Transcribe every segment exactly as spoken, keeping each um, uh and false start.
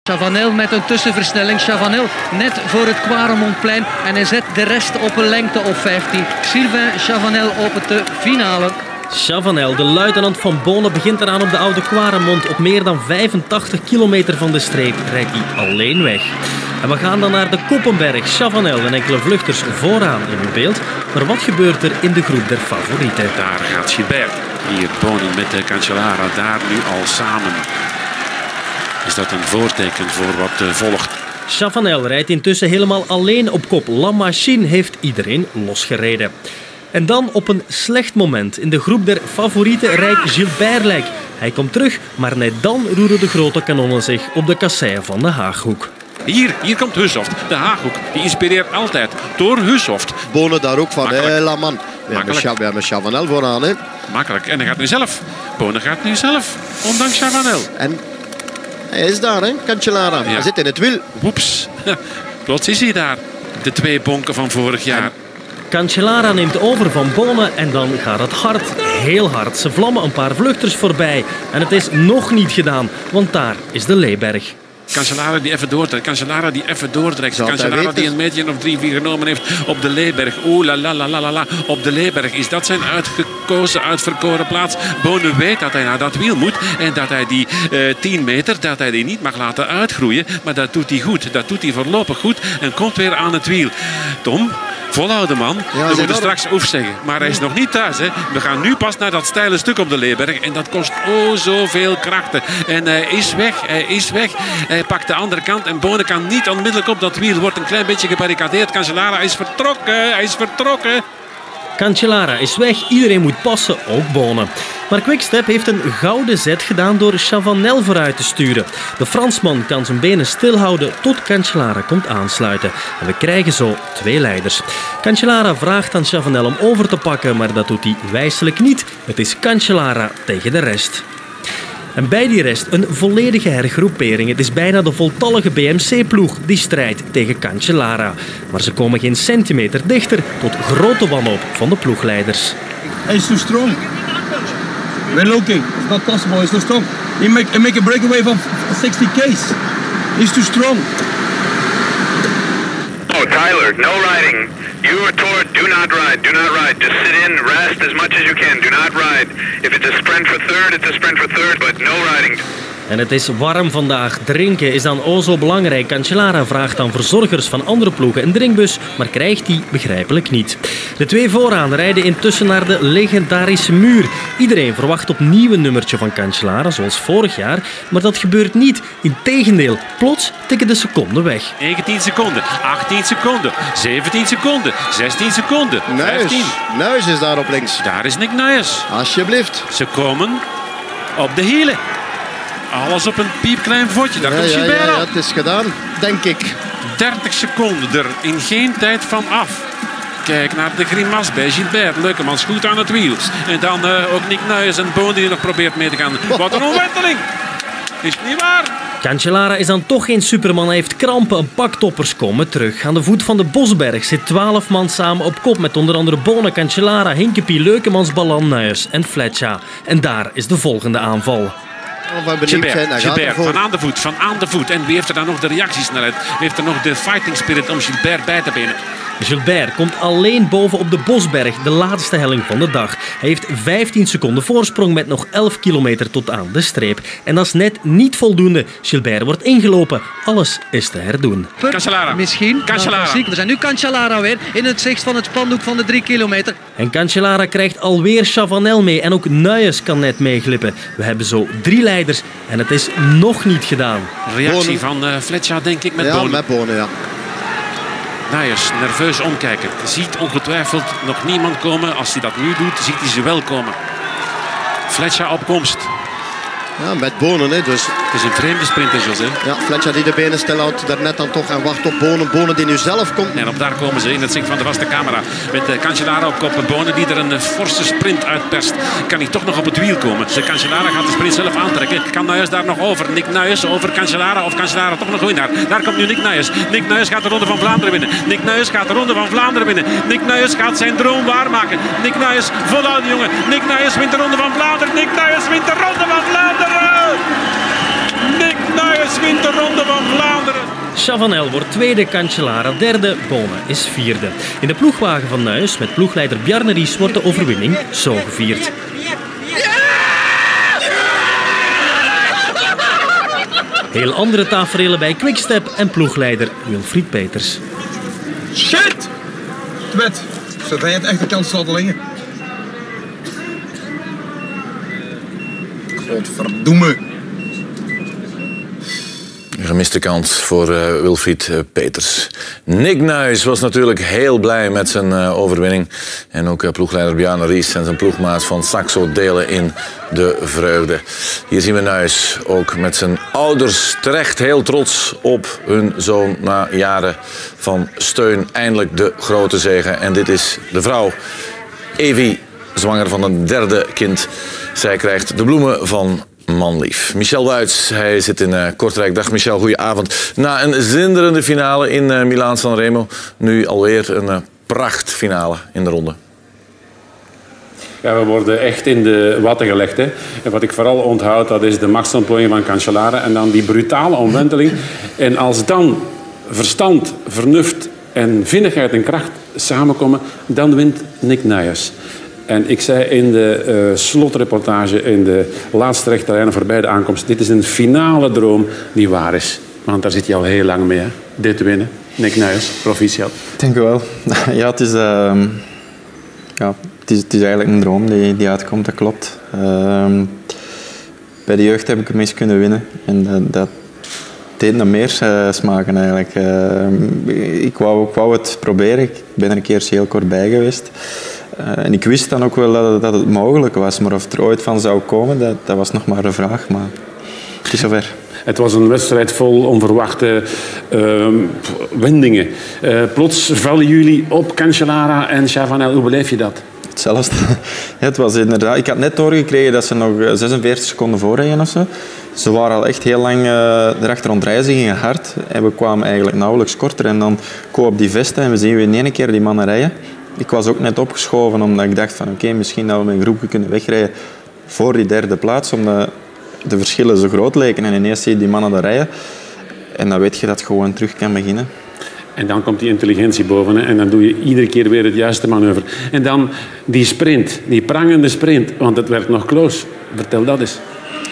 Chavanel met een tussenversnelling. Chavanel net voor het Quaremontplein en hij zet de rest op een lengte of vijftien. Sylvain Chavanel opent de finale. Chavanel, de luitenant van Bonen, begint eraan op de oude Quaremont. Op meer dan vijfentachtig kilometer van de streep rijdt hij alleen weg. En we gaan dan naar de Koppenberg. Chavanel en enkele vluchters vooraan in beeld. Maar wat gebeurt er in de groep der favorieten? Daar gaat Gilbert. Hier Bonen met de Cancellara, daar nu al samen. Is dat een voorteken voor wat uh, volgt? Chavanel rijdt intussen helemaal alleen op kop. La Machine heeft iedereen losgereden. En dan op een slecht moment in de groep der favorieten rijdt Gilbert Lijk. Hij komt terug, maar net dan roeren de grote kanonnen zich op de kasseien van de Haaghoek. Hier, hier komt Hushoft. De Haaghoek, die inspireert altijd door Hushoft. Bonen daar ook van, hé la man. We hebben Chavanel vooraan, hè. Makkelijk. En hij gaat nu zelf. Bonen gaat nu zelf, ondanks Chavanel. En hij is daar, hè, Cancellara. Ja. Hij zit in het wiel. Woeps. Plots is hij daar. De twee bonken van vorig jaar. Cancellara neemt over van Bonen en dan gaat het hard. Heel hard. Ze vlammen een paar vluchters voorbij. En het is nog niet gedaan, want daar is de Leeberg. Cancellara die even doortrekt. Cancellara die even doortrekt. Cancellara die een meter of drie, vier genomen heeft op de Leeberg. Oeh la la la la la la. Op de Leeberg. Is dat zijn uitgekozen, uitverkoren plaats? Bonen weet dat hij naar dat wiel moet. En dat hij die uh, tien meter, dat hij die niet mag laten uitgroeien. Maar dat doet hij goed. Dat doet hij voorlopig goed. En komt weer aan het wiel. Tom, volhouden man. Ja, we moeten straks oef zeggen. Maar hij is nog niet thuis. Hè. We gaan nu pas naar dat steile stuk op de Leeberg. En dat kost oh zoveel krachten. En hij is weg. Hij is weg. Hij pakt de andere kant. En Bonen kan niet onmiddellijk op dat wiel. Wordt een klein beetje gebarricadeerd. Cancellara is vertrokken. Hij is vertrokken. Cancellara is weg. Iedereen moet passen. Ook Bonen. Maar Quickstep heeft een gouden zet gedaan door Chavanel vooruit te sturen. De Fransman kan zijn benen stilhouden tot Cancellara komt aansluiten. En we krijgen zo twee leiders. Cancellara vraagt aan Chavanel om over te pakken, maar dat doet hij wijselijk niet. Het is Cancellara tegen de rest. En bij die rest een volledige hergroepering. Het is bijna de voltallige B M C-ploeg die strijdt tegen Cancellara. Maar ze komen geen centimeter dichter tot grote wanhoop van de ploegleiders. Hij is too strong. We're looking. It's not possible. He's too strong. He make, he make a breakaway van sixty K's. He's too strong. Oh, Tyler, no riding. You are told, do not ride, do not ride. Just sit in, rest as much as you can. Do not ride. If it's a sprint for third, it's a sprint for third, but no riding. En het is warm vandaag. Drinken is dan o zo belangrijk. Cancellara vraagt aan verzorgers van andere ploegen een drinkbus, maar krijgt die begrijpelijk niet. De twee vooraan rijden intussen naar de legendarische muur. Iedereen verwacht opnieuw een nummertje van Cancellara, zoals vorig jaar. Maar dat gebeurt niet. Integendeel, plots tikken de seconden weg. negentien seconden, achttien seconden, zeventien seconden, zestien seconden, vijftien. Nuis is daar op links. Daar is Nick Nuis. Alsjeblieft. Ze komen op de hielen. Alles op een piepklein voetje. Daar ja, komt Gilbert ja, ja, al. ja, het is gedaan, denk ik. dertig seconden er in geen tijd van af. Kijk naar de grimas bij Gilbert. Leukemans goed aan het wiel. En dan uh, ook Nick Nuis en Bonen die nog probeert mee te gaan. Wat een omwenteling. Is niet waar. Cancellara is dan toch geen superman. Hij heeft krampen. Een pak toppers komen terug. Aan de voet van de Bosberg zit twaalf man samen op kop. Met onder andere Bonen, Cancellara, Hinkepie, Leukemans, Ballan, Nuis en Fletcher. En daar is de volgende aanval. Gilbert, Gilbert van aan de voet, van aan de voet. En wie heeft er dan nog de reactiesnelheid? Wie heeft er nog de fighting spirit om Gilbert bij te benen? Gilbert komt alleen boven op de Bosberg, de laatste helling van de dag. Hij heeft vijftien seconden voorsprong met nog elf kilometer tot aan de streep. En dat is net niet voldoende. Gilbert wordt ingelopen. Alles is te herdoen. Cancellara. Misschien. Cancellara. We zijn nu Cancellara weer in het zicht van het spandoek van de drie kilometer. En Cancellara krijgt alweer Chavanel mee. En ook Nuis kan net meeglippen. We hebben zo drie leiders en het is nog niet gedaan. Reactie Bonen. van uh, Fletcher, denk ik, met ja, Bonen. met Bonen, ja. Nuis, nerveus omkijken. Ziet ongetwijfeld nog niemand komen. Als hij dat nu doet, ziet hij ze wel komen. Fletcher op komst. Ja, met Bonen, hè, dus. Het is een vreemde sprinter, José. Ja, Fletcher die de benen stilhoudt, daarnet dan toch en wacht op Bonen. Bonen die nu zelf komt. En op daar komen ze in het zicht van de vaste camera. Met de Cancellara op kop. Bonen die er een forse sprint uitperst. Kan hij toch nog op het wiel komen. De Cancellara gaat de sprint zelf aantrekken. Kan Nuis daar nog over? Nick Nuis over Cancellara of Cancellara toch nog winnaar. Daar komt nu Nick Nuis. Nick Nuis gaat de Ronde van Vlaanderen winnen. Nick Nuis gaat de Ronde van Vlaanderen winnen. Nick Nuis gaat zijn droom waarmaken. Nick Nuis, volhouden jongen. Nick Nuis wint de Ronde van Vlaanderen. Nick Nuis wint de Ronde van Vlaanderen. Nick Nuis wint de Ronde van Chavanel wordt tweede, Cancellara derde, Bone is vierde. In de ploegwagen van Nuis met ploegleider Bjarne Ries wordt de overwinning zo gevierd. Heel andere taferelen bij Quickstep en ploegleider Wilfried Peters. Shit! Twit, zet hij het echt de kans laten liggen? Godverdomme. Gemiste kans voor uh, Wilfried uh, Peters. Nick Nuis was natuurlijk heel blij met zijn uh, overwinning. En ook uh, ploegleider Bjarne Ries en zijn ploegmaat van Saxo delen in de vreugde. Hier zien we Nuis ook met zijn ouders terecht heel trots op hun zoon na jaren van steun. Eindelijk de grote zege. En dit is de vrouw, Evi, zwanger van een derde kind. Zij krijgt de bloemen van manlief. Michel Wuits, hij zit in uh, Kortrijk. Dag Michel, goedenavond. Na een zinderende finale in uh, Milaan-San Remo, nu alweer een uh, prachtfinale in de ronde. Ja, we worden echt in de watten gelegd. Hè. En wat ik vooral onthoud, dat is de machtsontplooiing van Cancellara en dan die brutale omwenteling. En als dan verstand, vernuft en vinnigheid en kracht samenkomen, dan wint Nick Nuis. En ik zei in de uh, slotreportage, in de laatste rechterlijnen voorbij de aankomst, dit is een finale droom die waar is. Want daar zit je al heel lang mee, hè? Dit te winnen. Nick Nuis, proficiat. Dank u wel. Ja, het is, uh, ja, het is, het is eigenlijk een droom die, die uitkomt, dat klopt. Uh, bij de jeugd heb ik hem eens kunnen winnen. En uh, dat deed nog meer uh, smaken eigenlijk. Uh, ik, wou, ik wou het proberen. Ik ben er een keer heel kort bij geweest. Uh, en ik wist dan ook wel dat het, dat het mogelijk was, maar of het er ooit van zou komen, dat, dat was nog maar een vraag. Maar het is zover. Het was een wedstrijd vol onverwachte uh, wendingen. Uh, plots vallen jullie op Cancellara en Chavanel. Hoe beleef je dat? Hetzelfde. Ja, het was inderdaad, ik had net doorgekregen dat ze nog zesenveertig seconden voorrijden of zo. Ze waren al echt heel lang uh, erachter ontrijden, ze gingen hard. En we kwamen eigenlijk nauwelijks korter. En dan komen we op die vesten en we zien weer in één keer die mannen rijden. Ik was ook net opgeschoven omdat ik dacht van oké, okay, misschien dat we met een groepje kunnen wegrijden voor die derde plaats, omdat de verschillen zo groot leken. En ineens zie je die mannen daar rijden en dan weet je dat het gewoon terug kan beginnen. En dan komt die intelligentie boven hè? En dan doe je iedere keer weer het juiste manoeuvre. En dan die sprint, die prangende sprint, want het werd nog close. Vertel dat eens.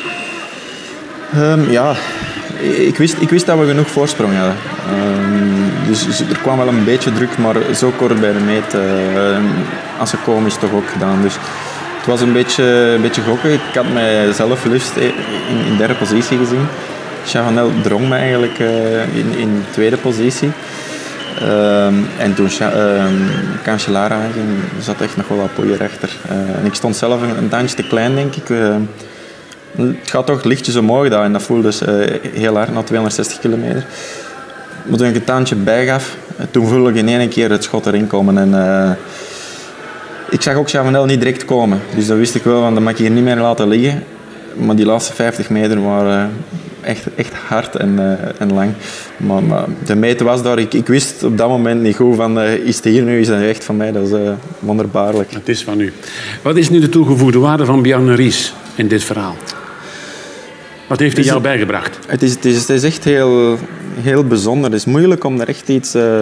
Um, ja, ik wist, ik wist dat we genoeg voorsprong hadden. Um, dus er kwam wel een beetje druk, maar zo kort bij de meet. Uh, als ze komen is het toch ook gedaan. Dus het was een beetje, een beetje gokken. Ik had mijzelf lust in, in derde positie gezien. Chavanel drong me eigenlijk uh, in, in tweede positie. Um, en toen um, Cancellara ging, zat echt nog wel wat poeier achter. Uh, en ik stond zelf een, een tandje te klein, denk ik. Uh, het gaat toch lichtjes omhoog daar en dat voelde dus, uh, heel hard, na tweehonderdzestig kilometer. Maar toen ik een tandje bijgaf, toen voelde ik in één keer het schot erin komen. En, uh, ik zag ook Chavanel niet direct komen, dus dan wist ik wel, van, dat mag ik hier niet meer laten liggen. Maar die laatste vijftig meter waren echt, echt hard en, uh, en lang. Maar, maar de meet was daar. Ik, ik wist op dat moment niet goed van, uh, is het hier nu, is het echt van mij. Dat is uh, wonderbaarlijk. Het is van u. Wat is nu de toegevoegde waarde van Bjarne Ries in dit verhaal? Wat heeft hij jou bijgebracht? Het is, het is, het is echt heel, heel bijzonder. Het is moeilijk om er echt iets, uh,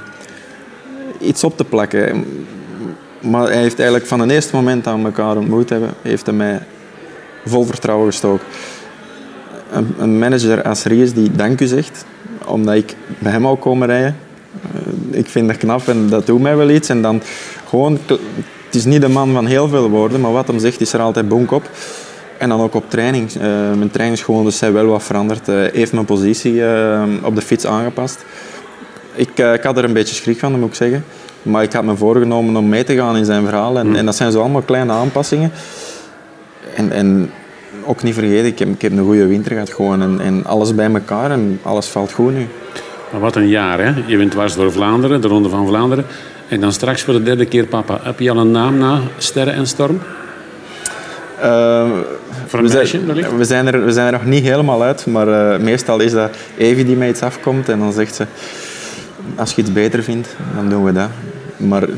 iets op te plakken. Maar hij heeft eigenlijk van het eerste moment dat we elkaar ontmoet hebben, heeft hij mij vol vertrouwen gestoken. Een, een manager als Ries die dank u zegt, omdat ik bij hem al komen rijden. Uh, ik vind dat knap en dat doet mij wel iets. En dan gewoon, het is niet de man van heel veel woorden, maar wat hem zegt is er altijd bonk op. En dan ook op training. Uh, mijn trainingsgewoontes zijn wel wat veranderd. Uh, heeft mijn positie uh, op de fiets aangepast. Ik, uh, ik had er een beetje schrik van, moet ik zeggen. Maar ik had me voorgenomen om mee te gaan in zijn verhaal. En, mm. en dat zijn zo allemaal kleine aanpassingen. En, en ook niet vergeten, ik heb, ik heb een goede winter gehad gewoon. En, en alles bij elkaar en alles valt goed nu. Maar wat een jaar, hè? Je bent dwars door Vlaanderen, de Ronde van Vlaanderen. En dan straks voor de derde keer papa. Heb je al een naam na Sterren en Storm? Uh, voor een we, meisje, zijn, we, zijn er, we zijn er nog niet helemaal uit, maar uh, meestal is dat Evi die mij iets afkomt en dan zegt ze, als je iets beter vindt, dan doen we dat. Maar het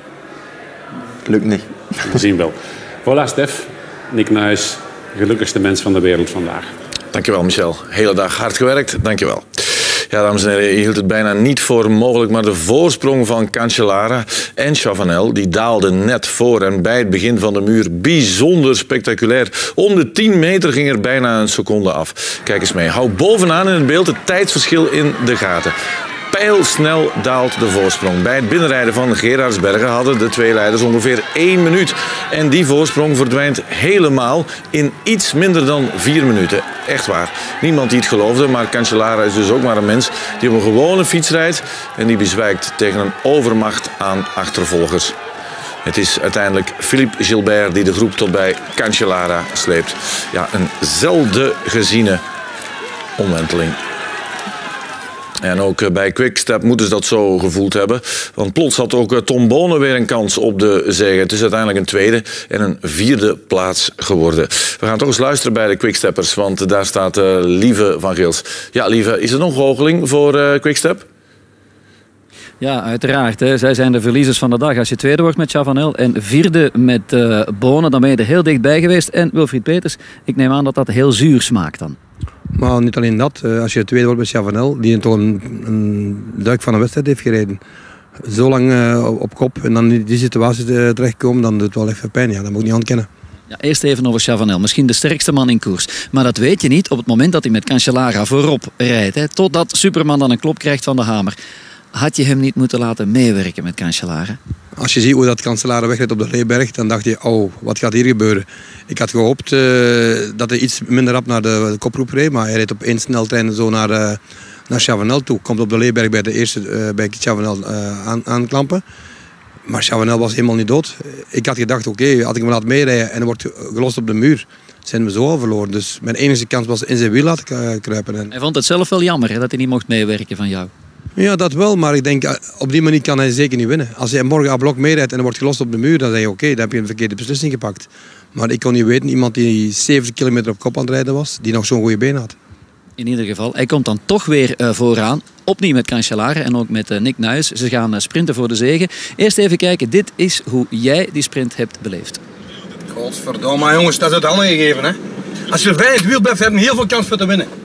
lukt niet. We zien wel. Voilà, Stef. Nick Nuis, gelukkigste mens van de wereld vandaag. Dankjewel, Michel. Hele dag hard gewerkt. Dankjewel. Ja, dames en heren, je hield het bijna niet voor mogelijk, maar de voorsprong van Cancellara en Chavanel, die daalde net voor en bij het begin van de muur. Bijzonder spectaculair. Om de tien meter ging er bijna een seconde af. Kijk eens mee. Hou bovenaan in het beeld het tijdsverschil in de gaten. Pijlsnel daalt de voorsprong. Bij het binnenrijden van Gerardsbergen hadden de twee leiders ongeveer één minuut. En die voorsprong verdwijnt helemaal in iets minder dan vier minuten. Echt waar. Niemand die het geloofde, maar Cancellara is dus ook maar een mens die op een gewone fiets rijdt en die bezwijkt tegen een overmacht aan achtervolgers. Het is uiteindelijk Philippe Gilbert die de groep tot bij Cancellara sleept. Ja, een zelden geziene omwenteling. En ook bij Quickstep moeten ze dat zo gevoeld hebben. Want plots had ook Tom Bonen weer een kans op de zege. Het is uiteindelijk een tweede en een vierde plaats geworden. We gaan toch eens luisteren bij de Quicksteppers. Want daar staat uh, Lieve van Geels. Ja, Lieve, is er nog goocheling voor uh, Quickstep? Ja, uiteraard. Hè. Zij zijn de verliezers van de dag. Als je tweede wordt met Chavanel en vierde met uh, Bonen, dan ben je er heel dichtbij geweest. En Wilfried Peeters, ik neem aan dat dat heel zuur smaakt dan. Maar niet alleen dat. Als je tweede wordt met Chavanel, die toch een, een duik van een wedstrijd heeft gereden. Zo lang uh, op kop en dan in die situatie terechtkomen, dan doet het wel even pijn. Ja, dat moet ik niet ontkennen. Ja, eerst even over Chavanel. Misschien de sterkste man in koers. Maar dat weet je niet op het moment dat hij met Cancellara voorop rijdt. Hè, totdat Superman dan een klop krijgt van de hamer. Had je hem niet moeten laten meewerken met Cancellara? Als je ziet hoe dat Cancellara wegrijdt op de Leeberg, dan dacht je, oh, wat gaat hier gebeuren? Ik had gehoopt uh, dat hij iets minder rap naar de, de kopgroep reed, maar hij reed op één sneltrein zo naar, uh, naar Chavanel toe. Komt op de Leeberg bij de eerste uh, bij Chavanel uh, aan, aanklampen. Maar Chavanel was helemaal niet dood. Ik had gedacht, oké, okay, had ik hem laten meerijden en hij wordt gelost op de muur, zijn we zo al verloren. Dus mijn enige kans was in zijn wiel laten kruipen. En... Hij vond het zelf wel jammer hè, dat hij niet mocht meewerken van jou. Ja, dat wel, maar ik denk, op die manier kan hij zeker niet winnen. Als hij morgen aan blok meerijdt en hij wordt gelost op de muur, dan zeg je oké, okay, dan heb je een verkeerde beslissing gepakt. Maar ik kon niet weten, iemand die zeventig kilometer op kop aan het rijden was, die nog zo'n goede been had. In ieder geval, hij komt dan toch weer uh, vooraan. Opnieuw met Cancellara en ook met uh, Nick Nuijs. Ze gaan uh, sprinten voor de zege. Eerst even kijken, dit is hoe jij die sprint hebt beleefd. Godverdomme jongens, dat is het handen gegeven hè. Als je bij het wiel blijft, heb je heel veel kans voor te winnen.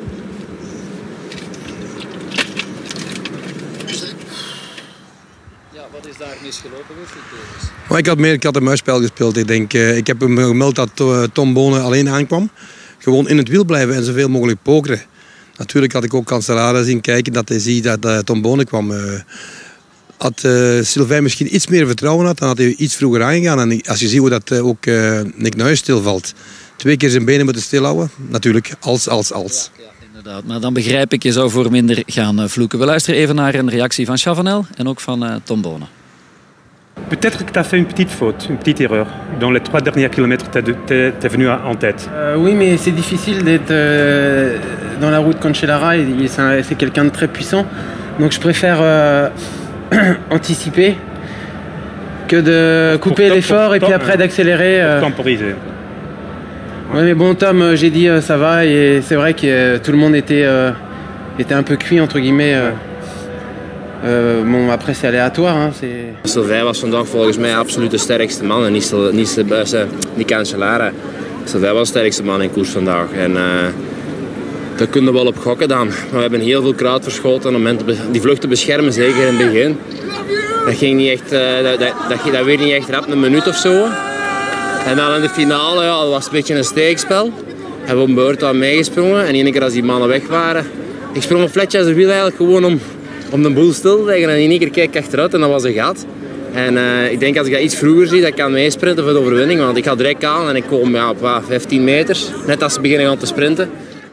Daar misgelopen maar ik had meer kat-en-muisspel gespeeld. Ik, denk, uh, ik heb hem gemeld dat uh, Tom Bonen alleen aankwam. Gewoon in het wiel blijven en zoveel mogelijk pokeren. Natuurlijk had ik ook Cancellara zien kijken dat hij ziet dat uh, Tom Bonen kwam. Uh, had uh, Sylvain misschien iets meer vertrouwen had, dan had hij iets vroeger aangegaan. En als je ziet hoe dat uh, ook uh, Nick Nuijs stilvalt. Twee keer zijn benen moeten stilhouden. Natuurlijk, als, als, als. Ja, ja, inderdaad. Maar dan begrijp ik, je zou voor minder gaan uh, vloeken. We luisteren even naar een reactie van Chavanel en ook van uh, Tom Bonen. Peut-être que tu as fait une petite faute, une petite erreur. Dans les trois derniers kilomètres, tu es venu en tête. Euh, oui, mais c'est difficile d'être euh, dans la route Cancellara. C'est quelqu'un de très puissant. Donc je préfère euh, anticiper que de couper l'effort et puis après d'accélérer. Euh... Temporiser. Oui, mais bon, Tom, j'ai dit euh, ça va. Et c'est vrai que euh, tout le monde était, euh, était un peu cuit, entre guillemets. Euh... Uh, bon, après c'est aléatoire. Hein, Sylvain was vandaag volgens mij absoluut de sterkste man en niet, niet, niet Cancellara. Sylvain was de sterkste man in koers vandaag. En, uh, daar kunnen we wel op gokken dan. Maar we hebben heel veel kruid verschoten om die vlucht te beschermen, zeker in het begin. Dat ging niet echt, uh, dat, dat, dat, dat werd niet echt rap, een minuut of zo. En dan in de finale, ja, dat was een beetje een steekspel. Hebben we op een beurt aan meegesprongen en één keer als die mannen weg waren, ik sprong een fletje als de wiel eigenlijk gewoon om. Om de boel stil te leggen en in één keer kijk ik achteruit en dat was een gat. En uh, ik denk als ik dat iets vroeger zie, dat ik kan meesprinten voor de overwinning. Want ik ga direct aan en ik kom ja, op vijftien meter, net als ze beginnen gaan te sprinten.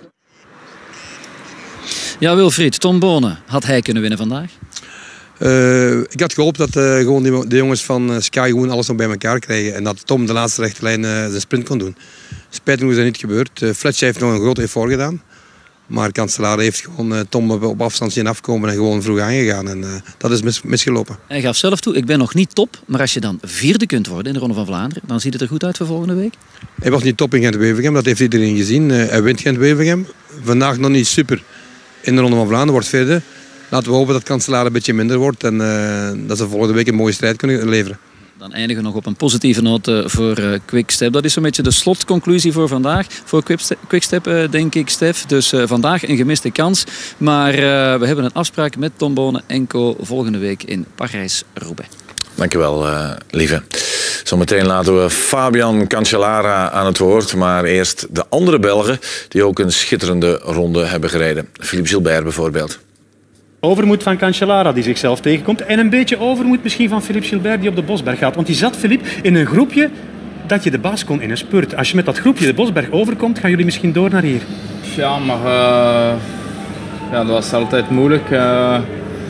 Ja, Wilfried, Tom Bonen, had hij kunnen winnen vandaag? Uh, ik had gehoopt dat uh, gewoon die, de jongens van uh, Sky gewoon alles nog bij elkaar krijgen. En dat Tom de laatste rechte lijn uh, zijn sprint kon doen. Spijtig genoeg is dat niet gebeurd. Uh, Fletcher heeft nog een groot effort gedaan. Maar Cancellara heeft gewoon uh, Tom op, op afstand zien afkomen en gewoon vroeg aangegaan. En uh, dat is mis, misgelopen. Hij gaf zelf toe, ik ben nog niet top. Maar als je dan vierde kunt worden in de Ronde van Vlaanderen, dan ziet het er goed uit voor volgende week? Hij was niet top in Gent-Wevelgem, dat heeft iedereen gezien. Uh, hij wint Gent-Wevelgem. Vandaag nog niet super in de Ronde van Vlaanderen, wordt vierde. Laten we hopen dat Cancellara een beetje minder wordt. En uh, dat ze volgende week een mooie strijd kunnen leveren. Dan eindigen we nog op een positieve noot uh, voor uh, Quickstep. Dat is zo'n beetje de slotconclusie voor vandaag. Voor Quickstep, Quickstep uh, denk ik, Stef. Dus uh, vandaag een gemiste kans. Maar uh, we hebben een afspraak met Tom Bonen en co. volgende week in Parijs-Roubaix. Dankjewel, uh, lieve. Zometeen laten we Fabian Cancellara aan het woord. Maar eerst de andere Belgen die ook een schitterende ronde hebben gereden. Philippe Gilbert bijvoorbeeld. Overmoed van Cancellara die zichzelf tegenkomt. En een beetje overmoed misschien van Philippe Gilbert die op de Bosberg gaat. Want die zat, Philippe, in een groepje dat je de baas kon in een spurt. Als je met dat groepje de Bosberg overkomt, gaan jullie misschien door naar hier. Ja, maar uh, ja, dat was altijd moeilijk. Uh,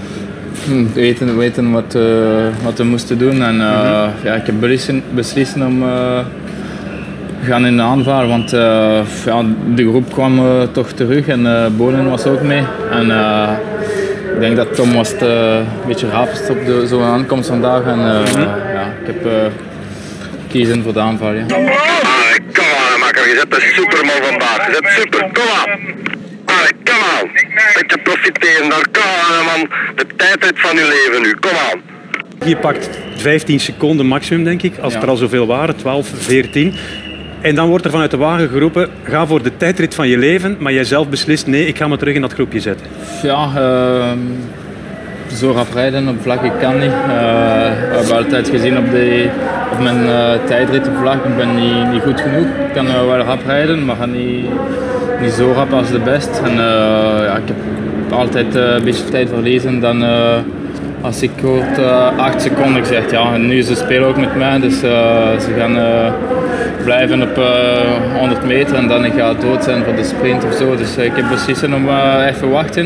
weten, weten wat, uh, wat we moesten doen. En uh, mm-hmm. ja, ik heb beslissen, beslissen om uh, gaan in de aanval. Want uh, ja, de groep kwam uh, toch terug en uh, Bonen was ook mee. En, uh, ik denk dat Tom was te, een beetje rapest op zo'n aankomst vandaag. En uh, mm-hmm. ja, ik heb uh, kiezen voor de aanval. Ja. Allee, kom aan, makker. Je zet een superman vandaag. Je zet super, kom aan. Allee, kom aan. Beetje profiteren daar, kom aan man. De tijdrit van je leven nu, kom aan. Je pakt vijftien seconden maximum, denk ik. Als ja. er al zoveel waren, twaalf, veertien. En dan wordt er vanuit de wagen geroepen, ga voor de tijdrit van je leven, maar jij zelf beslist, nee, ik ga me terug in dat groepje zetten. Ja, uh, zo rap rijden op vlak, ik kan niet. Uh, ik heb altijd gezien op, de, op mijn uh, tijdrit op vlak, ik ben niet, niet goed genoeg. Ik kan uh, wel rap rijden, maar ga niet, niet zo rap als de best. En uh, ja, ik heb altijd uh, een beetje tijd verliezen dan... Uh, Als ik hoort uh, acht seconden gezegd, ja, en nu ze spelen ook met mij, dus uh, ze gaan uh, blijven op uh, honderd meter en dan ga ik dood zijn voor de sprint of zo. Dus uh, ik heb beslissen om uh, even wachten.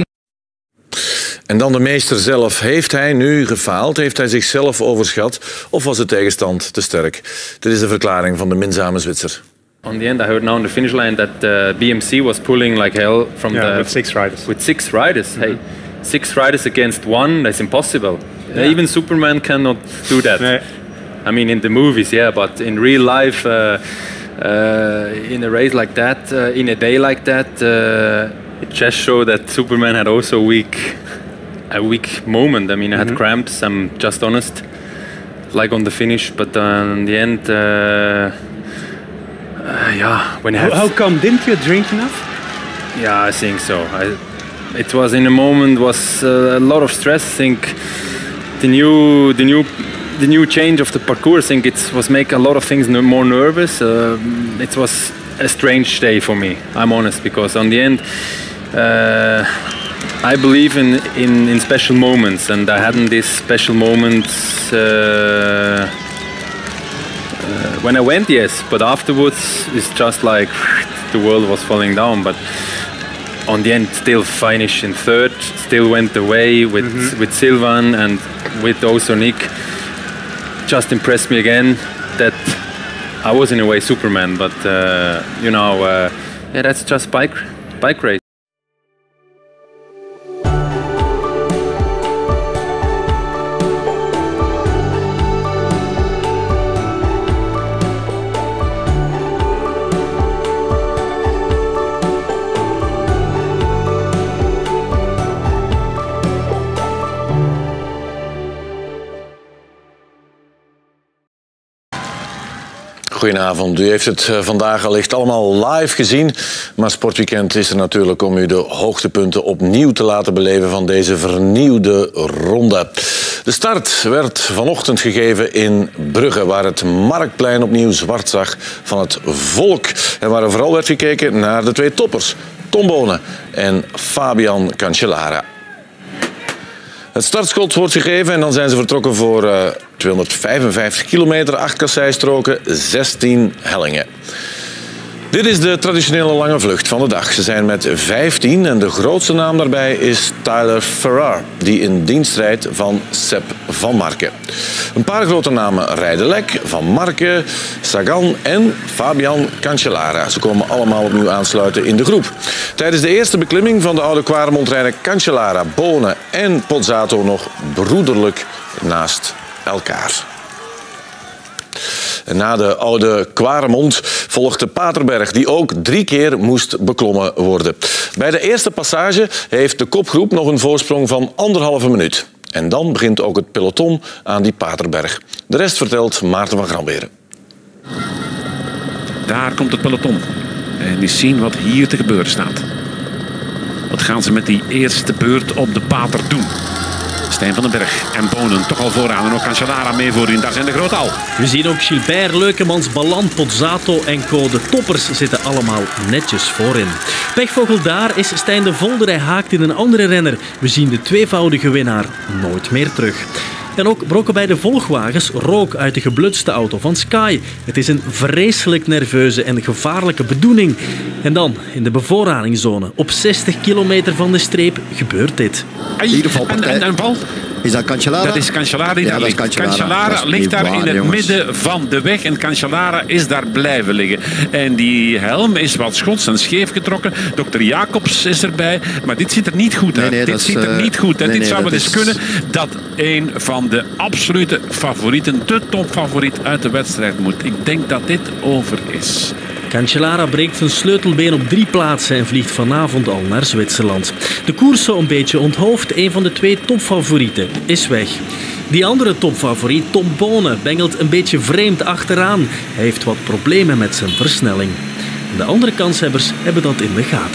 En dan de meester zelf. Heeft hij nu gefaald? Heeft hij zichzelf overschat? Of was de tegenstand te sterk? Dit is de verklaring van de minzame Zwitser. On the end, I heard now on the finish line that uh, B M C was pulling like hell from yeah, the with six riders. With six riders, mm-hmm. hey. Six riders against one, that's impossible. Yeah. Even Superman cannot do that. Nee. I mean, in the movies, yeah, but in real life, uh, uh, in a race like that, uh, in a day like that, uh, it just showed that Superman had also weak, a weak moment. I mean, I had mm-hmm. cramps, I'm just honest, like on the finish, but uh, in the end, uh, uh, yeah. When how, how come, didn't you drink enough? Yeah, I think so. I, It was in a moment was uh, a lot of stress. I think the new the new the new change of the parcours. I think it was make a lot of things more nervous. Uh, it was a strange day for me. I'm honest, because on the end, uh, I believe in, in in special moments, and I hadn't these special moments uh, uh, when I went. Yes, but afterwards it's just like the world was falling down. But on the end, still finished in third, still went away with mm-hmm. with Silvan and with also Nick. Just impressed me again that I was in a way Superman, but uh, you know, uh, yeah, that's just bike bike race. Goedenavond. U heeft het vandaag allicht allemaal live gezien. Maar Sportweekend is er natuurlijk om u de hoogtepunten opnieuw te laten beleven van deze vernieuwde ronde. De start werd vanochtend gegeven in Brugge, waar het Marktplein opnieuw zwart zag van het volk. En waar er vooral werd gekeken naar de twee toppers, Tom Bonen en Fabian Cancellara. Het startschot wordt gegeven en dan zijn ze vertrokken voor uh, tweehonderdvijfenvijftig kilometer, acht kasseistroken, zestien hellingen. Dit is de traditionele lange vlucht van de dag. Ze zijn met vijftien en de grootste naam daarbij is Tyler Farrar, die in dienst rijdt van Sepp van Marken. Een paar grote namen rijden lek, Van Marken, Sagan en Fabian Cancellara. Ze komen allemaal opnieuw aansluiten in de groep. Tijdens de eerste beklimming van de oude Quaremont rijden Cancellara, Bonen en Pozzato nog broederlijk naast elkaar. En na de oude Quaremont volgt de Paterberg, die ook drie keer moest beklommen worden. Bij de eerste passage heeft de kopgroep nog een voorsprong van anderhalve minuut. En dan begint ook het peloton aan die Paterberg. De rest vertelt Maarten van Gramberen. Daar komt het peloton. En eens zien wat hier te gebeuren staat. Wat gaan ze met die eerste beurt op de Pater doen? Stijn van den Berg en Bonen toch al vooraan. En ook Cancellara mee voorin. Daar zijn de groot al. We zien ook Gilbert, Leukemans, Ballan, Pozzato en Co. De toppers zitten allemaal netjes voorin. Pechvogel daar is Stijn de Volder. Hij haakt in een andere renner. We zien de tweevoudige winnaar nooit meer terug. En ook brokken bij de volgwagens rook uit de geblutste auto van Sky. Het is een vreselijk nerveuze en gevaarlijke bedoeling. En dan, in de bevoorradingszone, op zestig kilometer van de streep, gebeurt dit. Hier en, en, en val. Is dat Cancellara? Dat is Cancellara die ja, daar ligt. Cancellara, Cancellara ligt daar waar, in het jongens. midden van de weg. En Cancellara is daar blijven liggen. En die helm is wat schots en scheef getrokken. dokter Jacobs is erbij. Maar dit ziet er niet goed uit. Nee, nee, dit ziet er uh, niet goed uit. Nee, dit nee, zou wel eens is... kunnen dat een van de absolute favorieten, de topfavoriet uit de wedstrijd moet. Ik denk dat dit over is. Cancellara breekt zijn sleutelbeen op drie plaatsen en vliegt vanavond al naar Zwitserland. De koers zo een beetje onthoofd. Een van de twee topfavorieten is weg. Die andere topfavoriet, Tom Bonen, bengelt een beetje vreemd achteraan. Hij heeft wat problemen met zijn versnelling. De andere kanshebbers hebben dat in de gaten.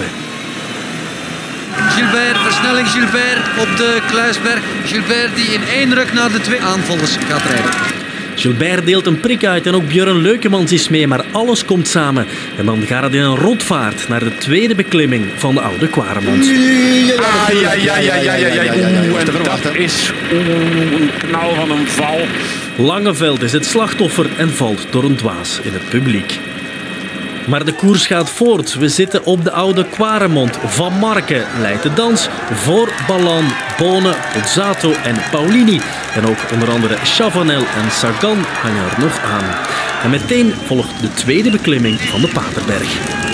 Gilbert, versnelling Gilbert op de Kluisberg. Gilbert die in één ruk naar de twee aanvallers gaat rijden. Gilbert deelt een prik uit en ook Björn Leukemans is mee, maar alles komt samen. En dan gaat het in een rotvaart naar de tweede beklimming van de Oude Quaremont. Ah, ja, ja, ja, ja, ja, ja. Oeh, en dat is een knal van een val. Langeveld is het slachtoffer en valt door een dwaas in het publiek. Maar de koers gaat voort. We zitten op de Oude Quaremont. Van Marken leidt de dans voor Ballan, Bonen, Pozzato en Paulini. En ook onder andere Chavanel en Sagan hangen er nog aan. En meteen volgt de tweede beklimming van de Paterberg.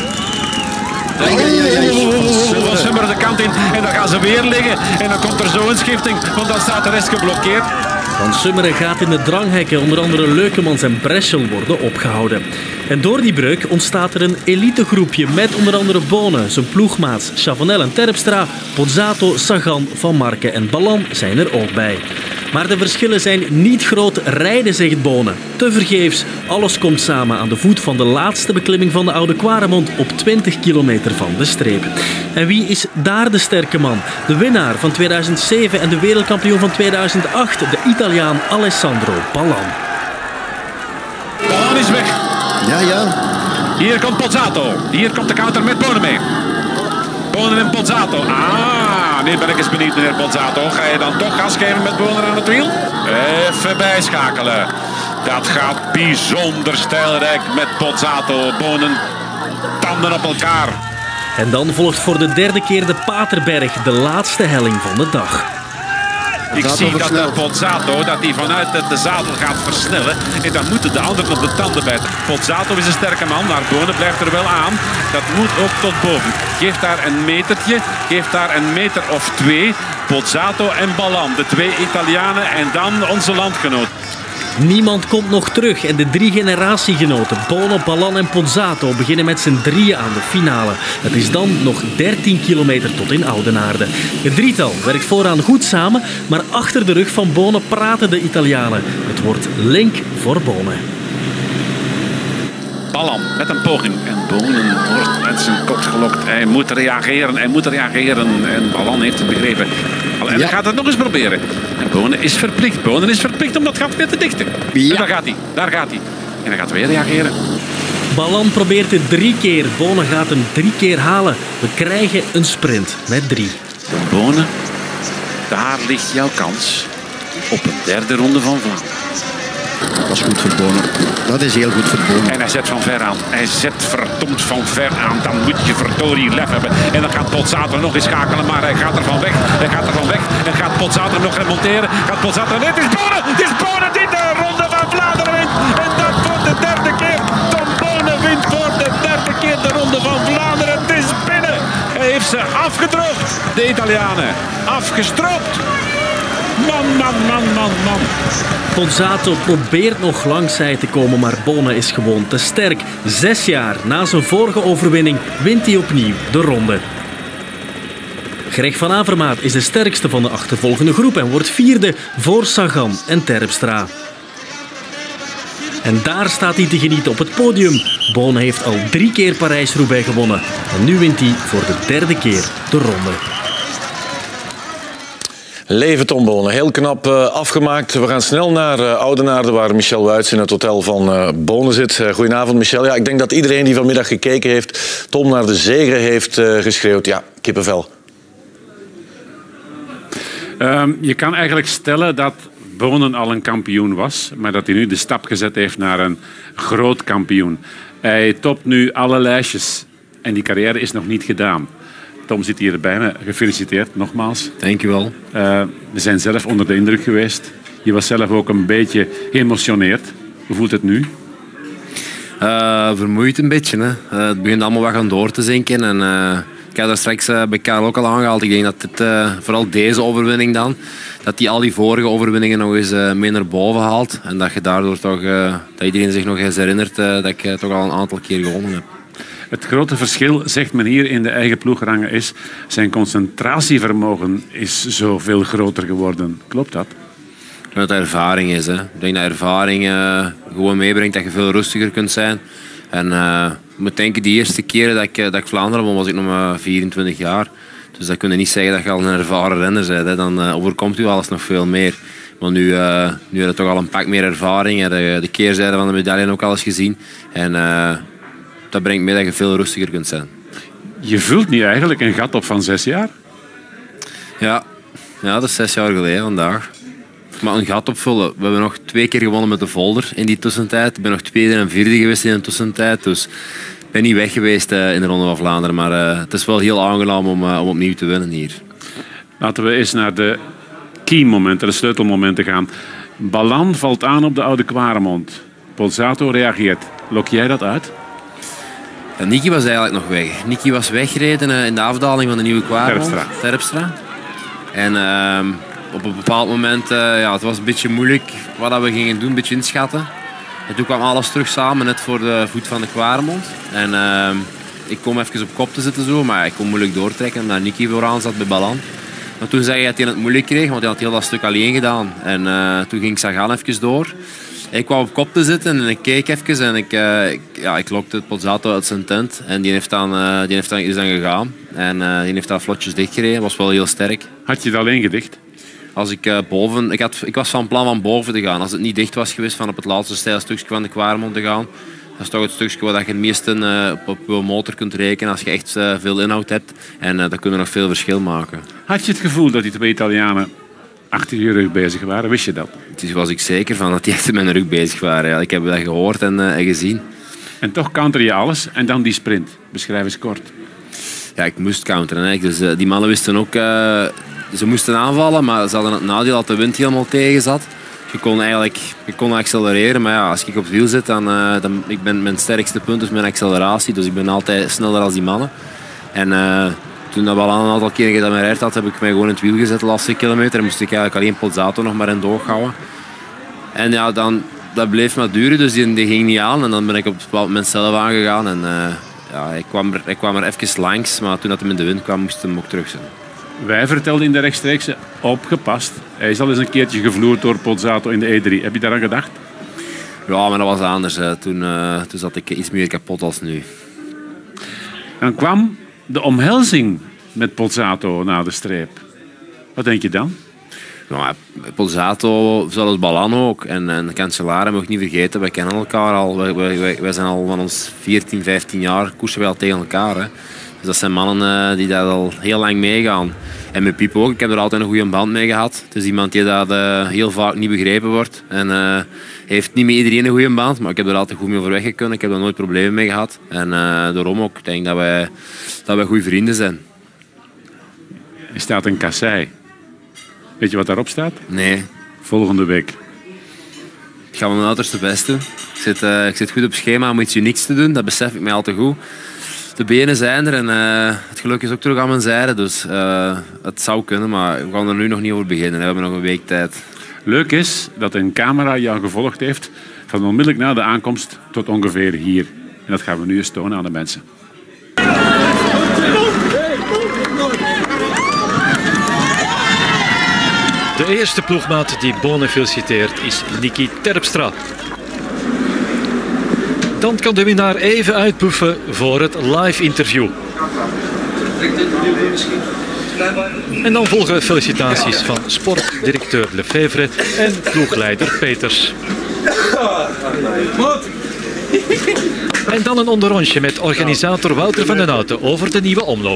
Van Summer de kant in en dan gaan ze weer liggen. En dan komt er zo een schifting, want dan staat de rest geblokkeerd. Van Summeren gaat in de dranghekken, onder andere Leukemans en Breschel worden opgehouden. En door die breuk ontstaat er een elitegroepje met onder andere Bonen, zijn ploegmaats Chavanel en Terpstra, Pozzato, Sagan, Van Marken en Ballan zijn er ook bij. Maar de verschillen zijn niet groot rijden, zegt Bonen. Tevergeefs, alles komt samen aan de voet van de laatste beklimming van de Oude Quaremont op twintig kilometer van de streep. En wie is daar de sterke man? De winnaar van tweeduizend zeven en de wereldkampioen van tweeduizend acht, de Italiaan Alessandro Ballan. Ballan is weg. Ja, ja. Hier komt Pozzato. Hier komt de counter met Bonen mee. Bonen en Pozzato. Ah, nu ben ik eens benieuwd, meneer Pozzato. Ga je dan toch gas geven met Bonen aan het wiel? Even bijschakelen. Dat gaat bijzonder stijlrijk met Pozzato. Bonen, tanden op elkaar. En dan volgt voor de derde keer de Paterberg, de laatste helling van de dag. Ik zie dat de Pozzato dat hij vanuit de zadel gaat versnellen. En dan moeten de anderen op de tanden bijten. Pozzato is een sterke man, maar Bonen blijft er wel aan. Dat moet ook tot boven. Geeft daar een metertje. Geeft daar een meter of twee. Pozzato en Ballan, de twee Italianen. En dan onze landgenoot. Niemand komt nog terug en de drie generatiegenoten, Bonen, Ballan en Pozzato, beginnen met z'n drieën aan de finale. Het is dan nog dertien kilometer tot in Oudenaarde. Het drietal werkt vooraan goed samen, maar achter de rug van Bonen praten de Italianen. Het wordt link voor Bonen. Ballan met een poging en Bonen wordt met zijn kop gelokt. Hij moet reageren, hij moet reageren en Ballan heeft het begrepen. En hij gaat het nog eens proberen. En Bonen is verplicht. Bonen is verplicht om dat gat weer te dichten. Ja. En daar gaat hij. Daar gaat hij. En hij gaat weer reageren. Ballan probeert het drie keer. Bonen gaat hem drie keer halen. We krijgen een sprint met drie. Bonen, daar ligt jouw kans op een derde ronde van Vlaanderen. Dat is goed voor Bonen. Dat is heel goed voor Bonen. En hij zet van ver aan. Hij zet verdomd van ver aan. Dan moet je verdorie lef hebben. En dan gaat Pozzato nog eens schakelen. Maar hij gaat er van weg. Hij gaat er van weg. En gaat Pozzato nog remonteren. Gaat Pozzato... Nee, het is Bonen! Het is Bonen die de ronde van Vlaanderen wint. En dat voor de derde keer. Tom Bonen wint voor de derde keer de ronde van Vlaanderen. Het is binnen. Hij heeft ze afgedroogd. De Italianen. Afgestroopt. Man, man, man, man, man. Pozzato probeert nog langs zij te komen, maar Bonen is gewoon te sterk. Zes jaar na zijn vorige overwinning wint hij opnieuw de ronde. Greg van Avermaat is de sterkste van de achtervolgende groep en wordt vierde voor Sagan en Terpstra. En daar staat hij te genieten op het podium. Bonen heeft al drie keer Parijs-Roubaix gewonnen. En nu wint hij voor de derde keer de ronde. Leven Tom Bonen, heel knap uh, afgemaakt. We gaan snel naar uh, Oudenaarde, waar Michel Wuits in het hotel van uh, Bonen zit. Uh, goedenavond, Michel. Ja, ik denk dat iedereen die vanmiddag gekeken heeft, Tom naar de zege heeft uh, geschreeuwd. Ja, kippenvel. Um, je kan eigenlijk stellen dat Bonen al een kampioen was, maar dat hij nu de stap gezet heeft naar een groot kampioen. Hij topt nu alle lijstjes en die carrière is nog niet gedaan. Tom zit hier bij me. Gefeliciteerd, nogmaals. Dank je wel. Uh, we zijn zelf onder de indruk geweest. Je was zelf ook een beetje geëmotioneerd. Hoe voelt het nu? Uh, vermoeid een beetje. Hè. Uh, het begint allemaal wat gaan door te zinken. En, uh, ik heb daar straks uh, bij Karel ook al aangehaald. Ik denk dat dit, uh, vooral deze overwinning dan, dat die al die vorige overwinningen nog eens uh, mee naar boven haalt. En dat je daardoor toch, uh, dat iedereen zich nog eens herinnert uh, dat ik uh, toch al een aantal keer gewonnen heb. Het grote verschil, zegt men hier in de eigen ploegrangen, is zijn concentratievermogen is zoveel groter geworden. Klopt dat? Dat het ervaring is. Hè. Ik denk dat ervaring uh, gewoon meebrengt dat je veel rustiger kunt zijn. En uh, ik moet denken, die eerste keren dat ik, dat ik Vlaanderen won, was ik nog maar vierentwintig jaar. Dus dat kun je niet zeggen dat je al een ervaren renner bent. Hè. Dan uh, overkomt u alles nog veel meer. Maar nu, uh, nu heb je toch al een pak meer ervaring. De, de keerzijde van de medaille ook al eens gezien. En uh, dat brengt mee dat je veel rustiger kunt zijn. Je vult nu eigenlijk een gat op van zes jaar? Ja, ja dat is zes jaar geleden vandaag. Maar een gat opvullen. We hebben nog twee keer gewonnen met de Volder in die tussentijd. Ik ben nog tweede en vierde geweest in de tussentijd. Dus ik ben niet weg geweest uh, in de Ronde van Vlaanderen. Maar uh, het is wel heel aangenaam om, uh, om opnieuw te winnen hier. Laten we eens naar de key-momenten, de sleutelmomenten gaan. Ballan valt aan op de Oude Kwaremond. Pozzato reageert. Lok jij dat uit? Ja, Niki was eigenlijk nog weg. Niki was weggereden uh, in de afdaling van de Nieuwe Kwaremond. Terpstra. Terpstra. En uh, op een bepaald moment uh, ja, het was een beetje moeilijk wat we gingen doen, een beetje inschatten. En toen kwam alles terug samen, net voor de voet van de Kwaremond. En uh, ik kom even op kop te zitten, zo, maar ik kon moeilijk doortrekken omdat Niki vooraan zat bij Ballan. Maar toen zei hij dat hij het moeilijk kreeg, want hij had heel dat stuk alleen gedaan. En uh, toen ging Sagan even door. Ik kwam op kop te zitten en ik keek even en ik, uh, ik, ja, ik lokte het Pozzato uit zijn tent. En die, heeft dan, uh, die heeft dan, is dan gegaan. En uh, die heeft dan vlotjes dichtgereden. Dat was wel heel sterk. Had je het alleen gedicht? Als ik, uh, boven, ik, had, ik was van plan van boven te gaan. Als het niet dicht was geweest van op het laatste steile stukje van de Kwaremond te gaan. Dat is toch het stukje waar je het meeste uh, op je motor kunt rekenen als je echt uh, veel inhoud hebt. En uh, dan kunnen we nog veel verschil maken. Had je het gevoel dat die twee Italianen achter je rug bezig waren? Wist je dat? Dus was ik zeker van dat die echt met mijn rug bezig waren. Ja, ik heb dat gehoord en, uh, en gezien. En toch counter je alles en dan die sprint. Beschrijf eens kort. Ja, ik moest counteren. Hè. Dus, uh, die mannen wisten ook... Uh, ze moesten aanvallen, maar ze hadden het nadeel dat de wind helemaal tegen zat. Je kon eigenlijk je kon accelereren, maar ja, als ik op het wiel zit, dan, uh, dan ik ben mijn sterkste punt is mijn acceleratie. Dus ik ben altijd sneller dan die mannen. En uh, toen dat wel een aantal keren dat mijn had, heb ik mij gewoon in het wiel gezet de laatste kilometer. En moest ik eigenlijk alleen Pozzato nog maar in doog houden. En ja, dan, dat bleef maar duren, dus die, die ging niet aan. En dan ben ik op een bepaald moment zelf aangegaan. En uh, ja, ik, kwam er, ik kwam er even langs, maar toen dat hem in de wind kwam, moest hij hem ook terug zijn. Wij vertelden in de rechtstreekse, opgepast. Hij is al eens een keertje gevloerd door Pozzato in de E drie. Heb je daaraan gedacht? Ja, maar dat was anders. Hè. Toen, uh, toen zat ik iets meer kapot als nu. Dan kwam de omhelzing met Pozzato na de streep. Wat denk je dan? Nou, Pozzato, zoals Ballan ook. En, en Cancellara, moet ik niet vergeten. Wij kennen elkaar al. Wij, wij, wij zijn al van ons veertien, vijftien jaar koersen wij al tegen elkaar. Hè. Dus dat zijn mannen uh, die dat al heel lang meegaan. En met Pipo ook. Ik heb er altijd een goede band mee gehad. Het is iemand die dat uh, heel vaak niet begrepen wordt. En uh, heeft niet met iedereen een goede band. Maar ik heb er altijd goed mee overweg gekund. Ik heb er nooit problemen mee gehad. En uh, daarom ook. Ik denk dat wij, dat wij goede vrienden zijn. Er staat een kassei. Weet je wat daarop staat? Nee. Volgende week. Ik ga mijn uiterste best doen. Ik zit, uh, ik zit goed op schema om iets unieks te doen. Dat besef ik mij al te goed. De benen zijn er en uh, het geluk is ook terug aan mijn zijde. Dus uh, het zou kunnen, maar we gaan er nu nog niet over beginnen. We hebben nog een week tijd. Leuk is dat een camera jou gevolgd heeft van onmiddellijk na de aankomst tot ongeveer hier. En dat gaan we nu eens tonen aan de mensen. De eerste ploegmaat die Bonen feliciteert is Nicky Terpstra. Dan kan de winnaar even uitpoefen voor het live interview. En dan volgen felicitaties van sportdirecteur Lefevre en ploegleider Peters. En dan een onderrondje met organisator Wouter van den Houten over de nieuwe omloop.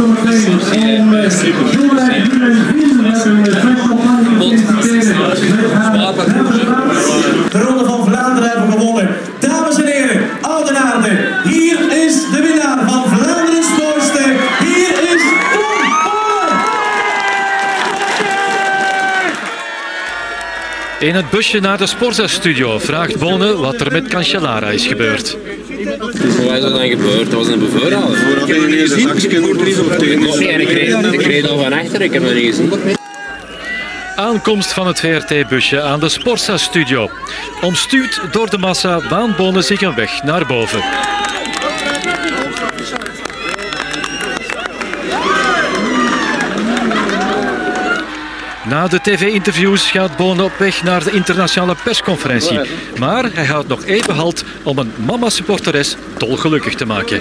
De Ronde van Vlaanderen hebben gewonnen. Dames en heren, Oudenaarde, hier is de winnaar van Vlaanderen's mooiste. Hier is Tom Bonen. In het busje naar de Sporza-studio vraagt Bonen wat er met Cancellara is gebeurd. Wat is er dan gebeurd? Dat was een bevoorrader. Heb je niet gezien? Nee, ik reed, ik reed al van achter, ik heb hem niet gezien. Aankomst van het V R T-busje aan de Sporza-studio. Omstuwd door de massa baant Bonen zich een weg naar boven. Na de tv-interviews gaat Bonen op weg naar de internationale persconferentie. Maar hij houdt nog even halt om een mama-supporteres dolgelukkig te maken.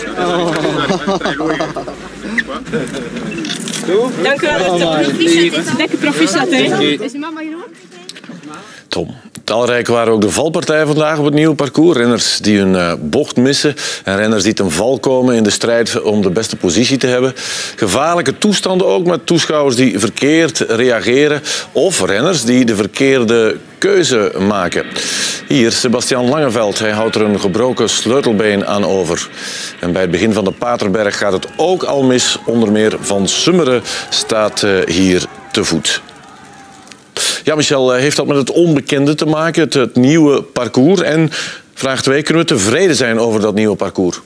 Dank u wel. Lekker proficiat, hè? Is uw mama hier ook? Tom. Talrijk waren ook de valpartijen vandaag op het nieuwe parcours. Renners die hun uh, bocht missen en renners die ten val komen in de strijd om de beste positie te hebben. Gevaarlijke toestanden ook met toeschouwers die verkeerd reageren of renners die de verkeerde keuze maken. Hier Sebastian Langeveld. Hij houdt er een gebroken sleutelbeen aan over. En bij het begin van de Paterberg gaat het ook al mis. Onder meer Van Summeren staat uh, hier te voet. Ja, Michel, heeft dat met het onbekende te maken, het, het nieuwe parcours? En vraag twee, kunnen we tevreden zijn over dat nieuwe parcours?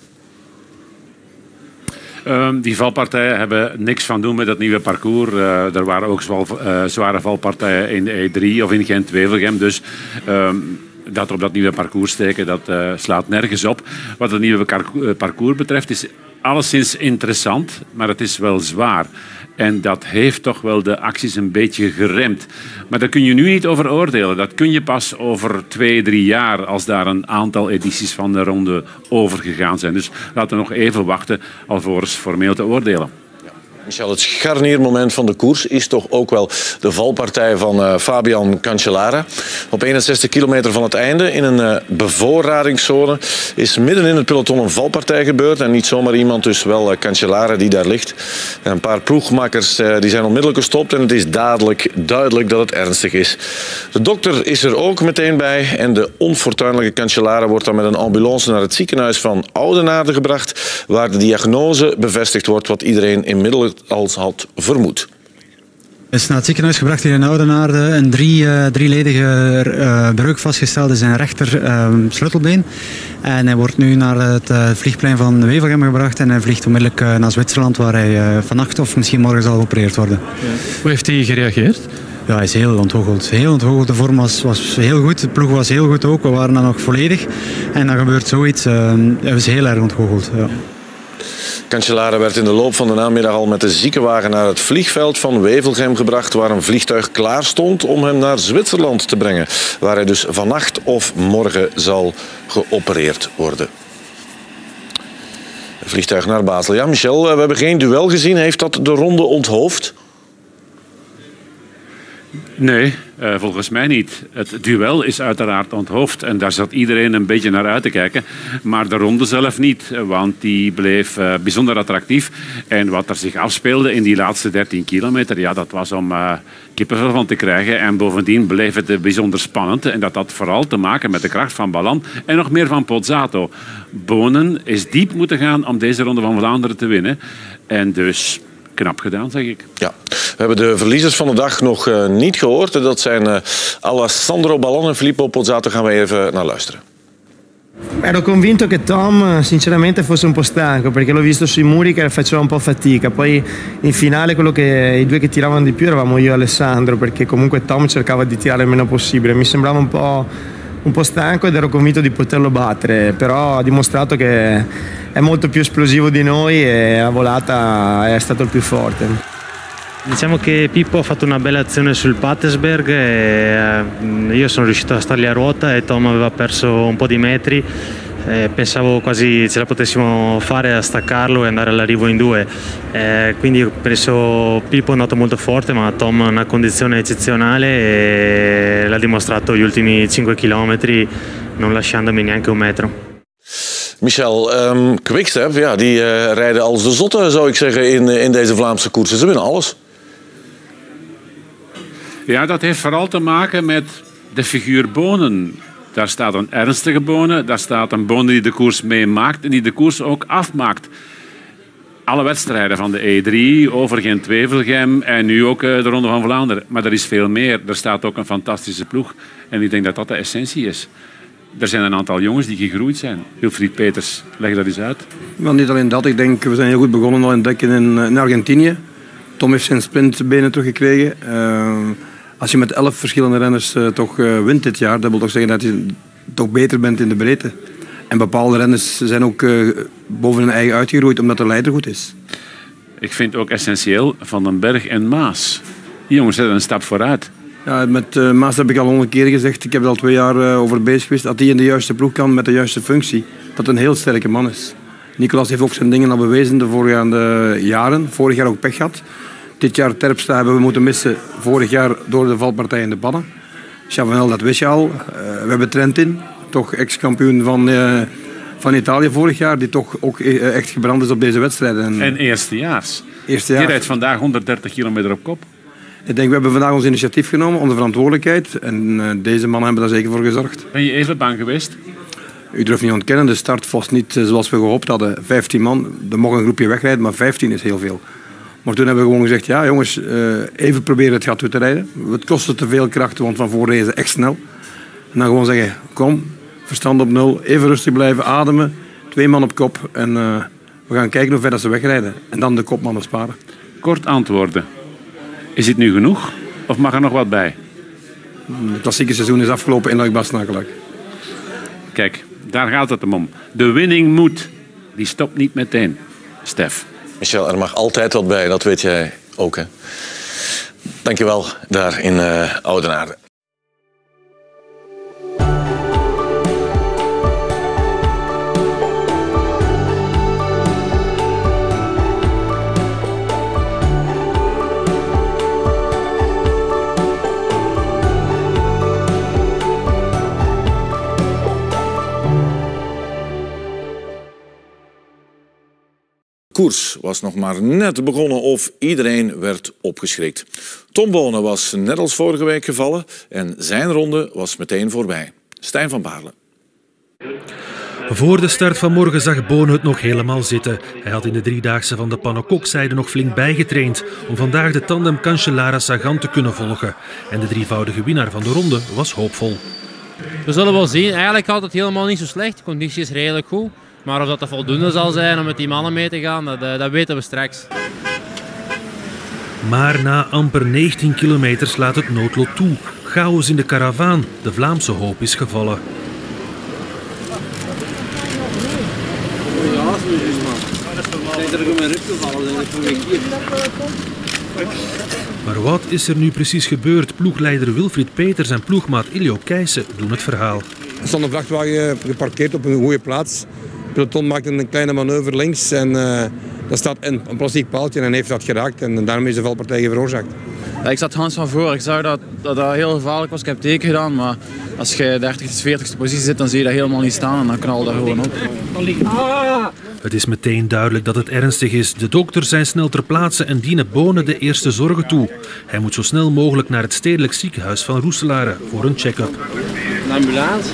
Um, die valpartijen hebben niks van doen met dat nieuwe parcours. Uh, er waren ook zwal, uh, zware valpartijen in de E drie of in Gent-Wevelgem. Dus um, dat op dat nieuwe parcours steken, dat uh, slaat nergens op. Wat het nieuwe parcours betreft is alleszins interessant, maar het is wel zwaar. En dat heeft toch wel de acties een beetje geremd. Maar daar kun je nu niet over oordelen. Dat kun je pas over twee, drie jaar, als daar een aantal edities van de ronde overgegaan zijn. Dus laten we nog even wachten alvorens formeel te oordelen. Michel, het scharniermoment van de koers is toch ook wel de valpartij van uh, Fabian Cancellara. Op eenenzestig kilometer van het einde, in een uh, bevoorradingszone, is midden in het peloton een valpartij gebeurd. En niet zomaar iemand, dus wel uh, Cancellara die daar ligt. En een paar ploegmakers uh, die zijn onmiddellijk gestopt en het is dadelijk duidelijk dat het ernstig is. De dokter is er ook meteen bij en de onfortuinlijke Cancellara wordt dan met een ambulance naar het ziekenhuis van Oudenaarde gebracht, waar de diagnose bevestigd wordt wat iedereen inmiddels als had vermoed. Hij is naar het ziekenhuis gebracht hier in Oudenaarde. Een drie, uh, drieledige uh, breuk vastgesteld in zijn rechter uh, sleutelbeen. En hij wordt nu naar het uh, vliegplein van Wevelgem gebracht. En hij vliegt onmiddellijk uh, naar Zwitserland, waar hij uh, vannacht of misschien morgen zal geopereerd worden. Ja. Hoe heeft hij gereageerd? Ja, hij is heel ontgoocheld. Heel ontgoocheld. De vorm was, was heel goed. De ploeg was heel goed ook. We waren dan nog volledig. En dan gebeurt zoiets. Uh, hij was heel erg ontgoocheld. Ja. Cancellara werd in de loop van de namiddag al met de ziekenwagen naar het vliegveld van Wevelgem gebracht, waar een vliegtuig klaar stond om hem naar Zwitserland te brengen, waar hij dus vannacht of morgen zal geopereerd worden. Een vliegtuig naar Basel. Ja, Michel, we hebben geen duel gezien. Heeft dat de ronde onthoofd? Nee, uh, volgens mij niet. Het duel is uiteraard onthoofd en daar zat iedereen een beetje naar uit te kijken. Maar de ronde zelf niet, want die bleef uh, bijzonder attractief. En wat er zich afspeelde in die laatste dertien kilometer, ja, dat was om uh, kippenvel van te krijgen. En bovendien bleef het uh, bijzonder spannend. En dat had vooral te maken met de kracht van Ballan en nog meer van Pozzato. Bonen is diep moeten gaan om deze ronde van Vlaanderen te winnen. En dus knap gedaan, zeg ik. Ja. We hebben de verliezers van de dag nog uh, niet gehoord. Dat zijn uh, Alessandro Ballan en Filippo Pozzato. Gaan we even naar luisteren. Ero convinto che Tom sinceramente fosse un po' stanco perché l'ho visto sui muri che faceva un po' fatica. Poi in finale quello che, i due che tiravano di più eravamo io e Alessandro, perché comunque Tom cercava di tirare il meno possibile. Mi sembrava un po', un po' stanco ed ero convinto di poterlo battere, però ha dimostrato che è molto più esplosivo di noi e a volata è stato il più forte. Diciamo che Pippo ha fatto una bella azione sul Pattesberg e io sono riuscito a stargli a ruota e Tom aveva perso un po' di metri. Eh, pensavo quasi ce la potessimo fare a staccarlo e andare all'arrivo in due, eh, quindi ho preso Pippo, è andato molto forte, ma Tom ha una condizione eccezionale e l'ha dimostrato gli ultimi cinque chilometri non lasciandomi neanche un metro. Michel, um, Quickstep, ja, die uh, rijden als de zotte, zou ik zeggen, in, in deze Vlaamse koersen. Ze winnen alles. Ja, dat heeft vooral te maken met de figuur Bonen. Daar staat een ernstige Bonen, daar staat een Bonen die de koers meemaakt en die de koers ook afmaakt. Alle wedstrijden van de E drie, over Gent-Wevelgem en nu ook de Ronde van Vlaanderen. Maar er is veel meer. Er staat ook een fantastische ploeg. En ik denk dat dat de essentie is. Er zijn een aantal jongens die gegroeid zijn. Wilfried Peters, leg dat eens uit. Maar niet alleen dat. Ik denk, we zijn heel goed begonnen al in Dekken in, in Argentinië. Tom heeft zijn sprintbenen teruggekregen. Uh, als je met elf verschillende renners uh, toch uh, wint dit jaar, dat wil toch zeggen dat je toch beter bent in de breedte. En bepaalde renners zijn ook uh, boven hun eigen uitgegroeid omdat de leider goed is. Ik vind ook essentieel Van den Berg en Maas. Die jongens zetten een stap vooruit. Ja, met uh, Maas heb ik al honderd keer gezegd, ik heb er al twee jaar uh, over bezig geweest, dat hij in de juiste ploeg kan met de juiste functie. Dat een heel sterke man is. Nicolas heeft ook zijn dingen al bewezen de voorgaande jaren. Vorig jaar ook pech gehad. Dit jaar Terpstra hebben we moeten missen, vorig jaar door de valpartij in de pannen. Chavanel, dat wist je al. Uh, we hebben Trentin, toch ex-kampioen van, uh, van Italië vorig jaar, die toch ook uh, echt gebrand is op deze wedstrijden. En, en eerstejaars. eerstejaars. Die rijdt vandaag honderddertig kilometer op kop. Ik denk, we hebben vandaag ons initiatief genomen, onze verantwoordelijkheid. En uh, deze mannen hebben daar zeker voor gezorgd. Ben je even bang geweest? U durft niet ontkennen, de start was niet uh, zoals we gehoopt hadden. vijftien man, er mocht een groepje wegrijden, maar vijftien is heel veel. Maar toen hebben we gewoon gezegd, ja jongens, uh, even proberen het gat toe te rijden. Het kostte te veel krachten, want van voor reizen echt snel. En dan gewoon zeggen, kom, verstand op nul, even rustig blijven, ademen. Twee man op kop en uh, we gaan kijken hoe ver dat ze wegrijden. En dan de kopmannen sparen. Kort antwoorden. Is dit nu genoeg of mag er nog wat bij? Het klassieke seizoen is afgelopen in Luik-Bastenaken. Kijk, daar gaat het om. De winning moet. Die stopt niet meteen. Stef. Michel, er mag altijd wat bij, dat weet jij ook, hè? Dankjewel daar in uh, Oudenaarde. De koers was nog maar net begonnen of iedereen werd opgeschrikt. Tom Bonen was net als vorige week gevallen en zijn ronde was meteen voorbij. Stijn van Baarle. Voor de start van morgen zag Bonen het nog helemaal zitten. Hij had in de driedaagse van de Pannekoek-zijde nog flink bijgetraind om vandaag de tandem Cancellara-Sagan te kunnen volgen. En de drievoudige winnaar van de ronde was hoopvol. We zullen wel zien. Eigenlijk gaat het helemaal niet zo slecht. De conditie is redelijk goed. Maar of dat voldoende zal zijn om met die mannen mee te gaan, dat, dat weten we straks. Maar na amper negentien kilometer slaat het noodlot toe. Chaos in de karavaan. De Vlaamse hoop is gevallen. Maar wat is er nu precies gebeurd? Ploegleider Wilfried Peters en ploegmaat Iljo Keijsen doen het verhaal. Er stond een vrachtwagen geparkeerd op een goede plaats. Het peloton maakte een kleine manoeuvre links en uh, daar staat een, een plastic paaltje en heeft dat geraakt en daarmee is de valpartij veroorzaakt. Ja, ik zat Hans van voor. Ik zag dat, dat dat heel gevaarlijk was. Ik heb teken gedaan, maar als je dertigste, veertigste positie zit, dan zie je dat helemaal niet staan en dan knal je dat gewoon op. Het is meteen duidelijk dat het ernstig is. De dokters zijn snel ter plaatse en dienen Bonen de eerste zorgen toe. Hij moet zo snel mogelijk naar het stedelijk ziekenhuis van Roeselare voor een check-up. Een ambulance?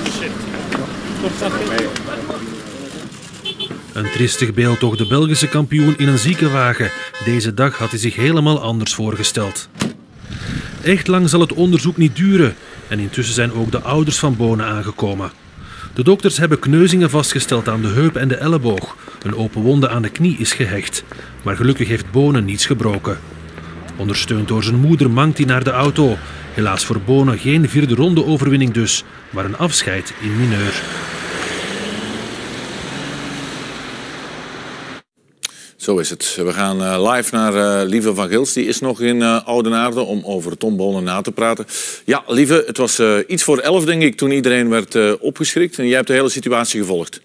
Een triestig beeld toch, de Belgische kampioen in een ziekenwagen. Deze dag had hij zich helemaal anders voorgesteld. Echt lang zal het onderzoek niet duren. En intussen zijn ook de ouders van Bonen aangekomen. De dokters hebben kneuzingen vastgesteld aan de heup en de elleboog. Een open wonde aan de knie is gehecht. Maar gelukkig heeft Bonen niets gebroken. Ondersteund door zijn moeder mankt hij naar de auto. Helaas voor Bonen geen vierde ronde overwinning dus, maar een afscheid in mineur. Zo is het. We gaan uh, live naar uh, Lieve van Gils. Die is nog in uh, Oudenaarde om over Tom Bonen na te praten. Ja, Lieve, het was uh, iets voor elf, denk ik, toen iedereen werd uh, opgeschrikt. En jij hebt de hele situatie gevolgd.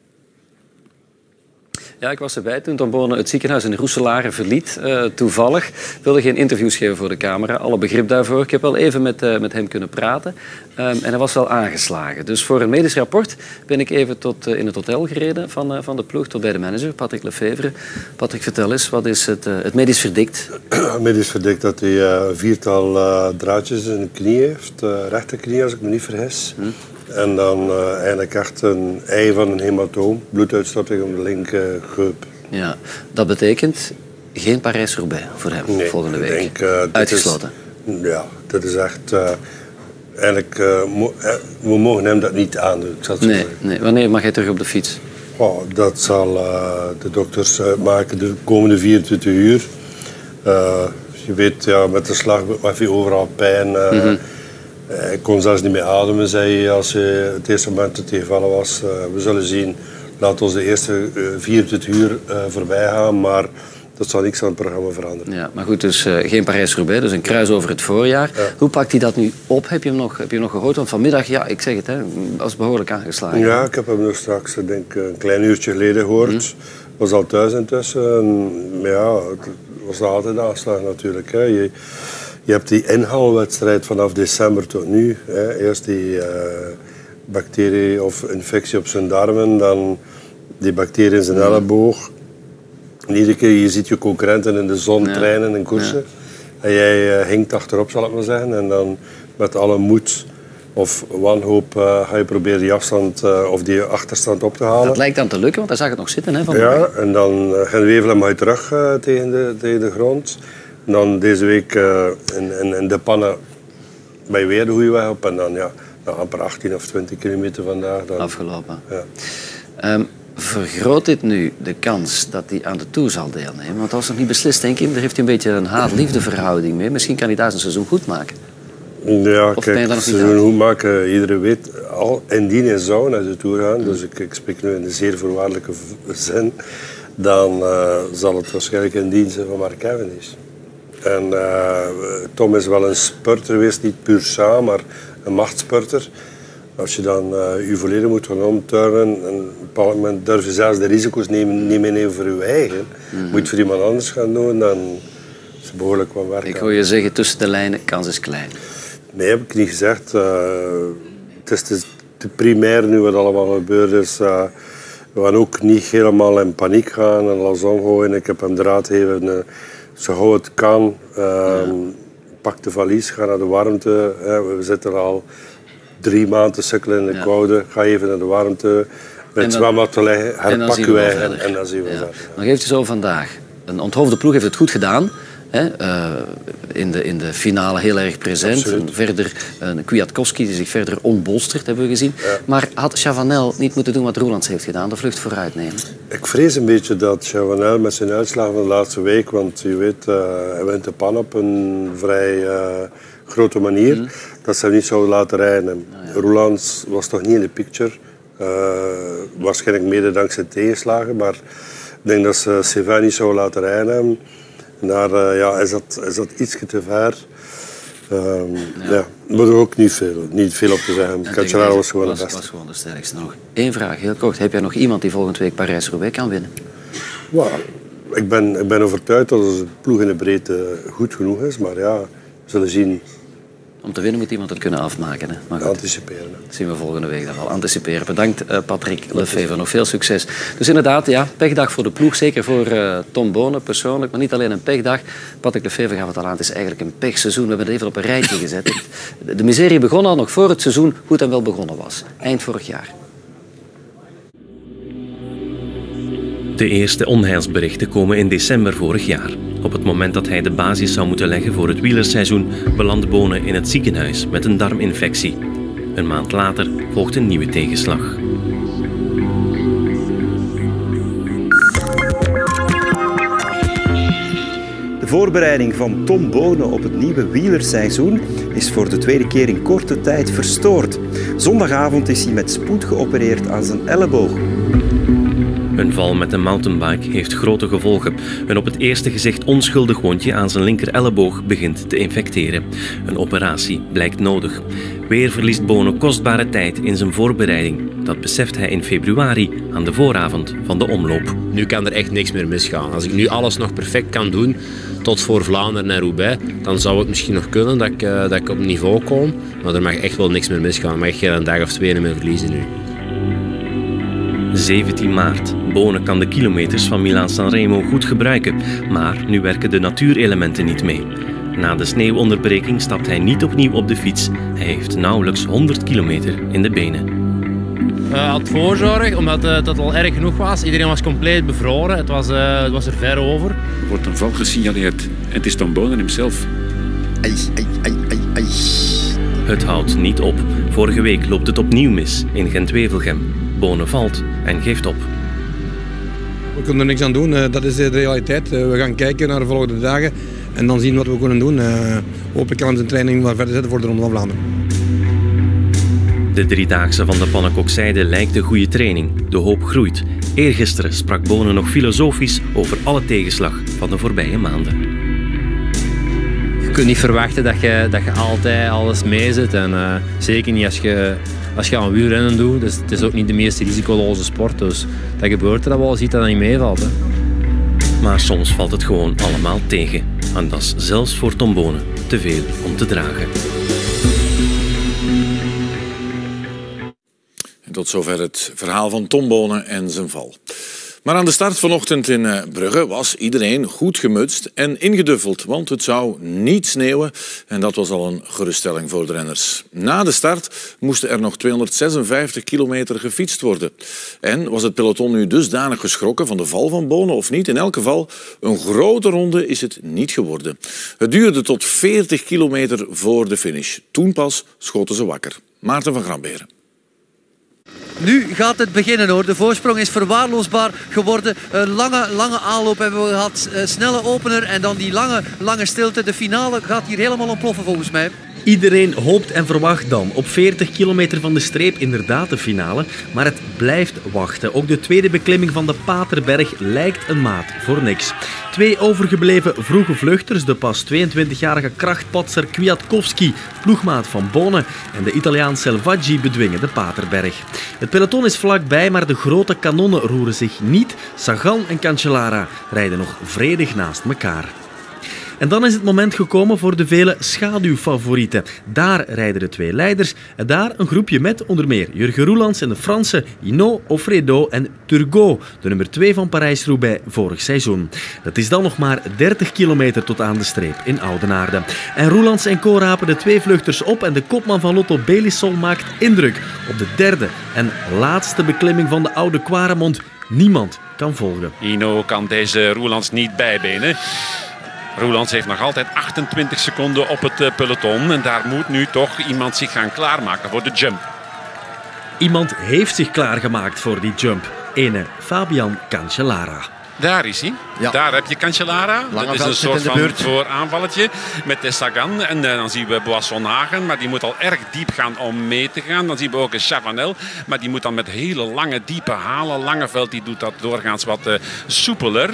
Ja, ik was erbij toen Tom Bonen het ziekenhuis in Roeselare verliet. Uh, toevallig. Ik wilde geen interviews geven voor de camera. Alle begrip daarvoor. Ik heb wel even met, uh, met hem kunnen praten. Um, en hij was wel aangeslagen. Dus voor een medisch rapport ben ik even tot uh, in het hotel gereden van, uh, van de ploeg tot bij de manager, Patrick Lefevre. Patrick, vertel eens, wat is het, uh, het medisch verdict? Medisch verdict dat hij uh, een viertal uh, draadjes in de knie heeft. Uh, rechterknie, als ik me niet vergis. Hm. En dan uh, eigenlijk echt een ei van een hematoom, bloeduitstorting op de linkerheup. Ja, dat betekent geen Parijs-Roubaix voor hem nee, volgende week. Ik denk, uh, Uitgesloten. Is, ja, dat is echt... Uh, eigenlijk, uh, mo uh, we mogen hem dat niet aandoen. Ik zal het nee, nee, wanneer mag hij terug op de fiets? Oh, dat zal uh, de dokters uitmaken de komende vierentwintig uur. Uh, je weet, ja, met de slag heb je overal pijn. Uh, mm-hmm. Ik kon zelfs niet meer ademen, zei hij, als hij het eerste moment het tegenvallen was. Uh, we zullen zien. Laat ons de eerste uh, vierentwintig uur uh, voorbij gaan, maar dat zal niks aan het programma veranderen. Ja, maar goed, dus uh, geen Parijs-Roubaix, dus een kruis over het voorjaar. Ja. Hoe pakt hij dat nu op? Heb je hem nog, heb je hem nog gehoord? Want vanmiddag, ja, ik zeg het, hè, was behoorlijk aangeslagen. Ja, ik heb hem nog straks, ik denk een klein uurtje geleden gehoord. Mm. Was al thuis intussen. Maar ja, het was altijd aanslag natuurlijk. Hè. Je, Je hebt die inhaalwedstrijd vanaf december tot nu. Hè. Eerst die uh, bacterie of infectie op zijn darmen, dan die bacterie in zijn elleboog. En iedere keer je ziet je concurrenten in de zon ja. trainen en koersen. Ja. En jij uh, hinkt achterop, zal ik maar zeggen. En dan met alle moed of wanhoop uh, ga je proberen die afstand uh, of die achterstand op te halen. Dat lijkt dan te lukken, want hij zag het nog zitten. Hè, van ja, en dan uh, gaan Wevelen mag je terug uh, tegen, de, tegen de grond. En dan deze week uh, in, in, in de pannen bij weer de goede weg op. En dan ja, dan amper achttien of twintig kilometer vandaag. Dan, afgelopen. Ja. Um, vergroot dit nu de kans dat hij aan de Tour zal deelnemen? Want dat was nog niet beslist, denk ik. Daar heeft hij een beetje een haat-liefde verhouding mee. Misschien kan hij daar zijn seizoen goed maken. Ja, of kijk, het seizoen goed maken. Iedereen weet, al, indien hij zou naar de Tour gaan, dus ik, ik spreek nu in de zeer voorwaardelijke zin, dan uh, zal het waarschijnlijk in dienst zijn van Mark Cavendish. En uh, Tom is wel een spurter geweest, niet puur samen, maar een machtsspurter. Als je dan uh, je volledig moet gaan omturnen en op een bepaald moment durf je zelfs de risico's nemen, niet meer nemen voor je eigen. Mm-hmm. Moet je het voor iemand anders gaan doen, dan is het behoorlijk wat werk. Ik hoor je zeggen, tussen de lijnen, kans is klein. Nee, heb ik niet gezegd. Uh, het is te, te primair nu wat allemaal gebeurd is. Uh, we gaan ook niet helemaal in paniek gaan en alles omgooien. Ik heb hem de raad gegeven, uh, zo gauw het kan, uh, ja. pak de valies, ga naar de warmte. Uh, we zitten al drie maanden sukkelen in de ja. koude. Ga even naar de warmte. Met het zwembad te leggen, herpak je eigen en dan zien we ja. verder. Nog even zo vandaag. Een onthoofde ploeg heeft het goed gedaan. Hè? Uh, in, de, in de finale heel erg present. En verder een Kwiatkowski die zich verder ontbolstert, hebben we gezien. Ja. Maar had Chavanel niet moeten doen wat Roelands heeft gedaan, de vlucht vooruit nemen? Ik vrees een beetje dat Chavanel met zijn uitslagen van de laatste week, want je weet, uh, hij wint de pan op een vrij uh, grote manier, mm. dat ze hem niet zouden laten rijden. Oh, ja. Roelands was toch niet in de picture. Uh, waarschijnlijk mede dankzij tegenslagen, maar ik denk dat ze Sevan niet zouden laten rijden. Daar uh, ja, is, dat, is dat ietsje te ver. Um, ja. Ja, maar er ook niet veel, niet veel op te zeggen. Cancellara was gewoon de beste. was gewoon de sterkste nog. Eén vraag, heel kort. Heb jij nog iemand die volgende week Parijs-Roubaix kan winnen? Wow. Ik, ben, ik ben overtuigd dat de ploeg in de breedte goed genoeg is. Maar ja, we zullen zien. Om te winnen moet iemand het kunnen afmaken. Hè? Maar goed, anticiperen. Dat zien we volgende week dan wel. Anticiperen. Bedankt uh, Patrick Lefevre. Nog veel succes. Dus inderdaad, ja, pechdag voor de ploeg. Zeker voor uh, Tom Bonen persoonlijk. Maar niet alleen een pechdag. Patrick Lefevre gaf het al aan. Het is eigenlijk een pechseizoen. We hebben het even op een rijtje gezet. De, de miserie begon al nog voor het seizoen goed en wel begonnen was. Eind vorig jaar. De eerste onheilsberichten komen in december vorig jaar. Op het moment dat hij de basis zou moeten leggen voor het wielerseizoen, belandde Bonen in het ziekenhuis met een darminfectie. Een maand later volgt een nieuwe tegenslag. De voorbereiding van Tom Bonen op het nieuwe wielerseizoen is voor de tweede keer in korte tijd verstoord. Zondagavond is hij met spoed geopereerd aan zijn elleboog. Een val met een mountainbike heeft grote gevolgen. Een op het eerste gezicht onschuldig wondje aan zijn linker elleboog begint te infecteren. Een operatie blijkt nodig. Weer verliest Bonen kostbare tijd in zijn voorbereiding. Dat beseft hij in februari aan de vooravond van de omloop. Nu kan er echt niks meer misgaan. Als ik nu alles nog perfect kan doen, tot voor Vlaanderen en Roubaix, dan zou het misschien nog kunnen dat ik, uh, dat ik op niveau kom. Maar er mag echt wel niks meer misgaan. Er mag geen een dag of twee meer verliezen nu. zeventien maart. Bonen kan de kilometers van Milaan-San Remo goed gebruiken. Maar nu werken de natuurelementen niet mee. Na de sneeuwonderbreking stapt hij niet opnieuw op de fiets. Hij heeft nauwelijks honderd kilometer in de benen. Hij uh, had voorzorg, omdat uh, het al erg genoeg was. Iedereen was compleet bevroren. Het was, uh, het was er ver over. Er wordt een val gesignaleerd. En het is Tom Bonen hemzelf. Ai, ai, ai, ai, ai. Het houdt niet op. Vorige week loopt het opnieuw mis in Gent-Wevelgem. Bonen valt en geeft op. We kunnen er niks aan doen. Dat is de realiteit. We gaan kijken naar de volgende dagen en dan zien wat we kunnen doen. Hopelijk kan onze training maar verder zetten voor de Ronde van Vlaanderen. De driedaagse van de Pannenkoekzijde lijkt een goede training. De hoop groeit. Eergisteren sprak Bonen nog filosofisch over alle tegenslag van de voorbije maanden. Je kunt niet verwachten dat je, dat je altijd alles meezet. En uh, zeker niet als je, als je aan wielrennen doet. Dus het is ook niet de meest risicoloze sport. Dus dat gebeurt er dat wel, ziet dat dat niet meevalt. Hè. Maar soms valt het gewoon allemaal tegen. En dat is zelfs voor Tom Bonen te veel om te dragen. En tot zover het verhaal van Tom Bonen en zijn val. Maar aan de start vanochtend in Brugge was iedereen goed gemutst en ingeduffeld, want het zou niet sneeuwen en dat was al een geruststelling voor de renners. Na de start moesten er nog tweehonderdzesenvijftig kilometer gefietst worden. En was het peloton nu dusdanig geschrokken van de val van Bonen of niet? In elk geval, een grote ronde is het niet geworden. Het duurde tot veertig kilometer voor de finish. Toen pas schoten ze wakker. Maarten van Gramberen. Nu gaat het beginnen hoor. De voorsprong is verwaarloosbaar geworden. Een lange, lange aanloop hebben we gehad. Een snelle opener en dan die lange, lange stilte. De finale gaat hier helemaal ontploffen volgens mij. Iedereen hoopt en verwacht dan op veertig kilometer van de streep inderdaad de finale. Maar het blijft wachten. Ook de tweede beklimming van de Paterberg lijkt een maat voor niks. Twee overgebleven vroege vluchters, de pas tweeëntwintigjarige krachtpatser Kwiatkowski, ploegmaat van Bonen, en de Italiaan Selvaggi bedwingen de Paterberg. Het peloton is vlakbij, maar de grote kanonnen roeren zich niet. Sagan en Cancellara rijden nog vredig naast elkaar. En dan is het moment gekomen voor de vele schaduwfavorieten. Daar rijden de twee leiders en daar een groepje met onder meer Jurgen Roelands en de Fransen Hinault, Offredo en Turgot, de nummer twee van Parijs-Roubaix vorig seizoen. Het is dan nog maar dertig kilometer tot aan de streep in Oudenaarde. En Roelands en co rapen de twee vluchters op en de kopman van Lotto Belisol maakt indruk op de derde en laatste beklimming van de Oude Quaremont. Niemand kan volgen. Hinault kan deze Roelands niet bijbenen. Roelands heeft nog altijd achtentwintig seconden op het peloton. En daar moet nu toch iemand zich gaan klaarmaken voor de jump. Iemand heeft zich klaargemaakt voor die jump. Ene Fabian Cancellara. Daar is hij. Ja. Daar heb je Cancellara. Dat is een soort van vooraanvalletje met de Sagan. En uh, dan zien we Boasson Hagen, maar die moet al erg diep gaan om mee te gaan. Dan zien we ook een Chavanel, maar die moet dan met hele lange, diepe halen. Langeveld die doet dat doorgaans wat uh, soepeler.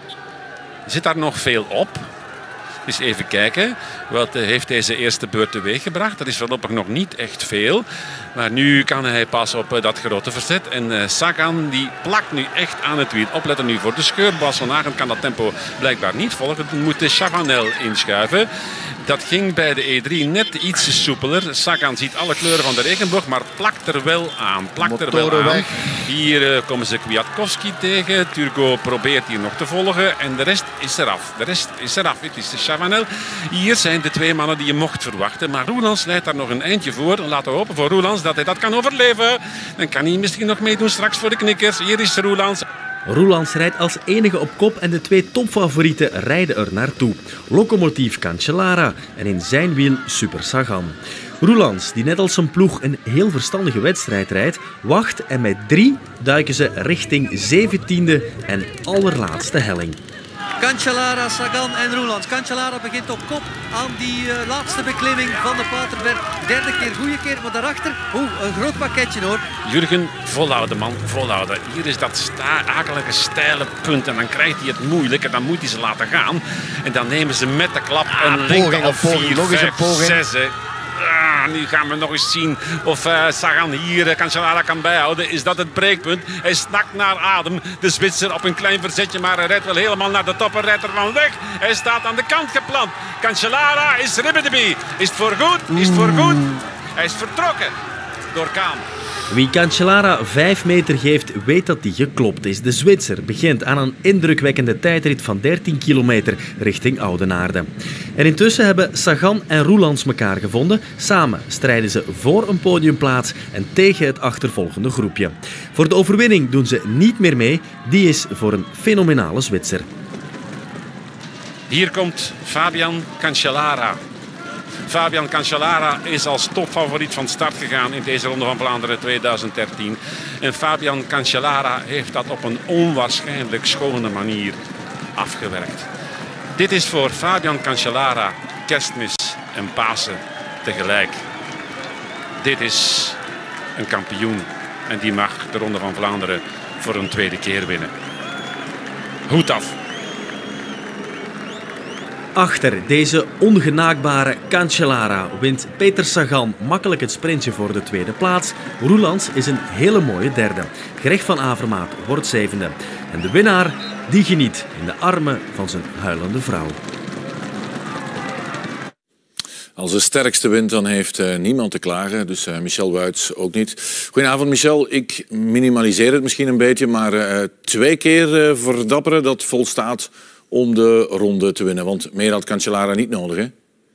Zit daar nog veel op? Dus even kijken. Wat heeft deze eerste beurt teweeggebracht? Dat is voorlopig nog niet echt veel. Maar nu kan hij pas op dat grote verzet. En uh, Sagan die plakt nu echt aan het wiel. Opletten nu voor de scheur. Boasson Hagen kan dat tempo blijkbaar niet volgen. Dan moet de Chavanel inschuiven. Dat ging bij de E drie net iets soepeler. Sagan ziet alle kleuren van de regenboog, maar plakt er wel aan. Plakt er wel aan. Hier uh, komen ze Kwiatkowski tegen. Turgot probeert hier nog te volgen. En de rest is eraf. De rest is eraf. Het is de Chavanel. Hier zijn de twee mannen die je mocht verwachten. Maar Roelands leidt daar nog een eindje voor. Laten we hopen voor Roelands dat hij dat kan overleven. Dan kan hij misschien nog meedoen straks voor de knikkers. Hier is Roelands. Roelands rijdt als enige op kop en de twee topfavorieten rijden er naartoe. Lokomotief Cancellara en in zijn wiel Super Sagan. Roelands, die net als zijn ploeg een heel verstandige wedstrijd rijdt, wacht en met drie duiken ze richting zeventiende en allerlaatste helling. Cancellara, Sagan en Roelands. Cancellara begint op kop aan die uh, laatste beklimming van de Paterberg. Derde keer, goede keer, maar daarachter, oeh, een groot pakketje hoor. Jurgen, volhouden man, volhouden. Hier is dat sta akelige steile punt en dan krijgt hij het moeilijk en dan moet hij ze laten gaan. En dan nemen ze met de klap ah, een lengte poging, op vier, nog eens een poging. zes. Ah, nu gaan we nog eens zien of uh, Sagan hier uh, Cancellara kan bijhouden. Is dat het breekpunt? Hij snakt naar adem. De Zwitser op een klein verzetje, maar hij rijdt wel helemaal naar de top en rijdt er van weg. Hij staat aan de kant geplant. Cancellara is ribbedeby. Is het voor goed? Is het voor goed? Hij is vertrokken door Kaan. Wie Cancellara vijf meter geeft, weet dat die geklopt is. De Zwitser begint aan een indrukwekkende tijdrit van dertien kilometer richting Oudenaarde. En intussen hebben Sagan en Roelands elkaar gevonden. Samen strijden ze voor een podiumplaats en tegen het achtervolgende groepje. Voor de overwinning doen ze niet meer mee. Die is voor een fenomenale Zwitser. Hier komt Fabian Cancellara. Fabian Cancellara is als topfavoriet van start gegaan in deze Ronde van Vlaanderen tweeduizend dertien. En Fabian Cancellara heeft dat op een onwaarschijnlijk schone manier afgewerkt. Dit is voor Fabian Cancellara Kerstmis en Pasen tegelijk. Dit is een kampioen en die mag de Ronde van Vlaanderen voor een tweede keer winnen. Hoed af. Achter deze ongenaakbare Cancellara wint Peter Sagan makkelijk het sprintje voor de tweede plaats. Roelands is een hele mooie derde. Greg van Avermaat wordt zevende. En de winnaar, die geniet in de armen van zijn huilende vrouw. Als de sterkste wint, dan heeft uh, niemand te klagen. Dus uh, Michel Wuits ook niet. Goedenavond, Michel. Ik minimaliseer het misschien een beetje, maar uh, twee keer uh, verdapperen, dat volstaat om de ronde te winnen. Want meer had Cancellara niet nodig, hè?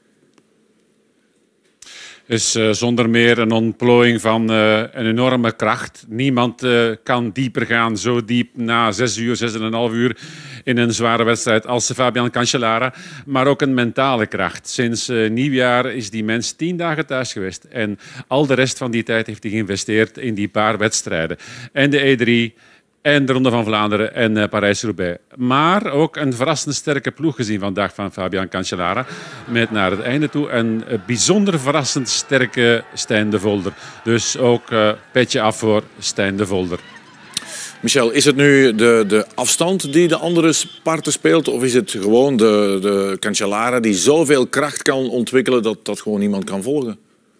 Is uh, zonder meer een ontplooiing van uh, een enorme kracht. Niemand uh, kan dieper gaan, zo diep na zes uur, zes en een half uur in een zware wedstrijd als Fabian Cancellara. Maar ook een mentale kracht. Sinds uh, nieuwjaar is die mens tien dagen thuis geweest. En al de rest van die tijd heeft hij geïnvesteerd in die paar wedstrijden. En de E drie... en de Ronde van Vlaanderen en uh, Parijs-Roubaix. Maar ook een verrassend sterke ploeg gezien vandaag van Fabian Cancellara. Met naar het einde toe een uh, bijzonder verrassend sterke Stijn de Volder. Dus ook uh, petje af voor Stijn de Volder. Michel, is het nu de, de afstand die de andere parten speelt? Of is het gewoon de, de Cancellara die zoveel kracht kan ontwikkelen dat dat gewoon niemand kan volgen?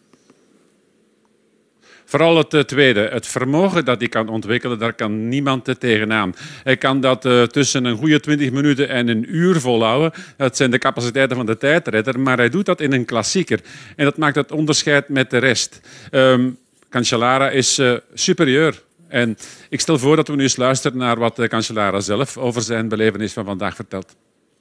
Vooral het tweede, het vermogen dat hij kan ontwikkelen, daar kan niemand te tegenaan. Hij kan dat uh, tussen een goede twintig minuten en een uur volhouden. Dat zijn de capaciteiten van de tijdredder, maar hij doet dat in een klassieker. En dat maakt het onderscheid met de rest. Um, Cancellara is uh, superieur. En ik stel voor dat we nu eens luisteren naar wat uh, Cancellara zelf over zijn belevenis van vandaag vertelt.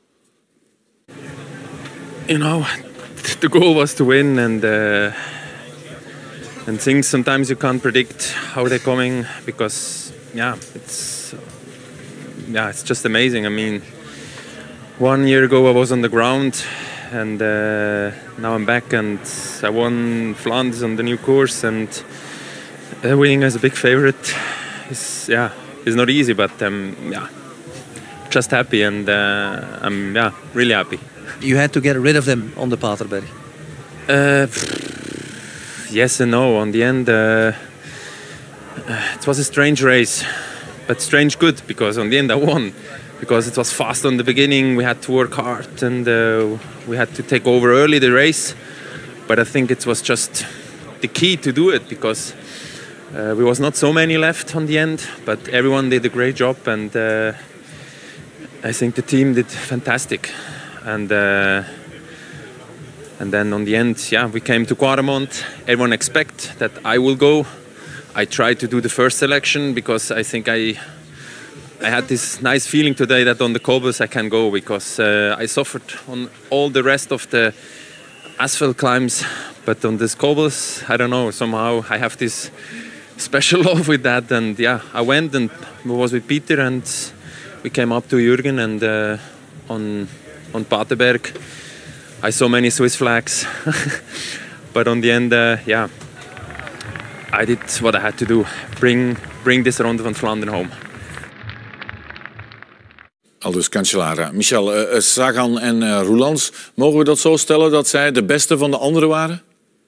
You know, the goal was to win and... Uh... And things sometimes you can't predict how they're coming because, yeah, it's yeah, it's just amazing. I mean, one year ago I was on the ground, and uh, now I'm back, and I won Flanders on the new course, and uh, winning as a big favorite is yeah, is not easy, but um, yeah, just happy, and uh, I'm yeah, really happy. You had to get rid of them on the Paterberg. Uh, Yes and no. On the end, uh, it was a strange race, but strange good because on the end I won. Because it was fast on the beginning, we had to work hard and uh, we had to take over early the race. But I think it was just the key to do it because uh, we was not so many left on the end, but everyone did a great job and uh, I think the team did fantastic. And. Uh, And then on the end, yeah, we came to Quaremont. Everyone expect that I will go. I tried to do the first selection because I think I I had this nice feeling today that on the cobbles I can go because uh, I suffered on all the rest of the asphalt climbs. But on these cobbles, I don't know, somehow I have this special love with that. And yeah, I went and was with Peter and we came up to Jürgen and uh, on, on Paterberg. I saw many Swiss flags, but on the end, uh, yeah, I did what I had to do. Bring, bring this Ronde van Vlaanderen home. Aldus Cancellara. Michel, uh, Sagan en uh, Roelands, mogen we dat zo stellen dat zij de beste van de anderen waren?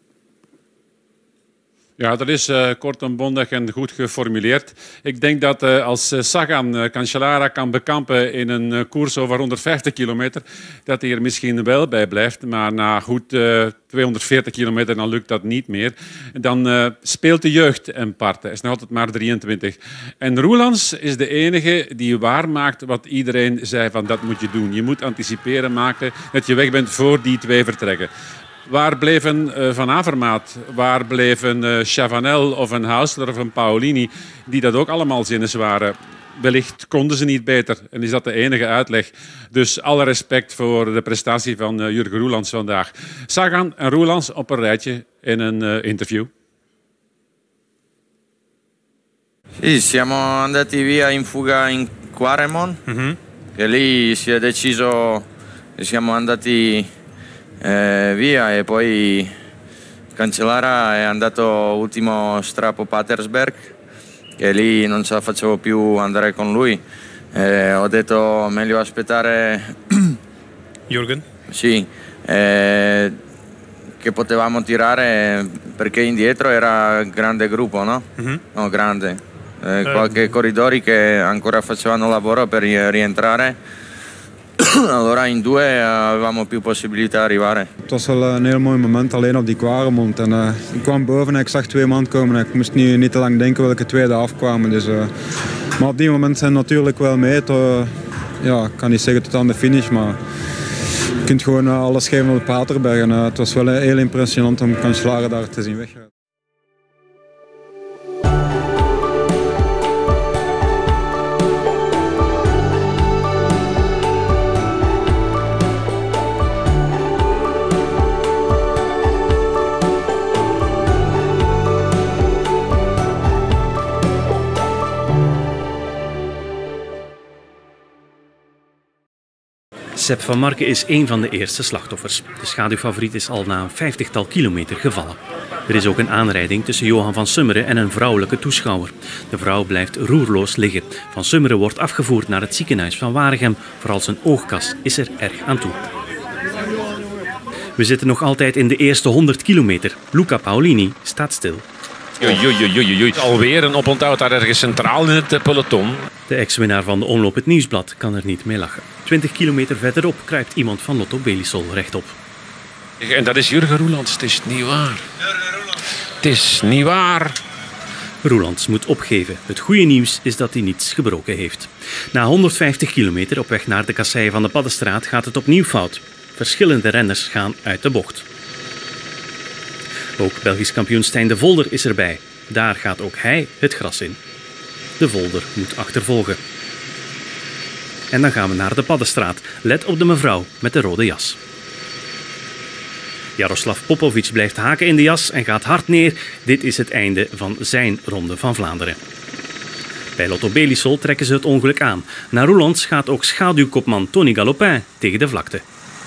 Ja, dat is uh, kort en bondig en goed geformuleerd. Ik denk dat uh, als uh, Sagan uh, Cancellara kan bekampen in een uh, koers over honderdvijftig kilometer, dat hij er misschien wel bij blijft. Maar na goed uh, tweehonderdveertig kilometer dan lukt dat niet meer. Dan uh, speelt de jeugd een part. Hij is nog altijd maar drieëntwintig. En Roelands is de enige die waarmaakt wat iedereen zei van dat moet je doen. Je moet anticiperen maken dat je weg bent voor die twee vertrekken. Waar bleven uh, Van Avermaat, waar bleven uh, Chavanel of een Hausler of een Paolini, die dat ook allemaal zinnes waren? Wellicht konden ze niet beter en is dat de enige uitleg. Dus alle respect voor de prestatie van uh, Jurgen Roelands vandaag. Sagan en Roelands op een rijtje in een uh, interview. Sì, siamo andati via in fuga in Quaremon, mm-hmm. e lì si è deciso che siamo andati Eh, via e poi Cancellara è andato ultimo strappo Patersberg che lì non ce la facevo più andare con lui, eh, ho detto meglio aspettare Jurgen? Sì, eh, che potevamo tirare perché indietro era grande gruppo, no? Mm-hmm. No, grande, eh, qualche corridori che ancora facevano lavoro per rientrare. Allora in due avevamo più possibilità arrivare. Het was wel een heel mooi moment alleen op die Quaremont. En, uh, ik kwam boven en ik zag twee man komen. En ik moest niet, niet te lang denken welke twee er afkwamen. Dus, uh, maar op die moment zijn natuurlijk wel mee. Tot, uh, ja, ik kan niet zeggen tot aan de finish, maar je kunt gewoon uh, alles geven op de Paterberg. En, uh, het was wel heel impressionant om Cancellara daar te zien weggaan. Sepp van Marken is een van de eerste slachtoffers. De schaduwfavoriet is al na een vijftigtal kilometer gevallen. Er is ook een aanrijding tussen Johan van Summeren en een vrouwelijke toeschouwer. De vrouw blijft roerloos liggen. Van Summeren wordt afgevoerd naar het ziekenhuis van Waregem. Vooral zijn oogkas is er erg aan toe. We zitten nog altijd in de eerste honderd kilometer. Luca Paolini staat stil. Oei, oei, oei, oei. Alweer een oponthoud daar ergens centraal in het peloton. De ex-winnaar van de Omloop Het Nieuwsblad kan er niet mee lachen. twintig kilometer verderop kruipt iemand van Lotto Belisol rechtop. En dat is Jurgen Roelands. Het is niet waar. Het is niet waar. Roelands moet opgeven. Het goede nieuws is dat hij niets gebroken heeft. Na honderdvijftig kilometer op weg naar de kasseien van de Paddenstraat gaat het opnieuw fout. Verschillende renners gaan uit de bocht. Ook Belgisch kampioen Stijn de Volder is erbij. Daar gaat ook hij het gras in. De Volder moet achtervolgen. En dan gaan we naar de Paddenstraat. Let op de mevrouw met de rode jas. Jaroslav Popovic blijft haken in de jas en gaat hard neer. Dit is het einde van zijn Ronde van Vlaanderen. Bij Lotto Belisol trekken ze het ongeluk aan. Naar Roelands gaat ook schaduwkopman Tony Galopin tegen de vlakte.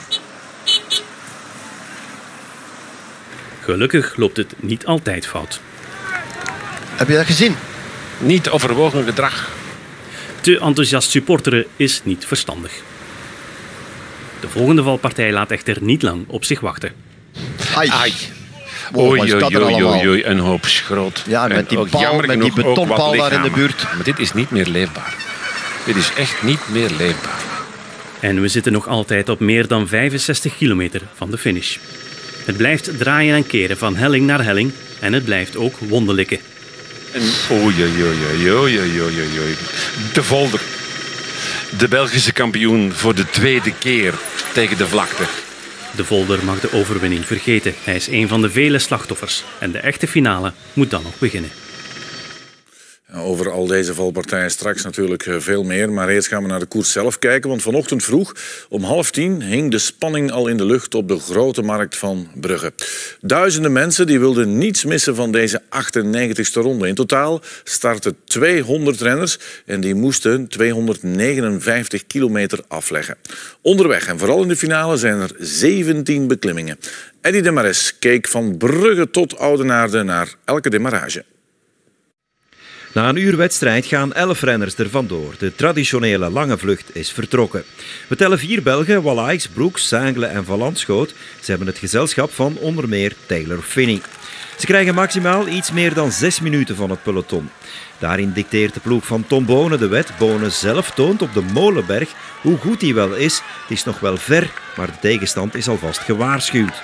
Gelukkig loopt het niet altijd fout. Heb je dat gezien? Niet overwogen gedrag. Te enthousiast supporteren is niet verstandig. De volgende valpartij laat echter niet lang op zich wachten. Ai. Ai. Wow, oei, oei, oei, oei, oei, een hoop schroot. Ja, met die, paal, met die betonpaal daar in de buurt. Maar dit is niet meer leefbaar. Dit is echt niet meer leefbaar. En we zitten nog altijd op meer dan vijfenzestig kilometer van de finish. Het blijft draaien en keren van helling naar helling en het blijft ook wonderlikken. En oei, oei, oei, oei, oei, oei, oei. De Volder. De Belgische kampioen voor de tweede keer tegen de vlakte. De Volder mag de overwinning vergeten. Hij is een van de vele slachtoffers. En de echte finale moet dan nog beginnen. Over al deze valpartijen straks natuurlijk veel meer. Maar eerst gaan we naar de koers zelf kijken. Want vanochtend vroeg om half tien hing de spanning al in de lucht op de grote markt van Brugge. Duizenden mensen die wilden niets missen van deze achtennegentigste ronde. In totaal startten tweehonderd renners en die moesten tweehonderdnegenenvijftig kilometer afleggen. Onderweg en vooral in de finale zijn er zeventien beklimmingen. Eddy de Marès keek van Brugge tot Oudenaarde naar elke demarrage. Na een uur wedstrijd gaan elf renners er vandoor. De traditionele lange vlucht is vertrokken. We tellen vier Belgen, Wallaix, Brooks, Saingle en Van Landschoot. Ze hebben het gezelschap van onder meer Taylor Phinney. Ze krijgen maximaal iets meer dan zes minuten van het peloton. Daarin dicteert de ploeg van Tom Bonen de wet. Bonen zelf toont op de Molenberg hoe goed hij wel is. Het is nog wel ver, maar de tegenstand is alvast gewaarschuwd.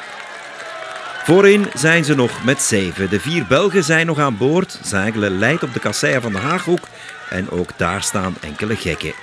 Voorin zijn ze nog met zeven. De vier Belgen zijn nog aan boord. Saingle leidt op de kasseien van de Haaghoek. En ook daar staan enkele gekken.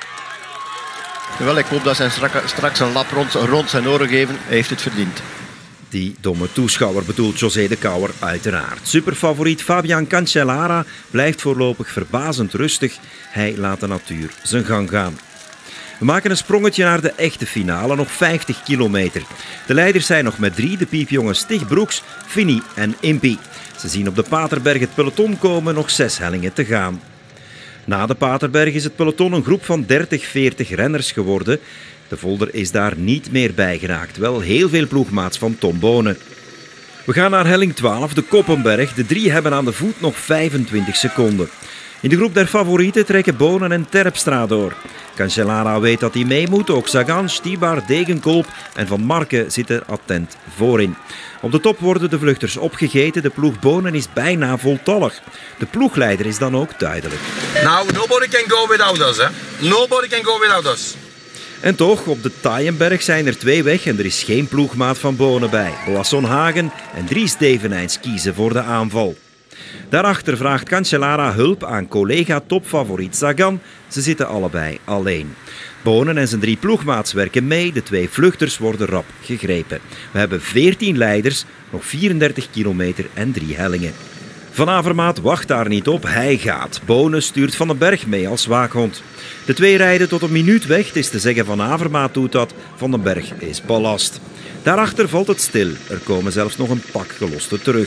Wel, ik hoop dat ze straks een lap rond, rond zijn oren geven. Hij heeft het verdiend. Die domme toeschouwer bedoelt José de Kouwer uiteraard. Superfavoriet Fabian Cancellara blijft voorlopig verbazend rustig. Hij laat de natuur zijn gang gaan. We maken een sprongetje naar de echte finale, nog vijftig kilometer. De leiders zijn nog met drie, de piepjongen Stig Brooks, Phinney en Impey. Ze zien op de Paterberg het peloton komen, nog zes hellingen te gaan. Na de Paterberg is het peloton een groep van dertig, veertig renners geworden. De Volder is daar niet meer bij geraakt. Wel heel veel ploegmaats van Tom Bonen. We gaan naar helling twaalf, de Koppenberg. De drie hebben aan de voet nog vijfentwintig seconden. In de groep der favorieten trekken Bonen en Terpstra door. Cancellara weet dat hij mee moet. Ook Sagan, Stibar, Degenkolb en Van Marken zitten attent voorin. Op de top worden de vluchters opgegeten. De ploeg Bonen is bijna voltallig. De ploegleider is dan ook duidelijk. Now nobody can go without us, hè? Nobody can go without us. En toch, op de Taaienberg zijn er twee weg en er is geen ploegmaat van Bonen bij. Boasson Hagen en Dries Devenijns kiezen voor de aanval. Daarachter vraagt Cancellara hulp aan collega-topfavoriet Sagan. Ze zitten allebei alleen. Bonen en zijn drie ploegmaats werken mee. De twee vluchters worden rap gegrepen. We hebben veertien leiders, nog vierendertig kilometer en drie hellingen. Van Avermaat wacht daar niet op, hij gaat. Bonen stuurt Van den Berg mee als waakhond. De twee rijden tot een minuut weg. Het is te zeggen Van Avermaat doet dat, Van den Berg is ballast. Daarachter valt het stil. Er komen zelfs nog een pak gelosten terug.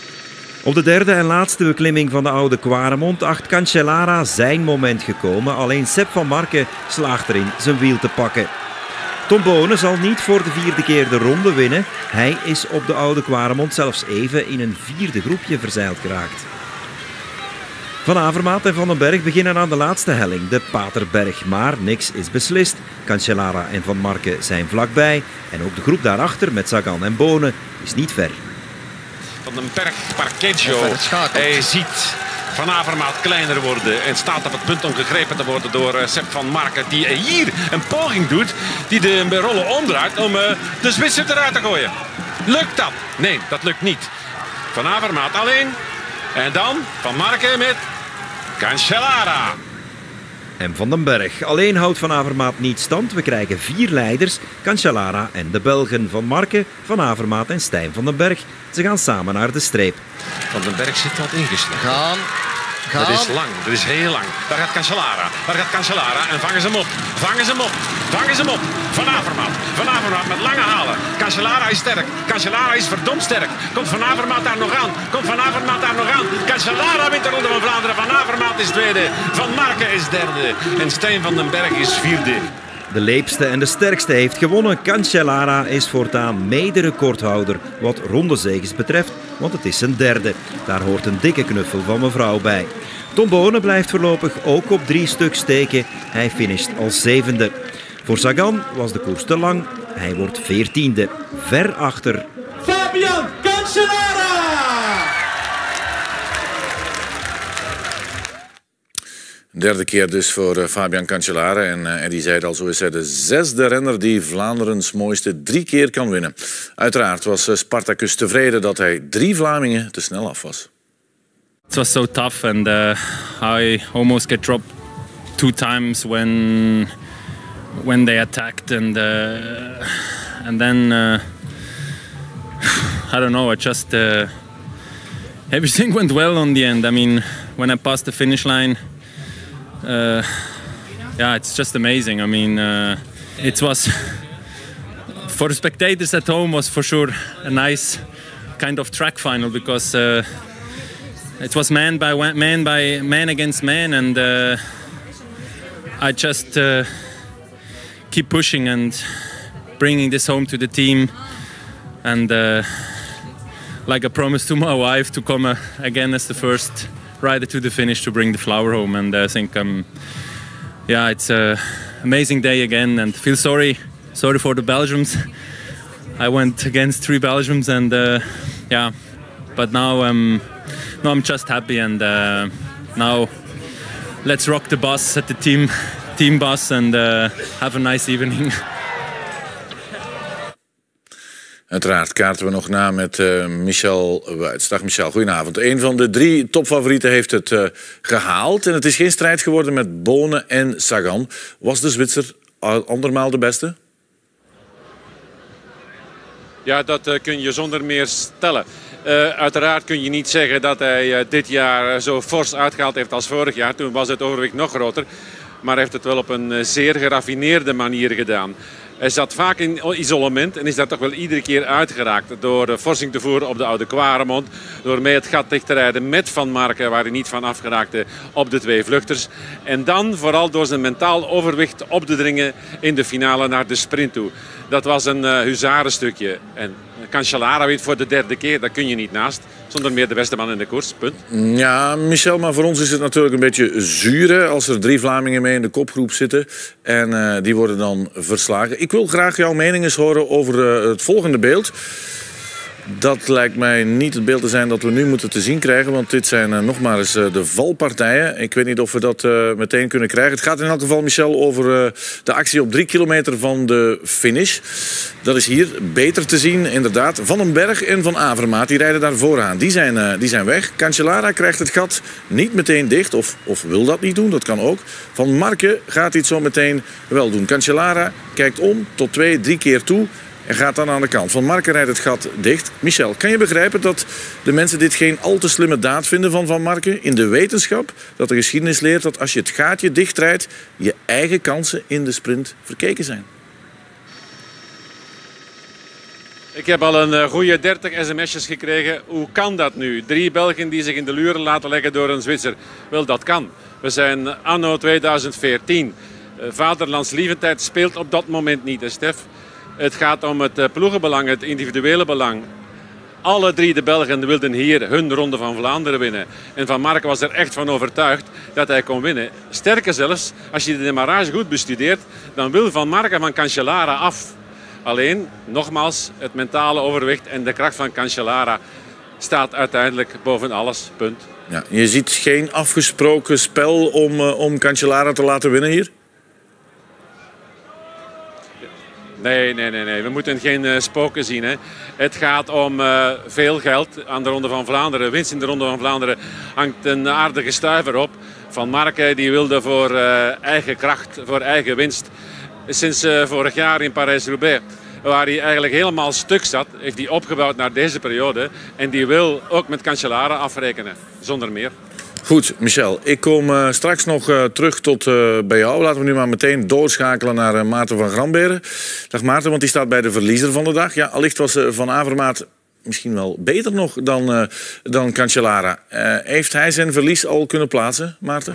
Op de derde en laatste beklimming van de Oude Quaremont acht Cancellara zijn moment gekomen. Alleen Sepp van Marken slaagt erin zijn wiel te pakken. Tom Bonen zal niet voor de vierde keer de ronde winnen. Hij is op de Oude Quaremont zelfs even in een vierde groepje verzeild geraakt. Van Avermaat en Van den Berg beginnen aan de laatste helling, de Paterberg. Maar niks is beslist. Cancellara en Van Marken zijn vlakbij. En ook de groep daarachter met Sagan en Bonen is niet ver. Van den Berg, Parkeggio. Hij ziet Van Avermaat kleiner worden en staat op het punt om gegrepen te worden door uh, Sepp van Marken, die uh, hier een poging doet, die de rollen omdraait om uh, de Zwitser eruit te gooien. Lukt dat? Nee, dat lukt niet. Van Avermaat alleen en dan Van Marken met Cancellara. En Van den Berg. Alleen houdt Van Avermaat niet stand. We krijgen vier leiders, Cancellara en de Belgen Van Marken, Van Avermaat en Stijn van den Berg. Ze gaan samen naar de streep. Van den Berg zit wat ingeslagen. Gaan. Gaan. Dat is lang, dat is heel lang. Daar gaat Cancellara, daar gaat Cancellara en vangen ze hem op. Vangen ze hem op, vangen ze hem op. Van Avermaat, Van Avermaat met lange halen. Cancellara is sterk, Cancellara is verdomd sterk. Komt Van Avermaat daar nog aan, komt Van Avermaat daar nog aan. Cancellara wint de Ronde van Vlaanderen, Van Avermaat is tweede. Van Marken is derde en Stijn van den Berg is vierde. De leepste en de sterkste heeft gewonnen. Cancellara is voortaan mede-recordhouder wat rondezeges betreft, want het is zijn derde. Daar hoort een dikke knuffel van mevrouw bij. Tom Bonen blijft voorlopig ook op drie stuk steken. Hij finisht als zevende. Voor Sagan was de koers te lang. Hij wordt veertiende. Ver achter Fabian Cancellara! Derde keer dus voor uh, Fabian Cancellara. En uh, Eddie zei het al, zo is hij de zesde renner die Vlaanderens mooiste drie keer kan winnen. Uiteraard was uh, Spartacus tevreden dat hij drie Vlamingen te snel af was. It was so tough and uh, I almost get dropped two times when when they attacked and uh, and then uh, I don't know, I just uh, everything went well on the end. I mean, when I passed the finish line, Uh, yeah, it's just amazing. I mean, uh, it was for the spectators at home was for sure a nice kind of track final because uh, it was man by man by man against man, and uh, I just uh, keep pushing and bringing this home to the team, and uh, like I promised to my wife to come uh, again as the first rider to the finish to bring the flower home. And I think, um, yeah, it's an amazing day again. And feel sorry, sorry for the Belgians. I went against three Belgians, and uh, yeah, but now um, now I'm just happy, and uh, now let's rock the bus at the team team bus and uh, have a nice evening. Uiteraard kaarten we nog na met uh, Michel Wuits. Dag Michel, goedenavond. Een van de drie topfavorieten heeft het uh, gehaald. En het is geen strijd geworden met Bonen en Sagan. Was de Zwitser andermaal de beste? Ja, dat uh, kun je zonder meer stellen. Uh, uiteraard kun je niet zeggen dat hij uh, dit jaar uh, zo fors uitgehaald heeft als vorig jaar. Toen was het overwicht nog groter. Maar hij heeft het wel op een uh, zeer geraffineerde manier gedaan. Hij zat vaak in isolement en is daar toch wel iedere keer uitgeraakt. Door uh, forsing te voeren op de Oude Quaremont. Door mee het gat dicht te rijden met Van Marken, waar hij niet van afgeraakte op de twee vluchters. En dan vooral door zijn mentaal overwicht op te dringen in de finale naar de sprint toe. Dat was een uh, huzarenstukje. En Cancellara weet voor de derde keer, daar kun je niet naast. Zonder meer de beste man in de koers, punt. Ja, Michel, maar voor ons is het natuurlijk een beetje zuur hè, als er drie Vlamingen mee in de kopgroep zitten. En uh, die worden dan verslagen. Ik wil graag jouw mening eens horen over uh, het volgende beeld. Dat lijkt mij niet het beeld te zijn dat we nu moeten te zien krijgen. Want dit zijn uh, nog maar eens uh, de valpartijen. Ik weet niet of we dat uh, meteen kunnen krijgen. Het gaat in elk geval, Michel, over uh, de actie op drie kilometer van de finish. Dat is hier beter te zien, inderdaad. Van den Berg en Van Avermaat, die rijden daar vooraan. Die zijn, uh, die zijn weg. Cancellara krijgt het gat niet meteen dicht. Of, of wil dat niet doen, dat kan ook. Van Marken gaat dit zo meteen wel doen. Cancellara kijkt om tot twee, drie keer toe. En gaat dan aan de kant. Van Marken rijdt het gat dicht. Michel, kan je begrijpen dat de mensen dit geen al te slimme daad vinden van Van Marken? In de wetenschap dat de geschiedenis leert dat als je het gaatje dichtrijdt, je eigen kansen in de sprint verkeken zijn. Ik heb al een uh, goede dertig sms'jes gekregen. Hoe kan dat nu? Drie Belgen die zich in de luren laten leggen door een Zwitser. Wel, dat kan. We zijn anno tweeduizend veertien. Uh, vaderlandslievendheid speelt op dat moment niet, hè, Stef? Het gaat om het ploegenbelang, het individuele belang. Alle drie de Belgen wilden hier hun Ronde van Vlaanderen winnen. En Van Marken was er echt van overtuigd dat hij kon winnen. Sterker zelfs, als je de demarrage goed bestudeert, dan wil Van Marken van Cancellara af. Alleen, nogmaals, het mentale overwicht en de kracht van Cancellara staat uiteindelijk boven alles. Punt. Ja, je ziet geen afgesproken spel om, uh, om Cancellara te laten winnen hier? Nee, nee, nee, nee. We moeten geen uh, spoken zien. Hè. Het gaat om uh, veel geld aan de Ronde van Vlaanderen. Winst in de Ronde van Vlaanderen hangt een aardige stuiver op. Van Marken die wilde voor uh, eigen kracht, voor eigen winst. Sinds uh, vorig jaar in Parijs-Roubaix, waar hij eigenlijk helemaal stuk zat, heeft hij opgebouwd naar deze periode. En die wil ook met Cancellara afrekenen, zonder meer. Goed, Michel, ik kom uh, straks nog uh, terug tot uh, bij jou. Laten we nu maar meteen doorschakelen naar uh, Maarten van Gramberen. Dag Maarten, want die staat bij de verliezer van de dag. Ja, allicht was uh, Van Avermaat misschien wel beter nog dan, uh, dan Cancellara. Uh, heeft hij zijn verlies al kunnen plaatsen, Maarten?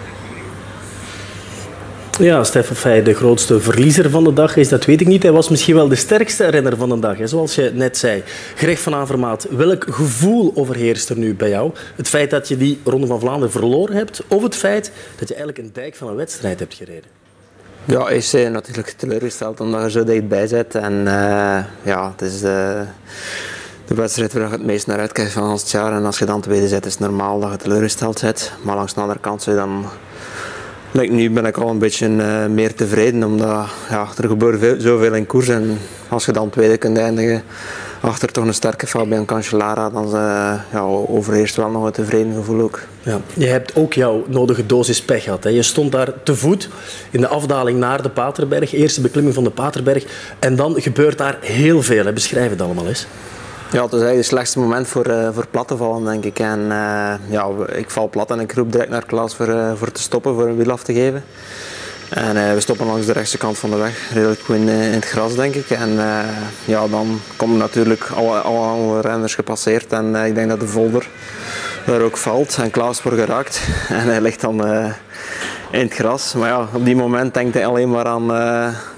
Ja, Stef, of hij de grootste verliezer van de dag is, dat weet ik niet. Hij was misschien wel de sterkste renner van de dag, hè, zoals je net zei. Greg van Avermaat, welk gevoel overheerst er nu bij jou? Het feit dat je die Ronde van Vlaanderen verloren hebt, of het feit dat je eigenlijk een dijk van een wedstrijd hebt gereden? Ja, ik ben natuurlijk teleurgesteld omdat je zo dichtbij bent. En uh, ja, het is de, de wedstrijd waar je het meest naar uitkijkt van het jaar. En als je dan tweede zit, is het normaal dat je teleurgesteld bent. Maar langs de andere kant zou je dan... Like, nu ben ik al een beetje uh, meer tevreden, omdat ja, er gebeurt veel, zoveel in koers. En als je dan tweede kunt eindigen, achter toch een sterke Fabian Cancellara, dan uh, ja, overheerst wel nog een tevreden gevoel ook. Ja, je hebt ook jouw nodige dosis pech gehad. Hè. Je stond daar te voet in de afdaling naar de Paterberg, eerste beklimming van de Paterberg. En dan gebeurt daar heel veel. Hè. Beschrijf het allemaal eens. Ja, het is eigenlijk het slechtste moment voor, uh, voor plat te vallen, denk ik. En uh, ja, ik val plat en ik roep direct naar Klaas voor, uh, voor te stoppen, voor een wiel af te geven. En uh, we stoppen langs de rechtse kant van de weg, redelijk goed in, uh, in het gras, denk ik. En uh, ja, dan komen natuurlijk alle, alle, alle renners gepasseerd. En uh, ik denk dat de Volder daar ook valt en Klaas wordt geraakt. En hij ligt dan uh, in het gras. Maar ja, op die moment denkt hij alleen maar aan uh,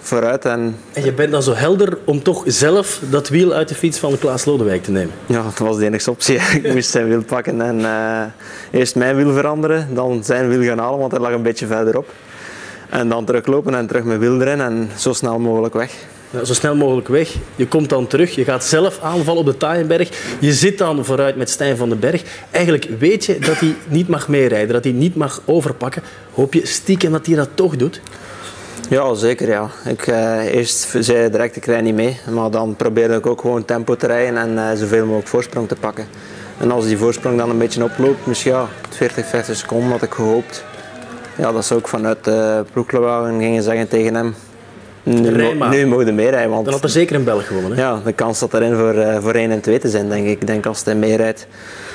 vooruit. En... en je bent dan zo helder om toch zelf dat wiel uit de fiets van Klaas Lodewijk te nemen? Ja, dat was de enige optie. Ik moest zijn wiel pakken en uh, eerst mijn wiel veranderen, dan zijn wiel gaan halen, want hij lag een beetje verderop. En dan teruglopen en terug mijn wiel erin en zo snel mogelijk weg. Ja, zo snel mogelijk weg. Je komt dan terug, je gaat zelf aanvallen op de Taaienberg. Je zit dan vooruit met Stijn van den Berg. Eigenlijk weet je dat hij niet mag meerijden, dat hij niet mag overpakken. Hoop je stiekem dat hij dat toch doet? Ja, zeker. Ja. Ik, uh, eerst zei hij direct, ik rij niet mee. Maar dan probeerde ik ook gewoon tempo te rijden en uh, zoveel mogelijk voorsprong te pakken. En als die voorsprong dan een beetje oploopt, misschien ja, veertig, vijftig seconden had ik gehoopt. Ja, dat zou ik vanuit de ploegwagen gingen zeggen tegen hem. Nu, mo nu mogen we meerijden. Want dan had er zeker een Belg gewonnen. Hè? Ja, de kans zat erin voor, uh, voor één en twee te zijn, denk ik. Ik denk als hij meerijdt.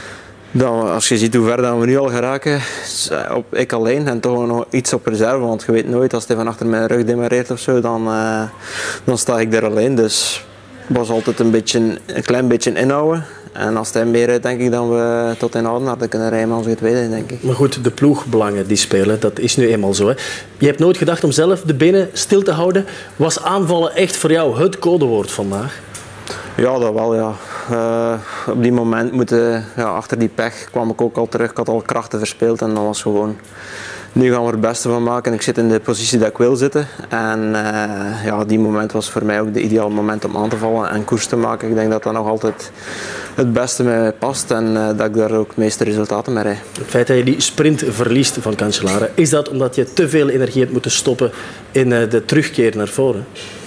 Dan, als je ziet hoe ver dan we nu al geraken, op, ik alleen en toch nog iets op reserve. Want je weet nooit, als hij van achter mijn rug demareert of zo, dan, uh, dan sta ik er alleen. Dus het was altijd een, beetje, een klein beetje inhouden. En als hij meerijdt, denk ik dat we tot in Oudenaarde kunnen rijden als het tweede, denk ik. Maar goed, de ploegbelangen die spelen, dat is nu eenmaal zo. Hè. Je hebt nooit gedacht om zelf de benen stil te houden. Was aanvallen echt voor jou het codewoord vandaag? Ja, dat wel, ja. Uh, op die moment moeten, ja, achter die pech kwam ik ook al terug. Ik had al krachten verspeeld en dat was gewoon... Nu gaan we er het beste van maken. Ik zit in de positie dat ik wil zitten. En uh, ja, die moment was voor mij ook de ideale moment om aan te vallen en koers te maken. Ik denk dat dat nog altijd het beste bij mij past en uh, dat ik daar ook de meeste resultaten mee rijd. Het feit dat je die sprint verliest van Cancellara, is dat omdat je te veel energie hebt moeten stoppen in uh, de terugkeer naar voren?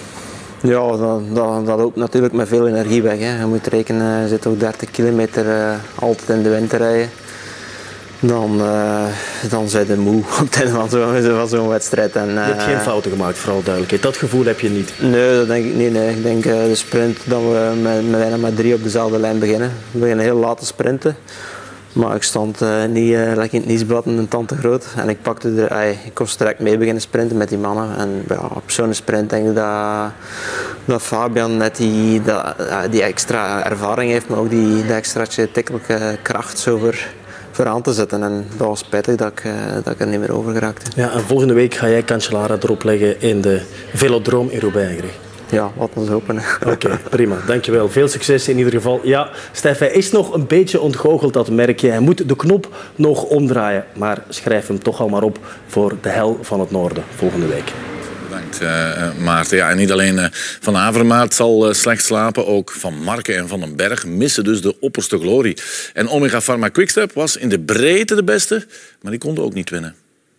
Ja, dat, dat, dat loopt natuurlijk met veel energie weg. Hè. Je moet rekenen, je zit ook dertig kilometer uh, altijd in de wind te rijden. Dan, uh, dan zijn ze moe op het einde van zo'n zo wedstrijd. En, uh, je hebt geen fouten gemaakt, vooral duidelijkheid. Dat gevoel heb je niet? Nee, dat denk ik niet. Nee. Ik denk uh, de sprint dat we met, met, met drie op dezelfde lijn beginnen. We beginnen heel laat te sprinten. Maar ik stond uh, niet uh, lekker in het nieuwsblad en een tand te groot. En ik, pakte de, uh, ik kon direct mee beginnen sprinten met die mannen. En ja, op zo'n sprint denk ik dat, dat Fabian net die, dat, uh, die extra ervaring heeft, maar ook die, die extra tikkelijke kracht zo voor... voor aan te zetten. En dat was spijtig dat ik, uh, dat ik er niet meer over geraakte. Ja, en volgende week ga jij Cancellara erop leggen in de Velodroom in Roubaix. Ja, wat ons hopen. Oké, okay, prima. Dankjewel. Veel succes in ieder geval. Ja, Stef, hij is nog een beetje ontgoocheld, dat merk je. Hij moet de knop nog omdraaien. Maar schrijf hem toch al maar op voor de hel van het noorden volgende week. Bedankt, uh, Maarten. Ja, en niet alleen uh, Van Avermaat zal uh, slecht slapen, ook Van Marken en Van den Berg missen dus de opperste glorie. En Omega Pharma Quickstep was in de breedte de beste, maar die konden ook niet winnen.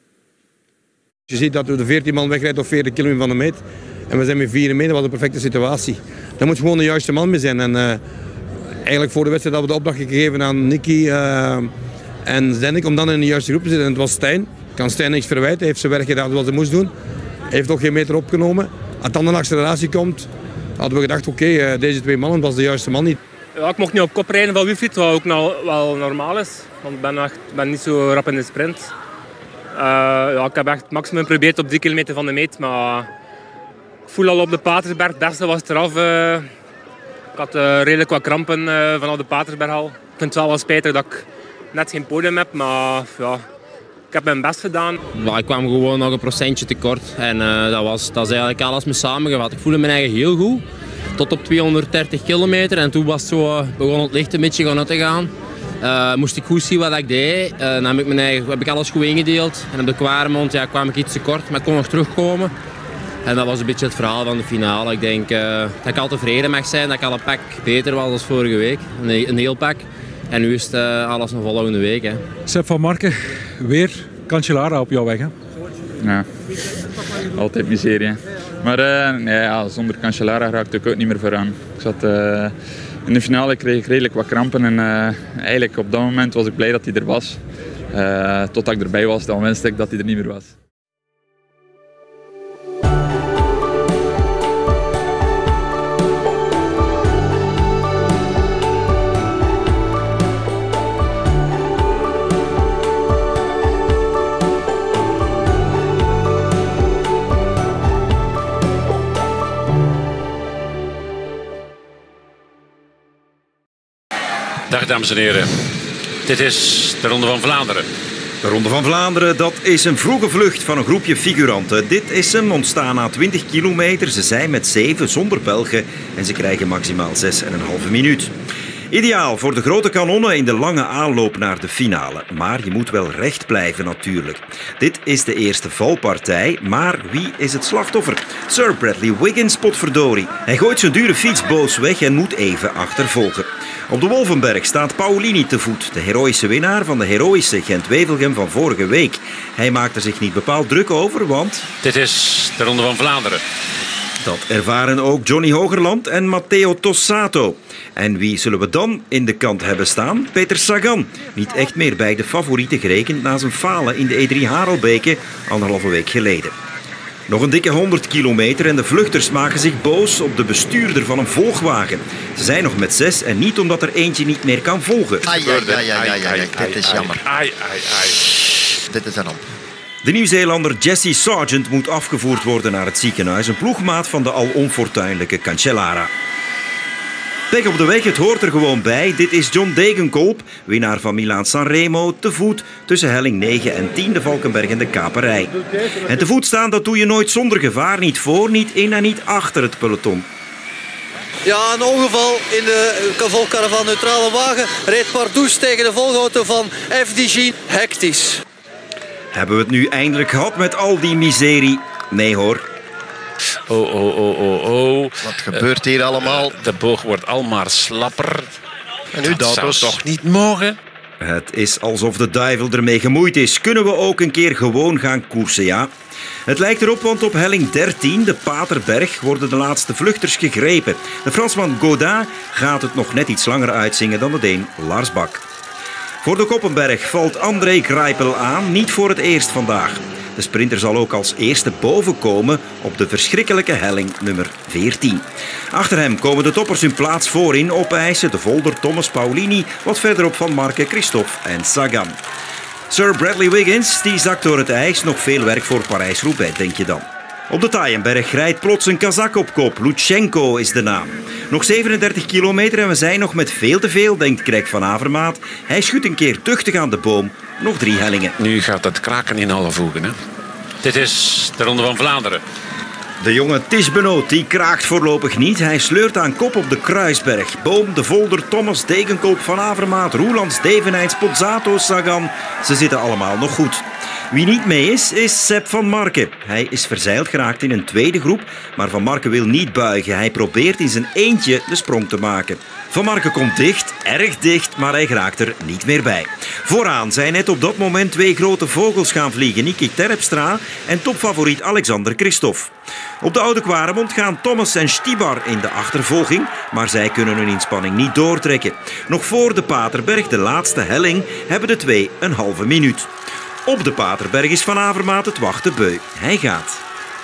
Je ziet dat we de veertien man wegrijden op veertig kilometer van de meet. En we zijn met vier meter, dat was een perfecte situatie. Daar moet gewoon de juiste man mee zijn. En uh, eigenlijk voor de wedstrijd hadden we de opdracht gegeven aan Nicky uh, en Zennik om dan in de juiste groep te zitten. En het was Stijn. Ik kan Stijn niks verwijten, hij heeft zijn werk gedaan zoals hij moest doen. Hij heeft ook geen meter opgenomen. Als dan een acceleratie komt, hadden we gedacht, oké, okay, uh, deze twee mannen was de juiste man niet. Ja, ik mocht niet op kop rijden van Wilfried, wat ook nou wel normaal is. Want ik ben, echt, ben niet zo rap in de sprint. Uh, ja, ik heb echt het maximum geprobeerd op drie kilometer van de meet, maar ik voel al op de Patersberg, het beste was eraf. Uh, ik had uh, redelijk wat krampen uh, vanaf de Patersberg al. Ik vind het wel wel spijtig dat ik net geen podium heb, maar ja, ik heb mijn best gedaan. Ja, ik kwam gewoon nog een procentje tekort en uh, dat, was, dat is eigenlijk alles mee samengevat. Ik voelde me eigenlijk heel goed, tot op tweehonderddertig kilometer en toen was het zo, uh, begon het licht een beetje gaan uit te gaan. Uh, moest ik goed zien wat ik deed. Uh, dan heb ik, mijn eigen, heb ik alles goed ingedeeld. En op de Kwaremond ja, kwam ik iets te kort, maar ik kon nog terugkomen. En dat was een beetje het verhaal van de finale. Ik denk uh, dat ik al tevreden mag zijn, dat ik al een pak beter was dan vorige week. Een, een heel pak. En nu is het uh, alles een volgende week. Hè. Sepp van Marken, weer Cancellara op jouw weg. Hè? Ja, altijd miserie. Hè. Maar uh, nee, ja, zonder Cancellara raakte ik ook niet meer vooraan. Ik zat... Uh, In de finale kreeg ik redelijk wat krampen en uh, eigenlijk op dat moment was ik blij dat hij er was. Uh, totdat ik erbij was, dan wenste ik dat hij er niet meer was. Dag dames en heren, dit is de Ronde van Vlaanderen. De Ronde van Vlaanderen, dat is een vroege vlucht van een groepje figuranten. Dit is hem, ontstaan na twintig kilometer. Ze zijn met zeven zonder Belgen en ze krijgen maximaal zes en een halve minuut. Ideaal voor de grote kanonnen in de lange aanloop naar de finale. Maar je moet wel recht blijven natuurlijk. Dit is de eerste valpartij, maar wie is het slachtoffer? Sir Bradley Wiggins, potverdorie. Hij gooit zijn dure fiets boos weg en moet even achtervolgen. Op de Wolvenberg staat Paulini te voet, de heroïsche winnaar van de heroïsche Gent-Wevelgem van vorige week. Hij maakt er zich niet bepaald druk over, want... Dit is de Ronde van Vlaanderen. Dat ervaren ook Johnny Hogerland en Matteo Tossato. En wie zullen we dan in de kant hebben staan? Peter Sagan. Niet echt meer bij de favorieten gerekend na zijn falen in de E drie Harelbeke anderhalve week geleden. Nog een dikke honderd kilometer en de vluchters maken zich boos op de bestuurder van een volgwagen. Ze zijn nog met zes en niet omdat er eentje niet meer kan volgen. Ai, ai, ai, ai, ai, ai, dit is jammer. Ai, ai, ai. Dit is een ramp. De Nieuw-Zeelander Jesse Sargent moet afgevoerd worden naar het ziekenhuis. Een ploegmaat van de al onfortuinlijke Cancellara. Pech op de weg, het hoort er gewoon bij. Dit is John Degenkolb, winnaar van Milaan-Sanremo, te voet tussen helling negen en tien, de Valkenberg en de Kaperij. En te voet staan, dat doe je nooit zonder gevaar. Niet voor, niet in en niet achter het peloton. Ja, een ongeval in de volcaravan neutrale wagen. Reed Pardoes tegen de volgauto van F D G. Hectisch. Hebben we het nu eindelijk gehad met al die miserie? Nee hoor. Oh, oh, oh, oh, oh. Wat gebeurt hier allemaal? De boog wordt al maar slapper. En nu dat dat zou toch niet mogen? Het is alsof de duivel ermee gemoeid is. Kunnen we ook een keer gewoon gaan koersen, ja? Het lijkt erop, want op helling dertien, de Paterberg, worden de laatste vluchters gegrepen. De Fransman Godin gaat het nog net iets langer uitzingen dan de Deen Lars Bak. Voor de Koppenberg valt André Greipel aan, niet voor het eerst vandaag. De sprinter zal ook als eerste boven komen op de verschrikkelijke helling nummer veertien. Achter hem komen de toppers hun plaats voorin opeisen. De Volder, Thomas, Paulini, wat verderop Van Marke, Christophe en Sagan. Sir Bradley Wiggins die zakt door het ijs. Nog veel werk voor Parijs-Roubaix, denk je dan. Op de Taaienberg rijdt plots een Kazak op kop. Lutsenko is de naam. Nog zevenendertig kilometer en we zijn nog met veel te veel, denkt Craig van Avermaat. Hij schudt een keer tuchtig aan de boom. Nog drie hellingen. Nu gaat het kraken in alle voegen. Hè? Dit is de Ronde van Vlaanderen. De jonge Tish Benoot die kraakt voorlopig niet. Hij sleurt aan kop op de Kruisberg. Boom, de Volder, Thomas, Degenkolb, Van Avermaat, Roelands, Devenijns, Pozzato, Sagan. Ze zitten allemaal nog goed. Wie niet mee is, is Sepp van Marke. Hij is verzeild geraakt in een tweede groep, maar Van Marke wil niet buigen. Hij probeert in zijn eentje de sprong te maken. Van Marke komt dicht, erg dicht, maar hij raakt er niet meer bij. Vooraan zijn net op dat moment twee grote vogels gaan vliegen. Niki Terpstra en topfavoriet Alexander Christophe. Op de Oude Kwaremond gaan Thomas en Stibar in de achtervolging, maar zij kunnen hun inspanning niet doortrekken. Nog voor de Paterberg, de laatste helling, hebben de twee een halve minuut. Op de Paterberg is Van Avermaat het wachten beu. Hij gaat.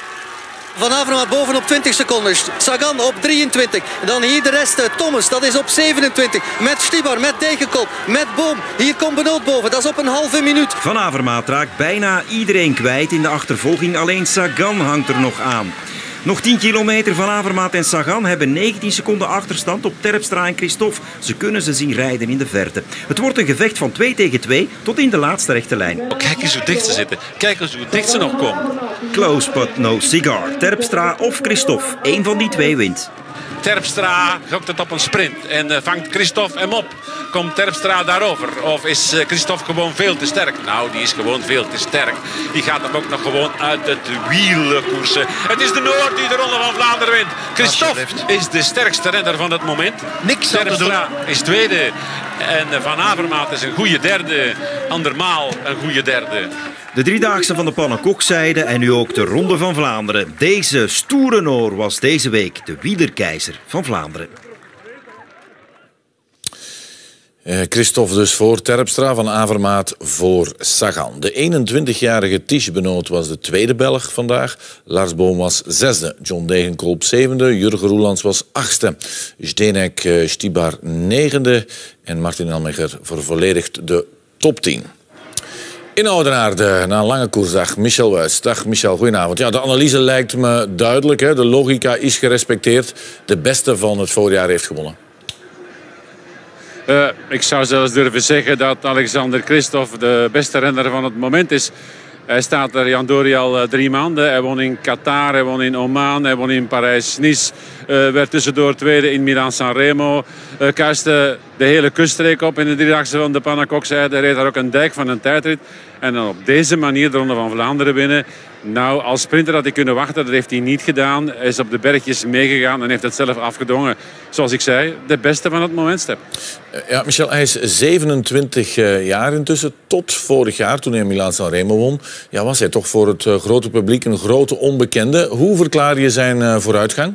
Van Avermaat boven op twintig seconden. Sagan op drieëntwintig. Dan hier de rest. Thomas, dat is op zevenentwintig. Met Stibar, met Degenkolb, met Boom. Hier komt Benoot boven. Dat is op een halve minuut. Van Avermaat raakt bijna iedereen kwijt in de achtervolging. Alleen Sagan hangt er nog aan. Nog tien kilometer. Van Avermaat en Sagan hebben negentien seconden achterstand op Terpstra en Christophe. Ze kunnen ze zien rijden in de verte. Het wordt een gevecht van twee tegen twee tot in de laatste rechte lijn. Kijk eens hoe dicht ze zitten. Kijk eens hoe dicht ze nog komen. Close but no cigar. Terpstra of Christophe. Eén van die twee wint. Terpstra gokt het op een sprint en uh, vangt Christophe hem op. Komt Terpstra daarover? Of is uh, Christophe gewoon veel te sterk? Nou, die is gewoon veel te sterk. Die gaat hem ook nog gewoon uit het wiel koersen. Het is de Noord die de Ronde van Vlaanderen wint. Christophe is de sterkste renner van het moment. Niks aan te doen. Terpstra is tweede. En uh, Van Avermaat is een goede derde. Andermaal een goede derde. De driedaagse van de Pannenkoekzijde en nu ook de Ronde van Vlaanderen. Deze stoere Noor was deze week de wielerkeizer van Vlaanderen. Uh, Christophe dus voor Terpstra, Van Avermaat voor Sagan. De eenentwintigjarige Tish Benoot was de tweede Belg vandaag. Lars Boom was zesde. John Degenkolb zevende. Jurgen Roelands was achtste. Zdenek uh, Stibar negende. En Martin Almeger vervolledigt de top tien. In Oudenaarde, na een lange koersdag, Michel Wuits. Dag Michel, goedenavond. Ja, de analyse lijkt me duidelijk. Hè? De logica is gerespecteerd. De beste van het voorjaar heeft gewonnen. Uh, ik zou zelfs durven zeggen dat Alexander Kristoff de beste renner van het moment is. Hij staat er, Jandori, al drie maanden. Hij won in Qatar, hij won in Oman, hij won in Parijs-Nice. Uh, werd tussendoor tweede in Milaan-Sanremo. Uh, kuiste de hele kuststreek op in de driedaagse van de Panacok-zijde. Hij reed daar ook een dijk van een tijdrit. En dan op deze manier de Ronde van Vlaanderen winnen. Nou, als sprinter had hij kunnen wachten. Dat heeft hij niet gedaan. Hij is op de bergjes meegegaan en heeft het zelf afgedwongen. Zoals ik zei, de beste van het moment, Step. Ja, Michel, hij is zevenentwintig jaar intussen. Tot vorig jaar, toen hij Milaan-Sanremo won, ja, was hij toch voor het grote publiek een grote onbekende. Hoe verklaar je zijn vooruitgang?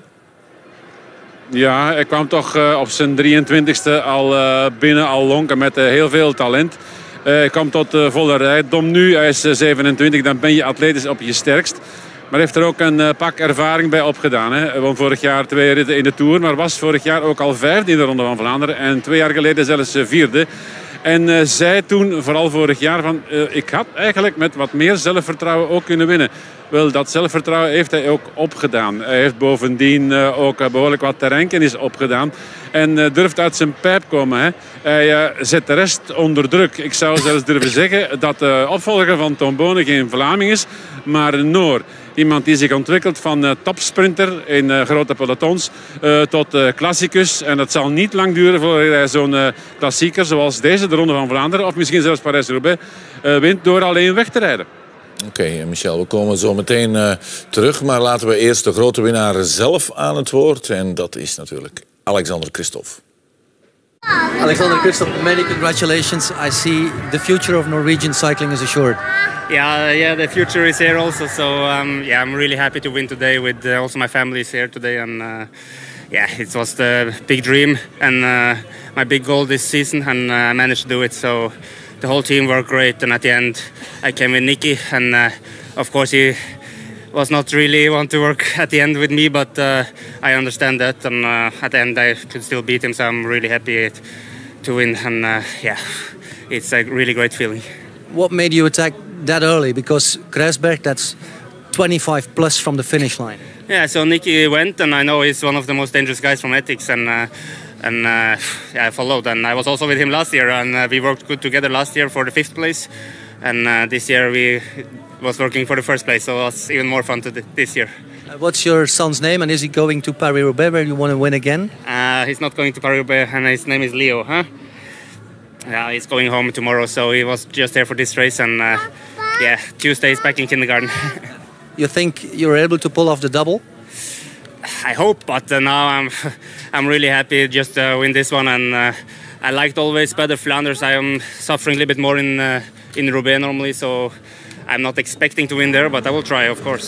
Ja, hij kwam toch uh, op zijn drieëntwintigste al uh, binnen, al lonken met uh, heel veel talent. Uh, hij kwam tot uh, volle rijkdom nu. Hij is uh, zevenentwintig, dan ben je atletisch op je sterkst. Maar heeft er ook een uh, pak ervaring bij opgedaan. Hè. Hij won vorig jaar twee ritten in de Tour, maar was vorig jaar ook al vijfde in de Ronde van Vlaanderen. En twee jaar geleden zelfs uh, vierde. En uh, zei toen, vooral vorig jaar, van uh, ik had eigenlijk met wat meer zelfvertrouwen ook kunnen winnen. Wel, dat zelfvertrouwen heeft hij ook opgedaan. Hij heeft bovendien uh, ook uh, behoorlijk wat terreinkennis opgedaan. En uh, durft uit zijn pijp komen. Hè. Hij uh, zet de rest onder druk. Ik zou zelfs durven zeggen dat de opvolger van Tom Bonen geen Vlaming is, maar een Noor. Iemand die zich ontwikkelt van uh, topsprinter in uh, grote pelotons uh, tot uh, klassicus. En het zal niet lang duren voordat hij zo'n uh, klassieker zoals deze, de Ronde van Vlaanderen, of misschien zelfs Parijs-Roubaix, uh, wint door alleen weg te rijden. Oké, okay, Michel, we komen zo meteen uh, terug. Maar laten we eerst de grote winnaar zelf aan het woord. En dat is natuurlijk Alexander Kristoff. Alexander Kristoff, many congratulations. I see the future of Norwegian cycling is assured. Yeah, yeah, the future is here also. So um, yeah, I'm really happy to win today. With uh, also my family is here today, and uh, yeah, it was the big dream and uh, my big goal this season, and uh, I managed to do it. So the whole team worked great, and at the end, I came with Nicky, and uh, of course he was not really want to work at the end with me, but uh, I understand that, and uh, at the end I could still beat him, so I'm really happy to win, and uh, yeah, it's a really great feeling. What made you attack that early? Because Kruisberg, that's twenty-five plus from the finish line. Yeah, so Nicky went, and I know he's one of the most dangerous guys from Ethics, and uh, and uh, yeah, I followed, and I was also with him last year, and uh, we worked good together last year for the fifth place, and uh, this year we was working for the first place, so it was even more fun to th this year. Uh, what's your son's name, and is he going to Paris-Roubaix where you want to win again? Uh, he's not going to Paris-Roubaix, and his name is Leo, huh? Yeah, he's going home tomorrow, so he was just there for this race, and uh, yeah, Tuesday is back in kindergarten. You think you're able to pull off the double? I hope, but uh, now I'm I'm really happy just to uh, win this one, and uh, I liked always better Flanders. I am suffering a little bit more in uh, in Roubaix normally, so I'm not expecting to win there, but I will try, of course.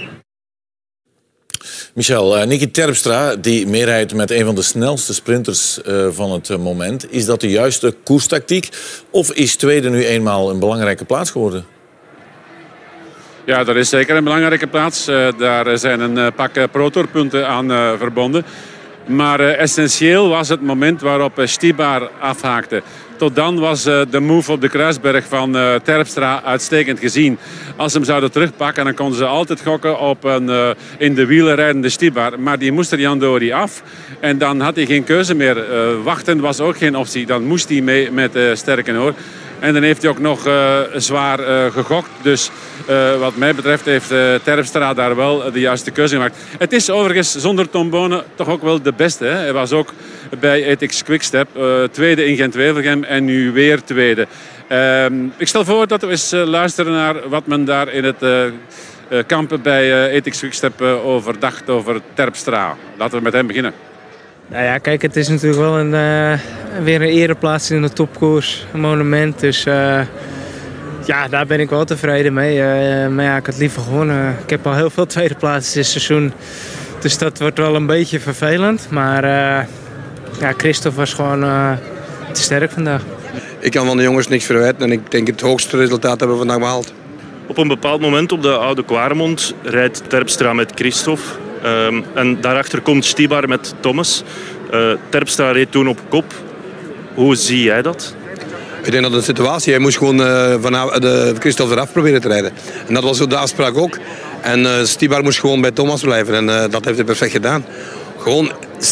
Michel, uh, Nicky Terpstra, die meerijdt met een van de snelste sprinters uh, van het uh, moment. Is dat de juiste koerstactiek? Of is tweede nu eenmaal een belangrijke plaats geworden? Ja, dat is zeker een belangrijke plaats. Uh, daar zijn een uh, pak uh, pro-tourpunten aan uh, verbonden. Maar uh, essentieel was het moment waarop uh, Stybar afhaakte. Tot dan was uh, de move op de Kruisberg van uh, Terpstra uitstekend gezien. Als ze hem zouden terugpakken, dan konden ze altijd gokken op een uh, in de wielen rijdende Stybar. Maar die moest er Jandori af. En dan had hij geen keuze meer. Uh, wachten was ook geen optie. Dan moest hij mee met uh, Sterkenhoor. En dan heeft hij ook nog uh, zwaar uh, gegokt. Dus uh, wat mij betreft heeft uh, Terpstra daar wel de juiste keuze gemaakt. Het is overigens zonder Tom Bonen toch ook wel de beste. Hè? Hij was ook bij Ethics Quickstep uh, tweede in Gent-Wevelgem en nu weer tweede. Uh, ik stel voor dat we eens uh, luisteren naar wat men daar in het uh, uh, kamp bij uh, Ethics Quickstep uh, over dacht over Terpstra. Laten we met hem beginnen. Nou ja, kijk, het is natuurlijk wel een, uh, weer een ereplaats in de topkoers, een monument. Dus uh, ja, daar ben ik wel tevreden mee. Uh, maar ja, ik had liever gewonnen. Ik heb al heel veel tweede plaatsen dit seizoen. Dus dat wordt wel een beetje vervelend. Maar uh, ja, Kristoff was gewoon uh, te sterk vandaag. Ik kan van de jongens niks verwijten en ik denk het hoogste resultaat hebben we vandaag behaald. Op een bepaald moment op de Oude Kwaremond rijdt Terpstra met Kristoff. Um, en daarachter komt Stybar met Thomas. Uh, Terpstra reed toen op kop. Hoe zie jij dat? Ik denk dat de situatie, hij moest gewoon uh, van de Kristoff eraf proberen te rijden. En dat was zo de afspraak ook. En uh, Stybar moest gewoon bij Thomas blijven en uh, dat heeft hij perfect gedaan. Gewoon,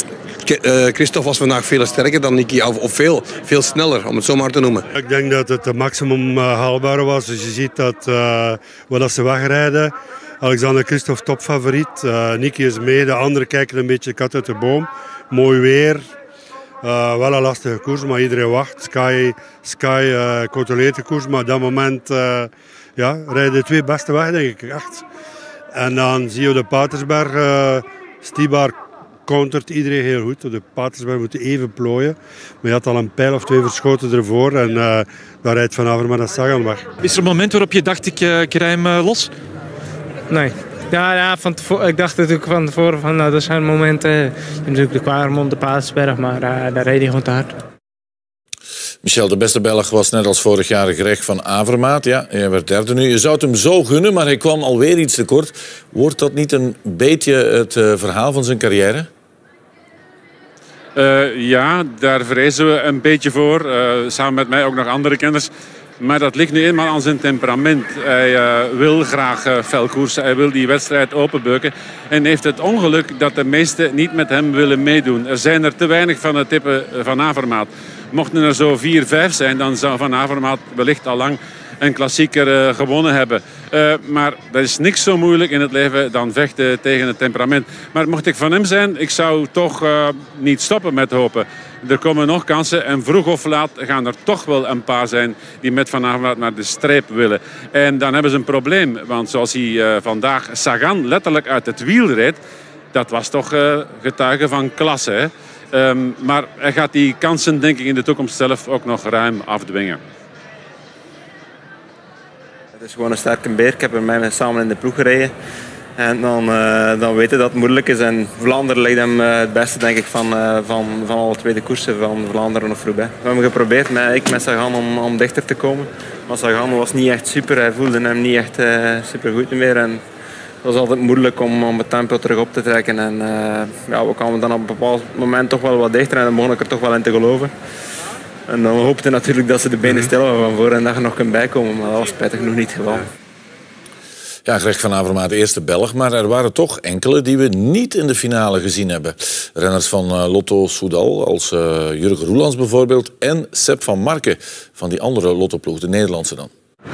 uh, Christophe was vandaag veel sterker dan Nicky, of, of veel, veel sneller, om het zo maar te noemen. Ik denk dat het het maximum uh, haalbaar was. Dus je ziet dat uh, wat ze wegrijden. Alexander Christophe topfavoriet. Uh, Nicky is mee, de anderen kijken een beetje kat uit de boom. Mooi weer. Uh, wel een lastige koers, maar iedereen wacht. Sky, Sky uh, controleert de koers, maar op dat moment uh, ja, rijden de twee beste weg, denk ik. Echt. En dan zie je op de Patersberg, uh, Stibar countert iedereen heel goed. Op de Patersberg moeten even plooien. Maar je had al een pijl of twee verschoten ervoor en uh, dan rijdt Van Avermaet en Sagan weg. Is er een moment waarop je dacht, ik, uh, ik rij hem uh, los? Nee. Ja, ja van tevoren, ik dacht natuurlijk van tevoren van nou, dat zijn momenten. Je hebt natuurlijk de Quaremont, de Patersberg, maar uh, daar reed hij gewoon te hard. Michel, de beste Belg was net als vorig jaar Greg van Avermaet. Ja, hij werd derde nu. Je zou het hem zo gunnen, maar hij kwam alweer iets tekort. Wordt dat niet een beetje het uh, verhaal van zijn carrière? Uh, ja, daar vrezen we een beetje voor. Uh, samen met mij ook nog andere kenners. Maar dat ligt nu eenmaal aan zijn temperament. Hij uh, wil graag uh, fel koersen. Hij wil die wedstrijd openbeuken. En heeft het ongeluk dat de meesten niet met hem willen meedoen. Er zijn er te weinig van het type Van Avermaet. Mochten er zo vier, vijf zijn, dan zou Van Avermaet wellicht al lang een klassieker uh, gewonnen hebben. Uh, maar er is niks zo moeilijk in het leven dan vechten tegen het temperament. Maar mocht ik van hem zijn, ik zou toch uh, niet stoppen met hopen. Er komen nog kansen en vroeg of laat gaan er toch wel een paar zijn die met Van Avermaet naar de streep willen. En dan hebben ze een probleem, want zoals hij uh, vandaag Sagan letterlijk uit het wiel reed, dat was toch uh, getuige van klasse, hè? Um, maar hij gaat die kansen denk ik in de toekomst zelf ook nog ruim afdwingen. Het is gewoon een sterke beer. Ik heb er mij samen in de ploeg gereden. En dan, uh, dan weten dat het moeilijk is. En Vlaanderen ligt hem uh, het beste denk ik van, uh, van, van alle tweede koersen van Vlaanderen of Roubaix. We hebben geprobeerd, met, ik met Sagan, om, om dichter te komen. Maar Sagan was niet echt super. Hij voelde hem niet echt uh, super goed meer. En het was altijd moeilijk om, om het tempo terug op te trekken. En uh, ja, we kwamen dan op een bepaald moment toch wel wat dichter. En dan begon ik er toch wel in te geloven. En dan hoopte ik natuurlijk dat ze de benen stil hadden van voor en dat je nog kunt bijkomen. Maar dat was spijtig genoeg niet het geval. Ja, Greg van Avermaet, de eerste Belg. Maar er waren toch enkele die we niet in de finale gezien hebben. Renners van uh, Lotto Soudal, als uh, Jurgen Roelands bijvoorbeeld. En Sepp van Marken van die andere Lotto-ploeg, de Nederlandse dan.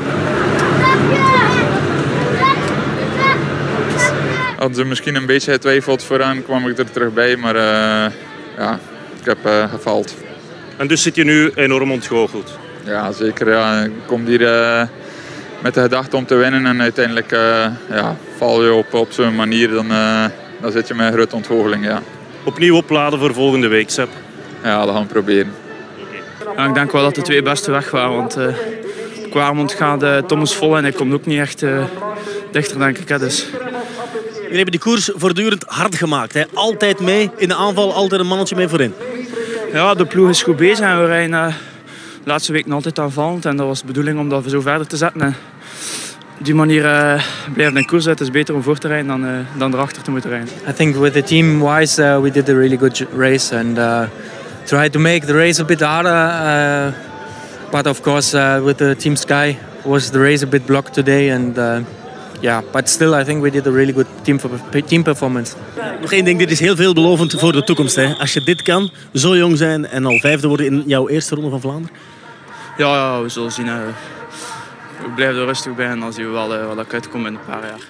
Hadden ze misschien een beetje getwijfeld vooraan, kwam ik er terug bij. Maar uh, ja, ik heb uh, gefaald. En dus zit je nu enorm ontgoocheld? Ja, zeker. Ja. Ik kom hier uh, met de gedachte om te winnen en uiteindelijk uh, ja, val je op, op zo'n manier, dan, uh, dan zit je met een grote ontgoocheling. Ja. Opnieuw opladen voor volgende week, Sepp? Ja, dat gaan we proberen. Ja, ik denk wel dat de twee beste weg waren, want uh, Quaremont gaat uh, Thomas vol en hij komt ook niet echt uh, dichter, denk ik. Hè, dus. Jullie hebben die koers voortdurend hard gemaakt. Hè? Altijd mee in de aanval, altijd een mannetje mee voorin. Ja, de ploeg is goed bezig en we rijden uh, de laatste weken altijd aanvallend. En dat was de bedoeling om dat zo verder te zetten. En op die manier uh, blijven in koers uit. Het is beter om voor te rijden dan, uh, dan erachter te moeten rijden. I think with the team wise uh, we did a really good race and uh, tried to make the race a bit harder. Uh, but of course uh, with the Team Sky was the race a bit blocked today and uh, yeah, but still I think we did a really good team, team performance. Nog één ding, dit is heel veelbelovend voor de toekomst. Hè? Als je dit kan, zo jong zijn en al vijfde worden in jouw eerste ronde van Vlaanderen. Ja, ja we zullen zien. Hè. We blijven er rustig bij en dan zien we wel uh, wat dat uitkomt in een paar jaar.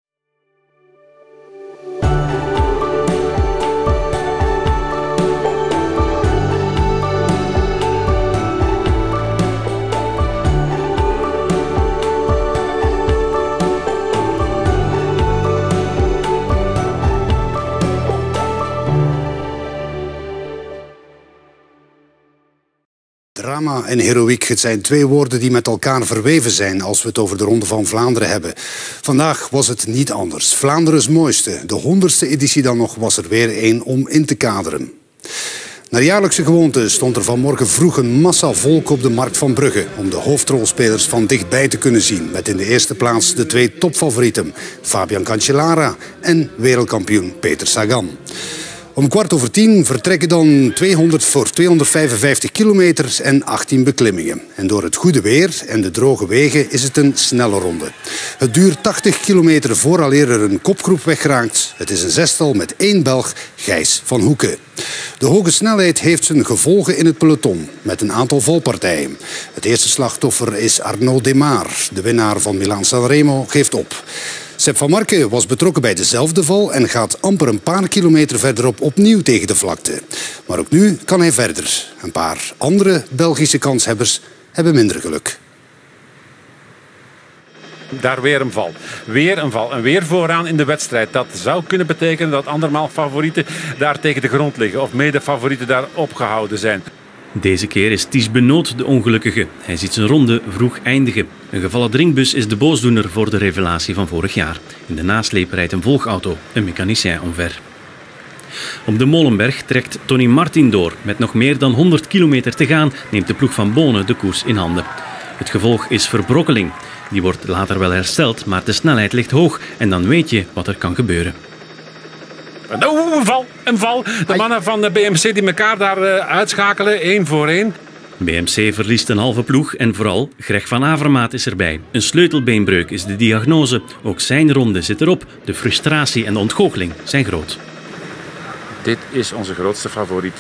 Drama en heroïek, het zijn twee woorden die met elkaar verweven zijn als we het over de Ronde van Vlaanderen hebben. Vandaag was het niet anders. Vlaanderen's mooiste, de honderdste editie dan nog, was er weer één om in te kaderen. Naar jaarlijkse gewoonte stond er vanmorgen vroeg een massa volk op de Markt van Brugge om de hoofdrolspelers van dichtbij te kunnen zien. Met in de eerste plaats de twee topfavorieten, Fabian Cancellara en wereldkampioen Peter Sagan. Om kwart over tien vertrekken dan tweehonderd voor tweehonderdvijfenvijftig kilometer en achttien beklimmingen. En door het goede weer en de droge wegen is het een snelle ronde. Het duurt tachtig kilometer vooraleer er een kopgroep weggeraakt. Het is een zestal met één Belg, Gijs van Hoeken. De hoge snelheid heeft zijn gevolgen in het peloton, met een aantal valpartijen. Het eerste slachtoffer is Arnaud Démare. De winnaar van Milaan-San Remo geeft op. Sepp van Marken was betrokken bij dezelfde val en gaat amper een paar kilometer verderop opnieuw tegen de vlakte. Maar ook nu kan hij verder. Een paar andere Belgische kanshebbers hebben minder geluk. Daar weer een val. Weer een val. En weer vooraan in de wedstrijd. Dat zou kunnen betekenen dat andermaal favorieten daar tegen de grond liggen. Of mede-favorieten daar opgehouden zijn. Deze keer is Ties Benoot de ongelukkige. Hij ziet zijn ronde vroeg eindigen. Een gevallen drinkbus is de boosdoener voor de revelatie van vorig jaar. In de nasleep rijdt een volgauto, een mechanicien omver. Op de Molenberg trekt Tony Martin door. Met nog meer dan honderd kilometer te gaan neemt de ploeg van Bonen de koers in handen. Het gevolg is verbrokkeling. Die wordt later wel hersteld, maar de snelheid ligt hoog en dan weet je wat er kan gebeuren. Oh, een val, een val. De mannen van de B M C die elkaar daar uh, uitschakelen, één voor één. B M C verliest een halve ploeg en vooral Greg van Avermaat is erbij. Een sleutelbeenbreuk is de diagnose. Ook zijn ronde zit erop. De frustratie en de ontgoocheling zijn groot. Dit is onze grootste favoriet.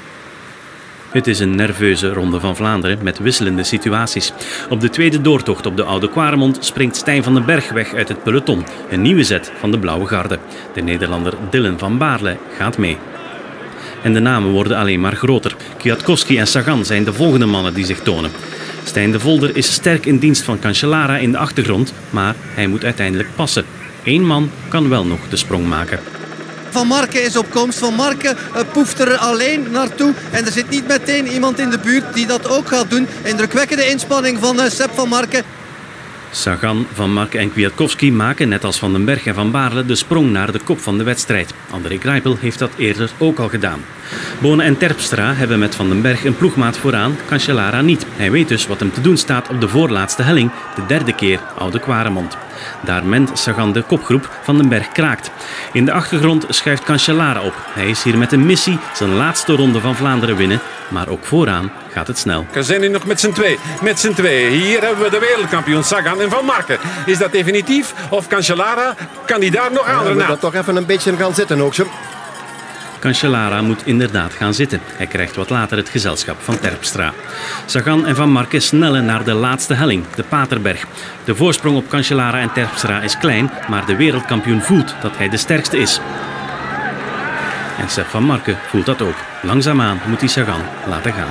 Het is een nerveuze ronde van Vlaanderen met wisselende situaties. Op de tweede doortocht op de Oude Kwaremond springt Stijn van den Berg weg uit het peloton. Een nieuwe zet van de Blauwe Garde. De Nederlander Dylan van Baarle gaat mee. En de namen worden alleen maar groter. Kwiatkowski en Sagan zijn de volgende mannen die zich tonen. Stijn de Volder is sterk in dienst van Cancellara in de achtergrond, maar hij moet uiteindelijk passen. Eén man kan wel nog de sprong maken. Van Marken is op komst. Van Marken uh, poeft er alleen naartoe. En er zit niet meteen iemand in de buurt die dat ook gaat doen. Indrukwekkende inspanning van uh, Sepp van Marken. Sagan, Van Marken en Kwiatkowski maken, net als Van den Berg en Van Baarle, de sprong naar de kop van de wedstrijd. André Greipel heeft dat eerder ook al gedaan. Bonen en Terpstra hebben met Van den Berg een ploegmaat vooraan, Cancellara niet. Hij weet dus wat hem te doen staat op de voorlaatste helling, de derde keer Oude Kwaremond. Daar ment Sagan de kopgroep, Van den Berg kraakt. In de achtergrond schuift Cancellara op. Hij is hier met een missie, zijn laatste ronde van Vlaanderen winnen. Maar ook vooraan gaat het snel. We zijn nu nog met z'n twee. Met z'n twee. Hier hebben we de wereldkampioen Sagan en Van Marken. Is dat definitief? Of Cancellara? Kan die daar nog aan? Ja, moet dat toch even een beetje gaan zitten ook, zo. Cancellara moet inderdaad gaan zitten. Hij krijgt wat later het gezelschap van Terpstra. Sagan en Van Marken snellen naar de laatste helling, de Paterberg. De voorsprong op Cancellara en Terpstra is klein, maar de wereldkampioen voelt dat hij de sterkste is. En Sepp van Marken voelt dat ook. Langzaamaan moet hij Sagan laten gaan.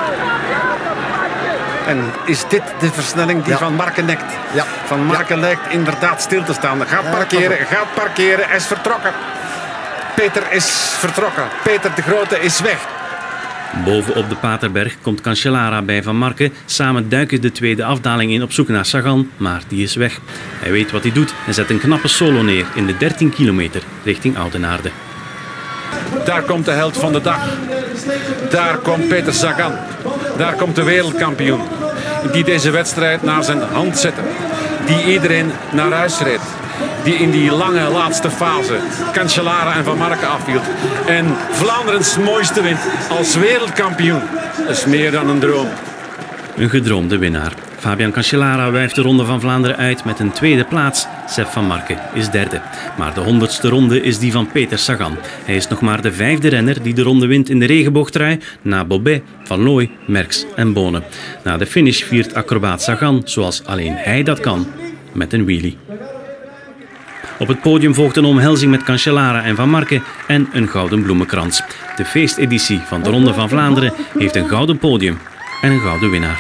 En is dit de versnelling die ja. Van Marken nekt? Ja. Van Marken ja. lijkt inderdaad stil te staan. Gaat parkeren, gaat parkeren, hij is vertrokken. Peter is vertrokken. Peter de Grote is weg. Bovenop de Paterberg komt Cancellara bij Van Marken. Samen duiken de tweede afdaling in op zoek naar Sagan, maar die is weg. Hij weet wat hij doet en zet een knappe solo neer in de dertien kilometer richting Oudenaarde. Daar komt de held van de dag. Daar komt Peter Sagan. Daar komt de wereldkampioen. Die deze wedstrijd naar zijn hand zette. Die iedereen naar huis reed. Die in die lange laatste fase Cancellara en Van Marken afhield. En Vlaanderens mooiste wint als wereldkampioen. Dat is meer dan een droom. Een gedroomde winnaar. Fabian Cancellara wuift de Ronde van Vlaanderen uit met een tweede plaats. Sepp van Marken is derde. Maar de honderdste ronde is die van Peter Sagan. Hij is nog maar de vijfde renner die de ronde wint in de regenboogtrui. Na Bobet, Van Looy, Merckx en Bonen. Na de finish viert acrobaat Sagan, zoals alleen hij dat kan, met een wheelie. Op het podium volgt een omhelzing met Cancellara en Van Marken en een gouden bloemenkrans. De feesteditie van de Ronde van Vlaanderen heeft een gouden podium en een gouden winnaar.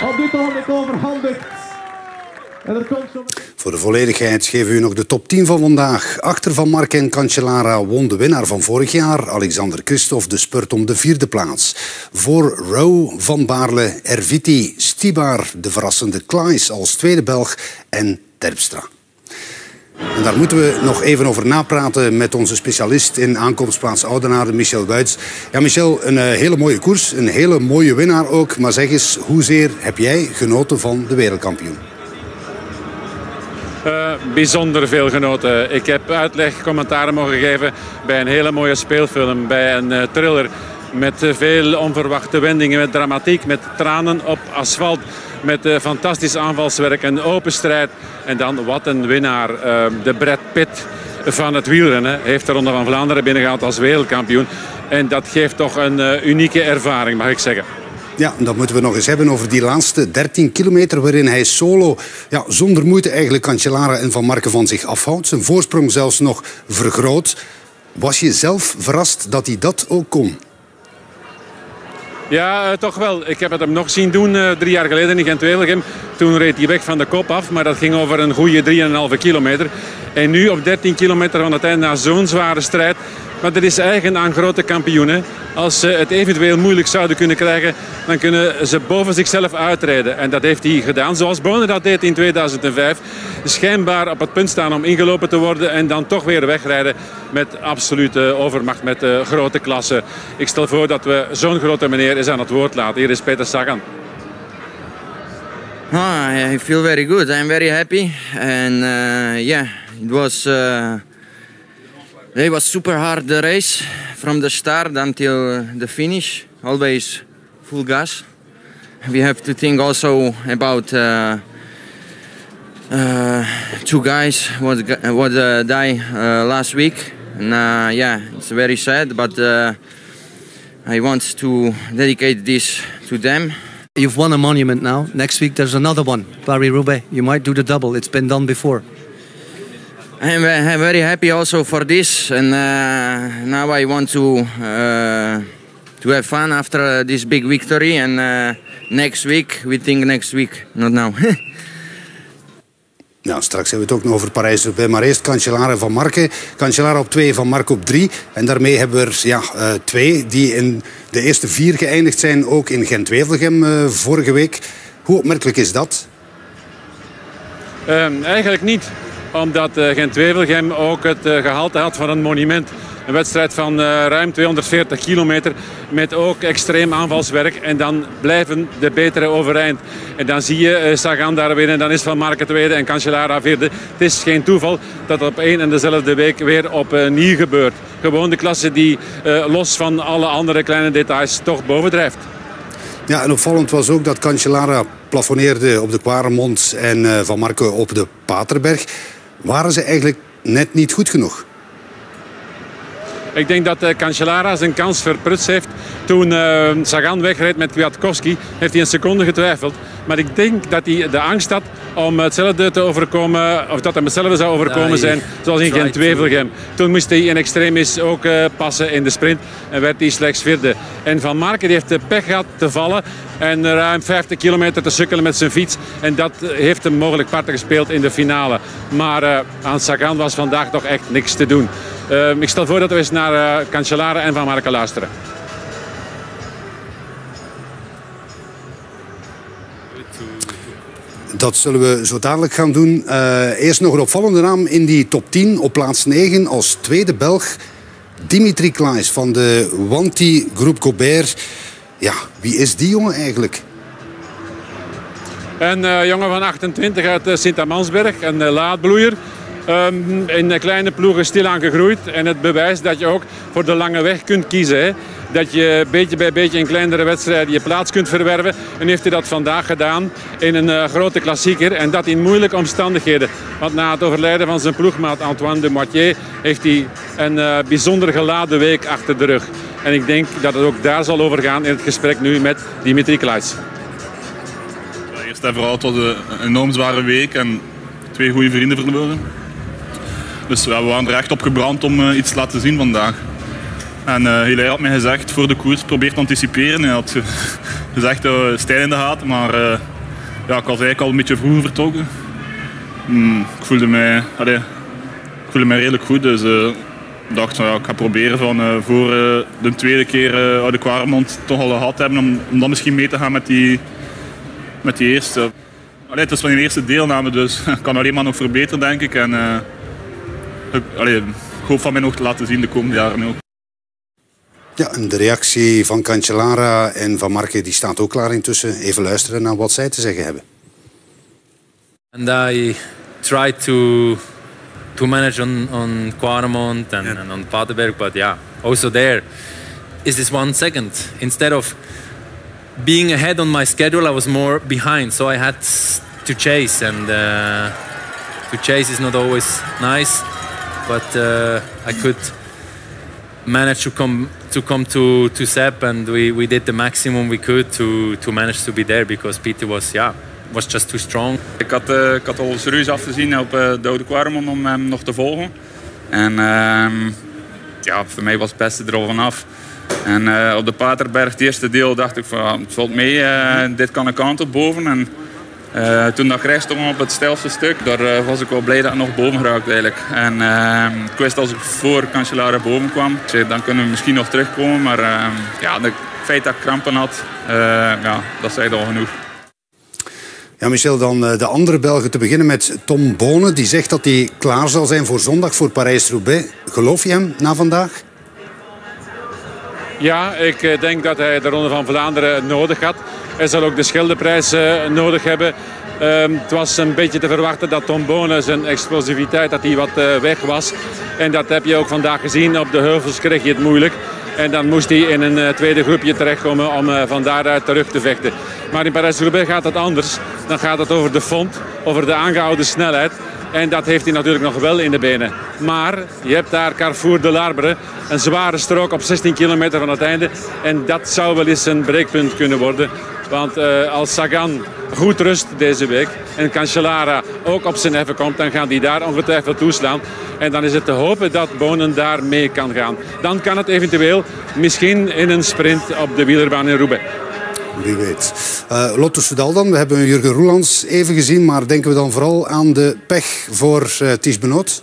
Voor de volledigheid geven we u nog de top tien van vandaag. Achter Van Marken en Cancellara won de winnaar van vorig jaar, Alexander Kristoff, de spurt om de vierde plaats. Voor Rowe, Van Baarle, Erviti, Stibar, de verrassende Klaes als tweede Belg en Terpstra. En daar moeten we nog even over napraten met onze specialist in aankomstplaats Oudenaarde, Michel Wuits. Ja, Michel, een uh, hele mooie koers, een hele mooie winnaar ook. Maar zeg eens, hoezeer heb jij genoten van de wereldkampioen? Uh, bijzonder veel genoten. Ik heb uitleg, commentaren mogen geven bij een hele mooie speelfilm, bij een uh, thriller met uh, veel onverwachte wendingen, met dramatiek, met tranen op asfalt, met uh, fantastisch aanvalswerk, een open strijd en dan wat een winnaar. Uh, de Brad Pitt van het wielrennen heeft de Ronde van Vlaanderen binnengehaald als wereldkampioen en dat geeft toch een uh, unieke ervaring, mag ik zeggen. Ja, dat moeten we nog eens hebben over die laatste dertien kilometer waarin hij solo, ja, zonder moeite eigenlijk Cancellara en Van Marken van zich afhoudt. Zijn voorsprong zelfs nog vergroot. Was je zelf verrast dat hij dat ook kon? Ja, uh, toch wel. Ik heb het hem nog zien doen uh, drie jaar geleden in Gent-Wevelgem. Toen reed hij weg van de kop af, maar dat ging over een goede drie komma vijf kilometer. En nu op dertien kilometer van het einde na zo'n zware strijd. Maar dat is eigen aan grote kampioenen. Als ze het eventueel moeilijk zouden kunnen krijgen, dan kunnen ze boven zichzelf uitrijden. En dat heeft hij gedaan, zoals Boonen dat deed in tweeduizend vijf. Schijnbaar op het punt staan om ingelopen te worden en dan toch weer wegrijden met absolute overmacht, met uh, grote klasse. Ik stel voor dat we zo'n grote meneer eens aan het woord laten. Hier is Peter Sagan. Oh, I feel very good. I'm very happy. And uh, yeah, it was... Uh... It was super hard, the race, from the start until the finish, always full gas. We have to think also about uh, uh, two guys what what uh, died uh, last week. And uh, yeah, it's very sad, but uh, I want to dedicate this to them. You've won a monument now. Next week there's another one, Paris-Roubaix. You might do the double. It's been done before. I'm very happy also for this, and uh, now I want to uh, to have fun after this big victory. And uh, next week, we think next week, not now. Nou, straks hebben we het ook nog over Parijs-Roubaix. Maar eerst Cancellara en Van Marken. Cancellara op twee, Van Marken op drie. En daarmee hebben we er ja, uh, twee die in de eerste vier geëindigd zijn. Ook in Gent-Wevelgem uh, vorige week. Hoe opmerkelijk is dat? Uh, eigenlijk niet. Omdat uh, Gent-Wevelgem ook het uh, gehalte had van een monument. Een wedstrijd van uh, ruim tweehonderdveertig kilometer met ook extreem aanvalswerk. En dan blijven de betere overeind. En dan zie je uh, Sagan daar winnen. Dan is Van Marken tweede en Cancellara vierde. Het is geen toeval dat het op één en dezelfde week weer opnieuw gebeurt. Gewoon de klasse die uh, los van alle andere kleine details toch bovendrijft. Ja, en opvallend was ook dat Cancellara plafonneerde op de Quaremont en uh, Van Marken op de Paterberg. Waren ze eigenlijk net niet goed genoeg? Ik denk dat uh, Cancellara zijn kans verprutst heeft. Toen uh, Sagan wegreed met Kwiatkowski, heeft hij een seconde getwijfeld. Maar ik denk dat hij de angst had om hetzelfde te overkomen, of dat hem hetzelfde zou overkomen ja, zijn, zoals in Gent-Wevelgem. Toen moest hij in extremis ook uh, passen in de sprint en werd hij slechts vierde. En Van Marken die heeft de pech gehad te vallen en ruim vijftig kilometer te sukkelen met zijn fiets. En dat heeft hem mogelijk parten gespeeld in de finale. Maar uh, aan Sagan was vandaag toch echt niks te doen. Uh, ik stel voor dat we eens naar uh, Cancellara en Van Marken luisteren. Dat zullen we zo dadelijk gaan doen. Uh, eerst nog een opvallende naam in die top tien. Op plaats negen als tweede Belg. Dimitri Klaes van de Wanty Groep Gobert. Ja, wie is die jongen eigenlijk? Een uh, jongen van achtentwintig uit uh, Sint-Amansberg. Een uh, laadbloeier. Um, in kleine ploegen stilaan gegroeid. En het bewijst dat je ook voor de lange weg kunt kiezen. Hè? Dat je beetje bij beetje in kleinere wedstrijden je plaats kunt verwerven. En heeft hij dat vandaag gedaan in een uh, grote klassieker. En dat in moeilijke omstandigheden. Want na het overlijden van zijn ploegmaat Antoine de Moitié heeft hij een uh, bijzonder geladen week achter de rug. En ik denk dat het ook daar zal over gaan in het gesprek nu met Dimitri Klaes. Eerst en vooral, het was een enorm zware week en twee goede vrienden verloren. Dus ja, we waren er echt op gebrand om uh, iets te laten zien vandaag. En uh, Hilaire had mij gezegd voor de koers, probeer te anticiperen. Hij had gezegd, uh, stijl in de gaat, maar uh, ja, ik was eigenlijk al een beetje vroeger vertrokken. Hmm, ik, voelde mij, allee, ik voelde mij redelijk goed, dus uh, ik dacht, nou, ja, ik ga proberen van, uh, voor uh, de tweede keer uh, de Quaremont toch al gehad te hebben, om, om dan misschien mee te gaan met die, met die eerste. Allee, het is van die eerste deelname, dus ik kan alleen maar nog verbeteren, denk ik. En, uh, ik, allee, ik hoop van mij nog te laten zien de komende jaren ook. Ja, en de reactie van Cancellara en Van Marken die staat ook klaar intussen. Even luisteren naar wat zij te zeggen hebben. And I tried to to manage on on Quaremont and, yeah. and on Paterberg, but yeah, also there is this one second instead of being ahead on my schedule, I was more behind, so I had to chase, and uh, to chase is not always nice, but uh, I could manage to come to come to to Sepp, and we, we did the maximum we could to to manage to be there because Peter was yeah was just too strong. Ik had uh, ik had al serieus afgezien op uh, de Oude Quaremont om hem nog te volgen, en uh, ja, voor mij was het beste er al vanaf. En uh, op de Paterberg, het eerste deel, dacht ik van het valt mee, uh, dit kan een kant op boven. En uh, toen dat ik rechts stond op het steilste stuk, daar uh, was ik wel blij dat ik nog boven geraakt eigenlijk. En uh, ik wist als ik voor Cancellara boven kwam, dan kunnen we misschien nog terugkomen. Maar uh, ja, het feit dat ik krampen had, uh, ja, dat zei al genoeg. Ja, Michel, dan de andere Belgen, te beginnen met Tom Bonen. Die zegt dat hij klaar zal zijn voor zondag voor Parijs-Roubaix. Geloof je hem na vandaag? Ja, ik denk dat hij de Ronde van Vlaanderen nodig had. Hij zal ook de Scheldeprijs uh, nodig hebben. Uh, het was een beetje te verwachten dat Tom Bonen zijn explosiviteit dat hij wat uh, weg was. En dat heb je ook vandaag gezien. Op de heuvels kreeg hij het moeilijk. En dan moest hij in een uh, tweede groepje terechtkomen om uh, van daaruit terug te vechten. Maar in Parijs-Roubaix gaat het anders. Dan gaat het over de fond, over de aangehouden snelheid. En dat heeft hij natuurlijk nog wel in de benen. Maar je hebt daar Carrefour de l'Arbre, een zware strook op zestien kilometer van het einde. En dat zou wel eens een breekpunt kunnen worden. Want uh, als Sagan goed rust deze week en Cancellara ook op zijn heffen komt, dan gaan die daar ongetwijfeld toeslaan. En dan is het te hopen dat Bonen daar mee kan gaan. Dan kan het eventueel misschien in een sprint op de wielerbaan in Roubaix. Wie weet. Uh, Lotto Soudal dan. We hebben Jurgen Roelands even gezien, maar denken we dan vooral aan de pech voor uh, Tiesj Benoot?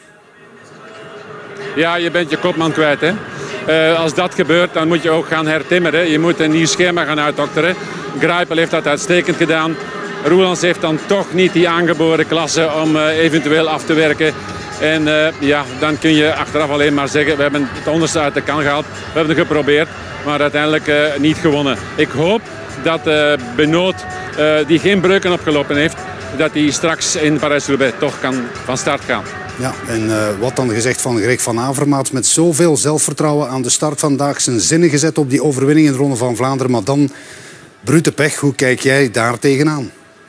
Ja, je bent je kopman kwijt, hè. Uh, als dat gebeurt, dan moet je ook gaan hertimmeren. Je moet een nieuw schema gaan uitdokteren. Greipel heeft dat uitstekend gedaan. Roelands heeft dan toch niet die aangeboren klasse om uh, eventueel af te werken. En uh, ja, dan kun je achteraf alleen maar zeggen, we hebben het onderste uit de kan gehaald. We hebben het geprobeerd, maar uiteindelijk uh, niet gewonnen. Ik hoop dat uh, Benoot, uh, die geen breuken opgelopen heeft, dat hij straks in Parijs-Roubaix toch kan van start gaan. Ja, en uh, wat dan gezegd van Greg van Avermaat, met zoveel zelfvertrouwen aan de start vandaag, zijn zinnen gezet op die overwinning in de Ronde van Vlaanderen, maar dan brute pech. Hoe kijk jij daar tegenaan?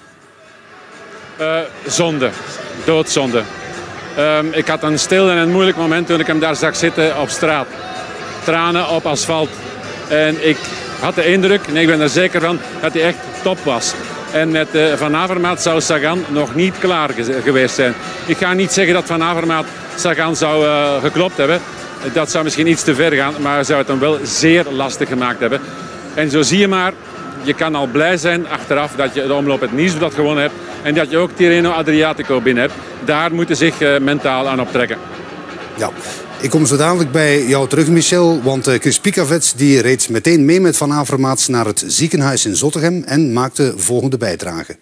Uh, zonde, doodzonde. Uh, ik had een stil en een moeilijk moment toen ik hem daar zag zitten op straat. Tranen op asfalt. En ik had de indruk, nee, ik ben er zeker van, dat hij echt top was. En met uh, Van Avermaat zou Sagan nog niet klaar geweest zijn. Ik ga niet zeggen dat Van Avermaat Sagan zou uh, geklopt hebben. Dat zou misschien iets te ver gaan, maar zou het hem wel zeer lastig gemaakt hebben. En zo zie je maar, je kan al blij zijn achteraf dat je de omloop het Nieuwsblad gewonnen hebt. En dat je ook Tirreno Adriatico binnen hebt. Daar moeten zich uh, mentaal aan optrekken. Ja. Ik kom zo dadelijk bij jou terug, Michel, want Chris Pikavets die reed meteen mee met Van Avermaat naar het ziekenhuis in Zottegem en maakte volgende bijdrage.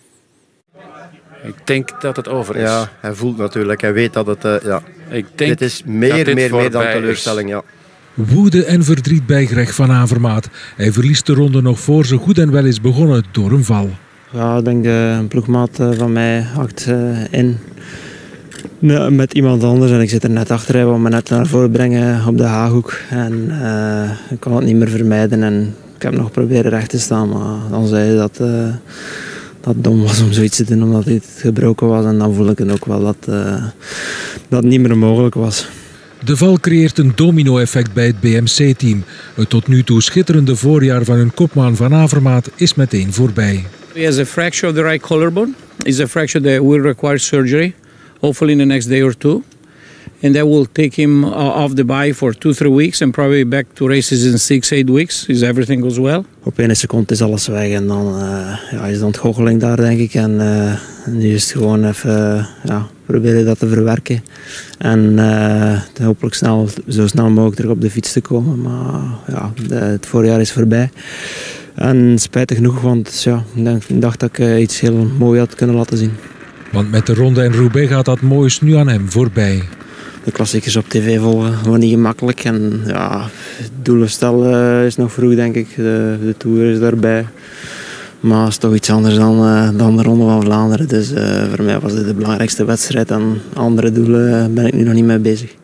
Ik denk dat het over is. Ja, hij voelt natuurlijk, hij weet dat het, uh, ja. Ik denk dit is meer, dit meer, meer dan teleurstelling, ja. Woede en verdriet bij Greg van Avermaat. Hij verliest de ronde nog voor ze goed en wel is begonnen door een val. Ja, ik denk de een ploegmaat van mij hakt uh, in. Met iemand anders en ik zit er net achter. Hij wil me net naar voren brengen op de haaghoek. En uh, ik kon het niet meer vermijden. En ik heb nog proberen recht te staan. Maar dan zei hij dat, uh, dat het dom was om zoiets te doen omdat het gebroken was. En dan voel ik het ook wel dat, uh, dat het niet meer mogelijk was. De val creëert een domino-effect bij het B M C-team. Het tot nu toe schitterende voorjaar van hun kopman Van Avermaat is meteen voorbij. He has a fracture of the right collarbone. It's a fracture that will require surgery. Hopefully in the next day or two. And that will take him off the bike for two, three weeks and probably back to races in six, eight weeks, if everything goes well. Op één seconde is alles weg en dan uh, ja, is de ontgoocheling daar, denk ik. En uh, nu is het gewoon even uh, ja, proberen dat te verwerken. En uh, hopelijk snel, zo snel mogelijk terug op de fiets te komen. Maar ja, de, het voorjaar is voorbij. En spijtig genoeg, want ja, ik dacht dat ik uh, iets heel moois had kunnen laten zien. Want met de Ronde en Roubaix gaat dat moois nu aan hem voorbij. De klassiekers op tv volgen, gewoon niet gemakkelijk. En ja, het doelenstel uh, is nog vroeg, denk ik. De, de Tour is daarbij. Maar het is toch iets anders dan, uh, dan de Ronde van Vlaanderen. Dus uh, voor mij was dit de belangrijkste wedstrijd. En andere doelen ben ik nu nog niet mee bezig.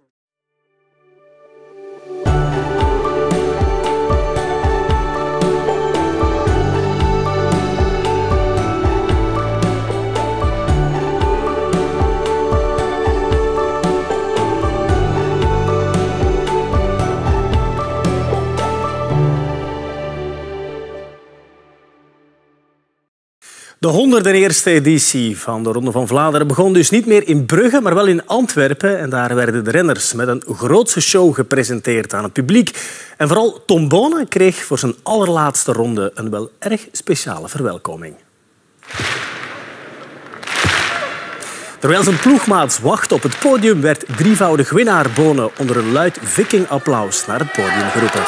De honderdste editie van de Ronde van Vlaanderen begon dus niet meer in Brugge, maar wel in Antwerpen. En daar werden de renners met een grootse show gepresenteerd aan het publiek. En vooral Tom Bonen kreeg voor zijn allerlaatste ronde een wel erg speciale verwelkoming. Terwijl zijn ploegmaats wachten op het podium, werd drievoudig winnaar Bonen onder een luid vikingapplaus naar het podium geroepen.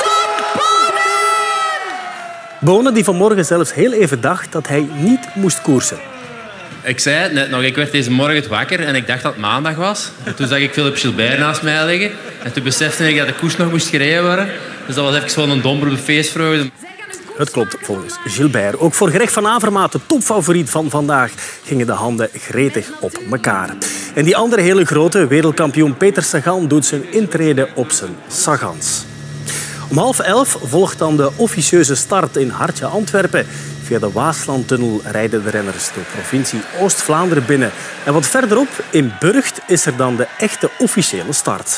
Bonen die vanmorgen zelfs heel even dacht dat hij niet moest koersen. Ik zei het net nog, ik werd deze morgen wakker en ik dacht dat het maandag was. En toen zag ik Philippe Gilbert naast mij liggen. En toen besefte ik dat de koers nog moest gereden worden. Dus dat was even gewoon een domper op de feestvreugde. Het klopt volgens Gilbert. Ook voor Greg van Avermaat, de topfavoriet van vandaag, gingen de handen gretig op elkaar. En die andere hele grote, wereldkampioen Peter Sagan, doet zijn intrede op zijn Sagans. Om half elf volgt dan de officieuze start in Hartje Antwerpen. Via de Waaslandtunnel rijden de renners de provincie Oost-Vlaanderen binnen. En wat verderop, in Burgt, is er dan de echte officiële start.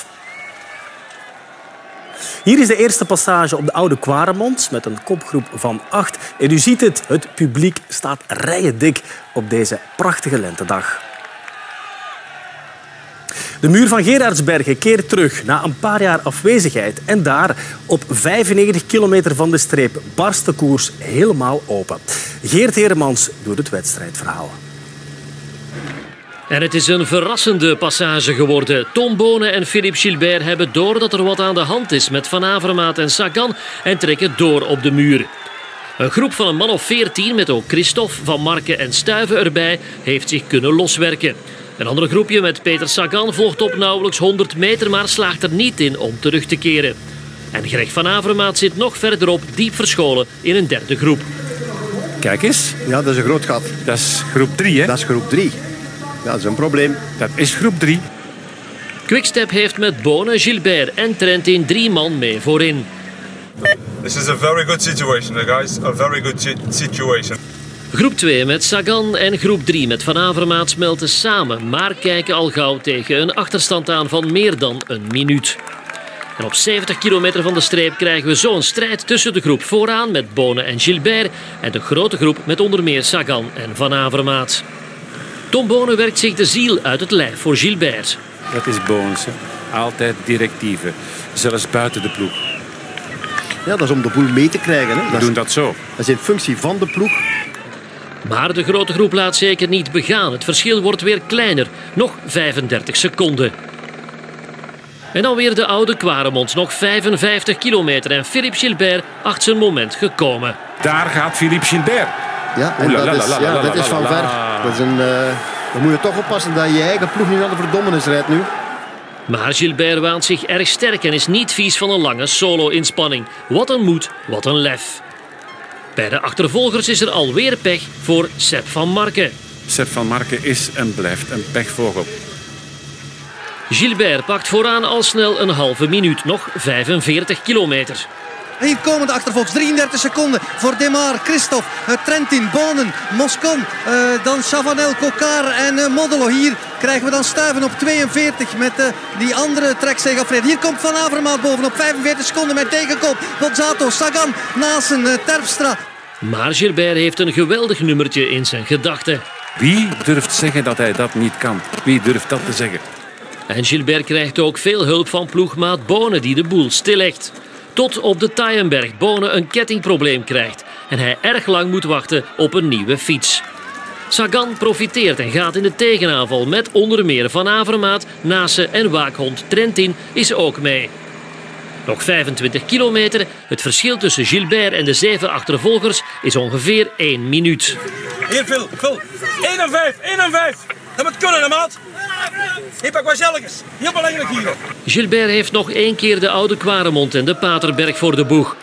Hier is de eerste passage op de Oude Quaremont met een kopgroep van acht. En u ziet het, het publiek staat rijendik op deze prachtige lentedag. De muur van Gerardsbergen keert terug na een paar jaar afwezigheid. En daar, op vijfennegentig kilometer van de streep, barst de koers helemaal open. Geert Heremans doet het wedstrijdverhaal. En het is een verrassende passage geworden. Tom Bonen en Philippe Gilbert hebben door dat er wat aan de hand is met Van Avermaat en Sagan en trekken door op de muur. Een groep van een man of veertien, met ook Christophe, Van Marken en Stuyven erbij, heeft zich kunnen loswerken. Een ander groepje met Peter Sagan volgt op nauwelijks honderd meter, maar slaagt er niet in om terug te keren. En Greg Van Avermaat zit nog verderop, diep verscholen in een derde groep. Kijk eens. Ja, dat is een groot gat. Dat is groep drie, hè? Dat is groep drie. Ja, dat is een probleem. Dat is groep drie. Quickstep heeft met Bonen, Gilbert en Trentin drie man mee voorin. This is a very good situation, guys. A very good situation. Groep twee met Sagan en groep drie met Van Avermaat smelten samen, maar kijken al gauw tegen een achterstand aan van meer dan een minuut. En op zeventig kilometer van de streep krijgen we zo'n strijd tussen de groep vooraan met Bonen en Gilbert en de grote groep met onder meer Sagan en Van Avermaat. Tom Bonen werkt zich de ziel uit het lijf voor Gilbert. Dat is Bonen. Altijd directieven, zelfs buiten de ploeg. Ja, dat is om de boel mee te krijgen. Hè? We doen dat zo. Dat is in functie van de ploeg. Maar de grote groep laat zeker niet begaan. Het verschil wordt weer kleiner. Nog vijfendertig seconden. En dan weer de Oude Quaremont. Nog vijfenvijftig kilometer. En Philippe Gilbert acht zijn moment gekomen. Daar gaat Philippe Gilbert. Ja, en dat is, ja, dat is van ver. Dat is een, uh, dan moet je toch oppassen dat je je eigen ploeg niet naar de verdommenis rijdt nu. Maar Gilbert waant zich erg sterk en is niet vies van een lange solo-inspanning. Wat een moed, wat een lef. Bij de achtervolgers is er alweer pech voor Sepp van Marken. Sepp van Marken is en blijft een pechvogel. Gilbert pakt vooraan al snel een halve minuut, nog vijfenveertig kilometer. Hier komen de achtervolgers, drieëndertig seconden voor Demar, Christophe, uh, Trentin, Bonen, Moscon, uh, dan Chavanel, Coquard en uh, Modelo. Hier krijgen we dan Stuyven op tweeënveertig met uh, die andere trekzegafred. Hier komt Van Avermaat boven op vijfenveertig seconden met tegenkop. Bozzato, Sagan, Naassen, uh, Terpstra. Maar Gilbert heeft een geweldig nummertje in zijn gedachten. Wie durft zeggen dat hij dat niet kan? Wie durft dat te zeggen? En Gilbert krijgt ook veel hulp van ploegmaat Bonen, die de boel stillegt. Tot op de Taaienberg Bonen een kettingprobleem krijgt en hij erg lang moet wachten op een nieuwe fiets. Sagan profiteert en gaat in de tegenaanval met onder meer Van Avermaat, Naassen en waakhond Trentin is ook mee. Nog vijfentwintig kilometer. Het verschil tussen Gilbert en de zeven achtervolgers is ongeveer één minuut. Hier, Phil, Phil. één en vijf, één en vijf. Dat moet kunnen, hè, maat. Hier pak wat zelfs. Heel belangrijk hier. Gilbert heeft nog één keer de Oude Quaremont en de Paterberg voor de boeg.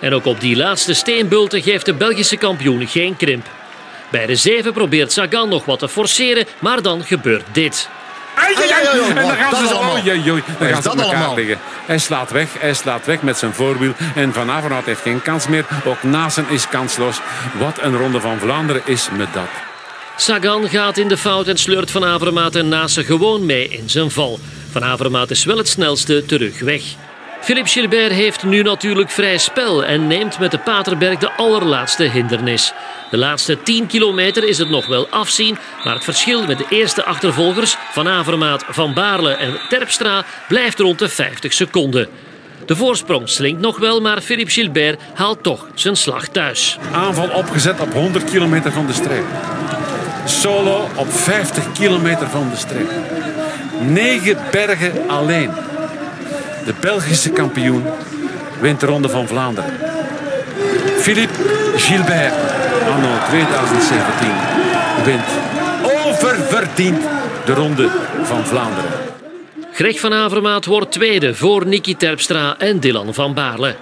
En ook op die laatste steenbulten geeft de Belgische kampioen geen krimp. Bij de zeven probeert Sagan nog wat te forceren, maar dan gebeurt dit. Ai, ai, ai. En dan gaan ze, zo, oei, oei, oei. Dan gaan ze op elkaar liggen. Hij slaat weg, hij slaat weg met zijn voorwiel. En Van Avermaet heeft geen kans meer. Ook Naassen is kansloos. Wat een Ronde van Vlaanderen is met dat. Sagan gaat in de fout en sleurt Van Avermaet en Naassen gewoon mee in zijn val. Van Avermaet is wel het snelste terug weg. Philippe Gilbert heeft nu natuurlijk vrij spel en neemt met de Paterberg de allerlaatste hindernis. De laatste tien kilometer is het nog wel afzien, maar het verschil met de eerste achtervolgers, Van Avermaet, Van Baarle en Terpstra, blijft rond de vijftig seconden. De voorsprong slinkt nog wel, maar Philippe Gilbert haalt toch zijn slag thuis. Aanval opgezet op honderd kilometer van de streep. Solo op vijftig kilometer van de streep. Negen bergen alleen. De Belgische kampioen wint de Ronde van Vlaanderen. Philippe Gilbert, anno twintig zeventien, wint oververdiend de Ronde van Vlaanderen. Greg van Avermaet wordt tweede voor Niki Terpstra en Dylan van Baarle.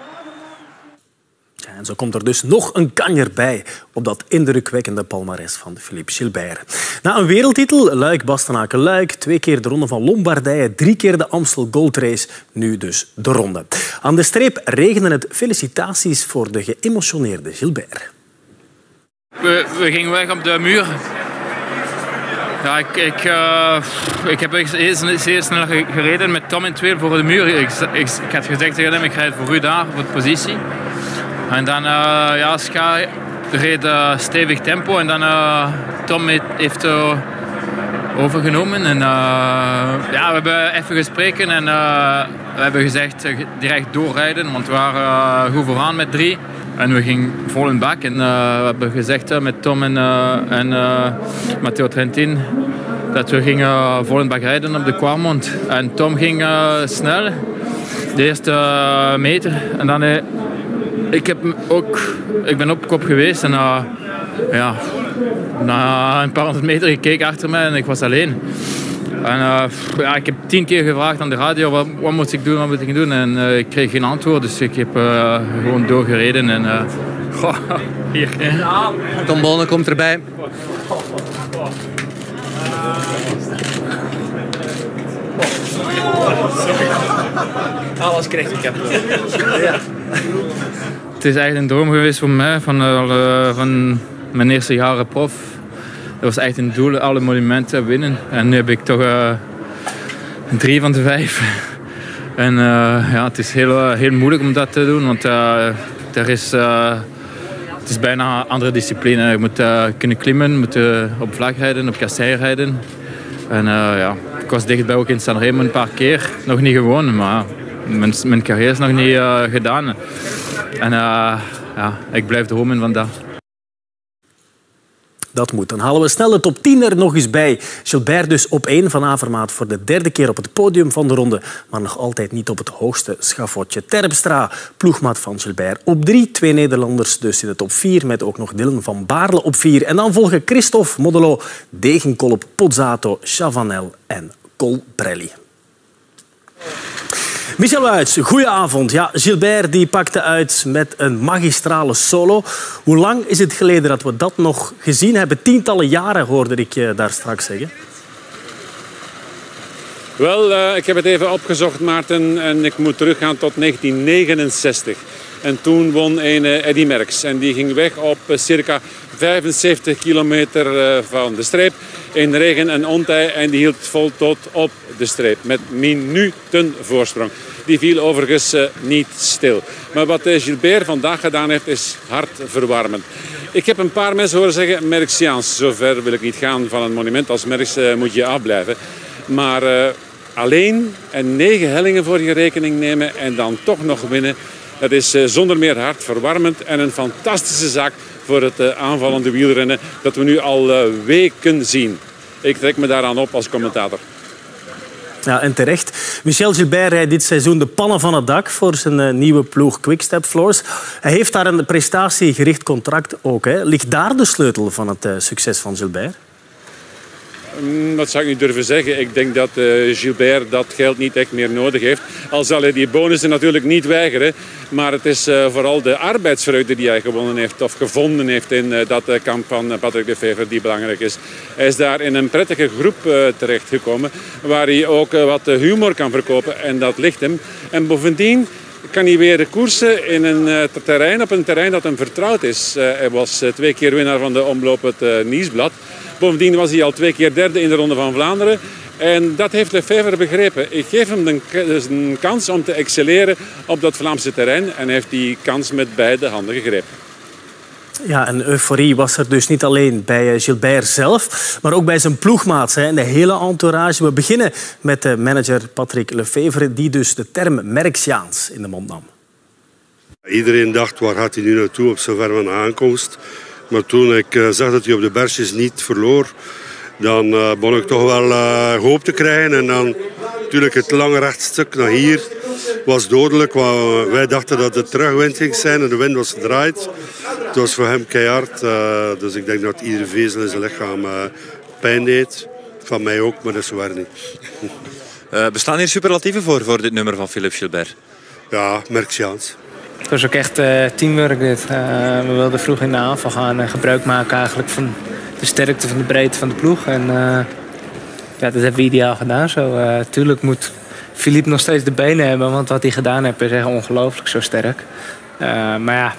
En zo komt er dus nog een kanjer bij op dat indrukwekkende palmares van Philippe Gilbert. Na een wereldtitel, Luik-Bastenaken-Luik, twee keer de Ronde van Lombardije, drie keer de Amstel Gold Race, nu dus de Ronde. Aan de streep regenen het felicitaties voor de geëmotioneerde Gilbert. We, we gingen weg op de muur. Ja, ik, ik, uh, ik heb zeer, zeer snel gereden met Tom in tweede voor de muur. Ik, ik, ik had gezegd tegen hem, ik rijd voor u daar, voor de positie. En dan, uh, ja, Ska reed uh, stevig tempo en dan uh, Tom heeft uh, overgenomen. En, uh, ja, we hebben even gesproken en uh, we hebben gezegd uh, direct doorrijden, want we waren uh, goed vooraan met drie. En we gingen vol in bak en uh, we hebben gezegd uh, met Tom en, uh, en uh, Matteo Trentin dat we gingen vol in bak rijden op de Quarmont. En Tom ging uh, snel, de eerste uh, meter. En dan... Uh, Ik, heb ook, ik ben op kop geweest en uh, ja, na een paar honderd meter gekeken achter mij en ik was alleen. En, uh, ja, ik heb tien keer gevraagd aan de radio wat, wat moet ik doen, wat moet ik doen en uh, ik kreeg geen antwoord. Dus ik heb uh, gewoon doorgereden en uh, goh, hier. Tom Bonen komt erbij. Alles krijgt ik heb. Ja. Het is echt een droom geweest voor mij van, uh, van mijn eerste jaren prof. Dat was echt een doel, alle monumenten winnen. En nu heb ik toch uh, drie van de vijf. En uh, ja, het is heel, heel moeilijk om dat te doen, want uh, er is, uh, het is bijna een andere discipline. Je moet uh, kunnen klimmen, je moet uh, op vlak rijden, op kassei rijden. En uh, ja, ik was dichtbij ook in Sanremo een paar keer. Nog niet gewonnen, maar mijn, mijn carrière is nog niet uh, gedaan. En uh, ja, ik blijf dromen van dat. Dat moet. Dan halen we snel de top tien er nog eens bij. Gilbert dus op één, Van Avermaet voor de derde keer op het podium van de ronde, maar nog altijd niet op het hoogste schafotje. Terpstra, ploegmaat van Gilbert, op drie. Twee Nederlanders dus in de top vier, met ook nog Dylan van Baarle op vier. En dan volgen Christophe, Modelo, Degenkolb, Pozzato, Chavanel en Colbrelli. Michel Wuits, goedenavond. Ja, Gilbert die pakte uit met een magistrale solo. Hoe lang is het geleden dat we dat nog gezien hebben? Tientallen jaren, hoorde ik je daar straks zeggen. Wel, uh, ik heb het even opgezocht, Maarten, en ik moet teruggaan tot negentien negenenzestig. En toen won een uh, Eddy Merckx en die ging weg op uh, circa vijfenzeventig kilometer uh, van de streep in regen en ontij en die hield vol tot op de streep met minuten voorsprong. Die viel overigens uh, niet stil. Maar wat uh, Gilbert vandaag gedaan heeft is hartverwarmend. Ik heb een paar mensen horen zeggen Merckxiaans. Zover wil ik niet gaan van een monument als Merckx uh, moet je afblijven. Maar uh, alleen en negen hellingen voor je rekening nemen en dan toch nog winnen. Dat is uh, zonder meer hartverwarmend en een fantastische zaak voor het uh, aanvallende wielrennen dat we nu al uh, weken zien. Ik trek me daaraan op als commentator. Ja, en terecht. Michel Gilbert rijdt dit seizoen de pannen van het dak voor zijn uh, nieuwe ploeg Quickstep Floors. Hij heeft daar een prestatiegericht contract ook. Hè. Ligt daar de sleutel van het uh, succes van Gilbert? Dat zou ik niet durven zeggen. Ik denk dat uh, Gilbert dat geld niet echt meer nodig heeft. Al zal hij die bonussen natuurlijk niet weigeren. Maar het is uh, vooral de arbeidsvreugde die hij gewonnen heeft of gevonden heeft in uh, dat uh, kamp van uh, Patrick Lefevere die belangrijk is. Hij is daar in een prettige groep uh, terechtgekomen waar hij ook uh, wat humor kan verkopen en dat ligt hem. En bovendien kan hij weer koersen in een uh, terrein, op een terrein dat hem vertrouwd is. Uh, hij was uh, twee keer winnaar van de omloop het uh, Nieuwsblad. Bovendien was hij al twee keer derde in de Ronde van Vlaanderen. En dat heeft Lefevere begrepen. Ik geef hem een, een kans om te excelleren op dat Vlaamse terrein. En hij heeft die kans met beide handen gegrepen. Ja, en euforie was er dus niet alleen bij Gilbert zelf, maar ook bij zijn ploegmaats en de hele entourage. We beginnen met de manager Patrick Lefevere, die dus de term Merckxiaans in de mond nam. Iedereen dacht, waar gaat hij nu naartoe op zover van de aankomst? Maar toen ik uh, zag dat hij op de bergjes niet verloor, dan uh, begon ik toch wel uh, hoop te krijgen. En dan natuurlijk het lange rechtstuk naar hier was dodelijk. Want wij dachten dat het terugwind ging zijn en de wind was gedraaid. Het was voor hem keihard. Uh, dus ik denk dat iedere vezel in zijn lichaam uh, pijn deed. Van mij ook, maar dat is zover niet. Uh, bestaan hier superlatieven voor, voor dit nummer van Philippe Gilbert? Ja, Merckxiaans. Het was ook echt uh, teamwork dit. Uh, we wilden vroeg in de aanval gaan en gebruik maken eigenlijk van de sterkte van de breedte van de ploeg. En uh, ja, dat hebben we ideaal gedaan. Zo, uh, tuurlijk moet Philippe nog steeds de benen hebben, want wat hij gedaan heeft is echt ongelooflijk zo sterk. Uh, maar ja,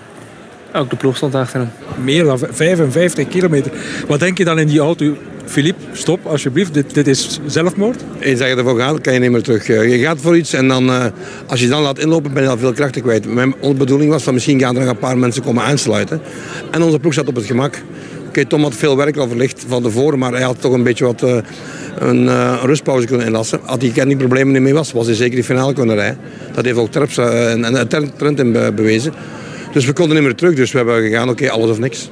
ook de ploeg stond achter hem. Meer dan vijfenvijftig kilometer. Wat denk je dan in die auto? Philippe, stop alsjeblieft, dit, dit is zelfmoord. Eens dat je ervoor gaat, kan je niet meer terug. Je gaat voor iets en dan, uh, als je dan laat inlopen, ben je al veel krachten kwijt. Mijn, onze bedoeling was van misschien gaan er nog een paar mensen komen aansluiten. En onze ploeg zat op het gemak. Oké, okay, Tom had veel werk al verlicht van tevoren, maar hij had toch een beetje wat uh, een, uh, een rustpauze kunnen inlassen. Had hij geen problemen niet mee was, was hij zeker die finale kunnen rijden. Dat heeft ook Terps uh, en, en Trentin be bewezen. Dus we konden niet meer terug, dus we hebben gegaan, oké, okay, alles of niks.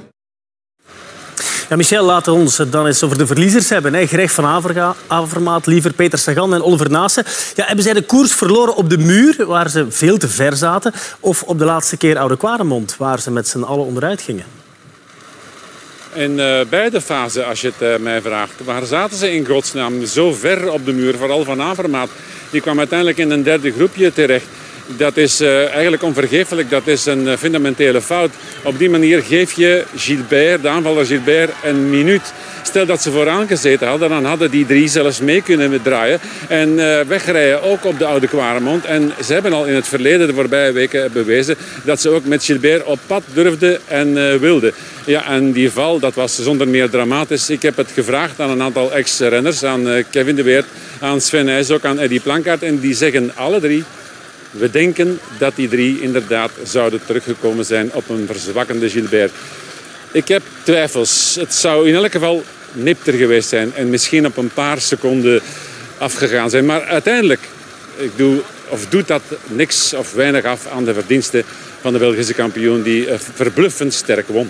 Ja, Michel, laten we ons dan eens over de verliezers hebben. Hè. Greg van Avermaat, Lieve, Peter Sagan en Oliver Naassen. Ja, hebben zij de koers verloren op de muur, waar ze veel te ver zaten, of op de laatste keer Oude Kwaremond, waar ze met z'n allen onderuit gingen? In uh, beide fasen, als je het uh, mij vraagt. Waar zaten ze in godsnaam zo ver op de muur? Vooral Van Avermaat. Die kwam uiteindelijk in een derde groepje terecht. Dat is uh, eigenlijk onvergeeflijk. Dat is een uh, fundamentele fout. Op die manier geef je Gilbert, de aanvaller Gilbert, een minuut. Stel dat ze vooraan gezeten hadden, dan hadden die drie zelfs mee kunnen draaien. En uh, wegrijden ook op de Oude Kwaremond. En ze hebben al in het verleden, de voorbije weken, bewezen dat ze ook met Gilbert op pad durfden en uh, wilden. Ja, en die val, dat was zonder meer dramatisch. Ik heb het gevraagd aan een aantal ex-renners, aan uh, Kevin de Weert, aan Sven Nys, ook aan Eddy Plankaart. En die zeggen alle drie: we denken dat die drie inderdaad zouden teruggekomen zijn op een verzwakkende Gilbert. Ik heb twijfels. Het zou in elk geval nipter geweest zijn en misschien op een paar seconden afgegaan zijn. Maar uiteindelijk ik doe, of doet dat niks of weinig af aan de verdiensten van de Belgische kampioen die verbluffend sterk won.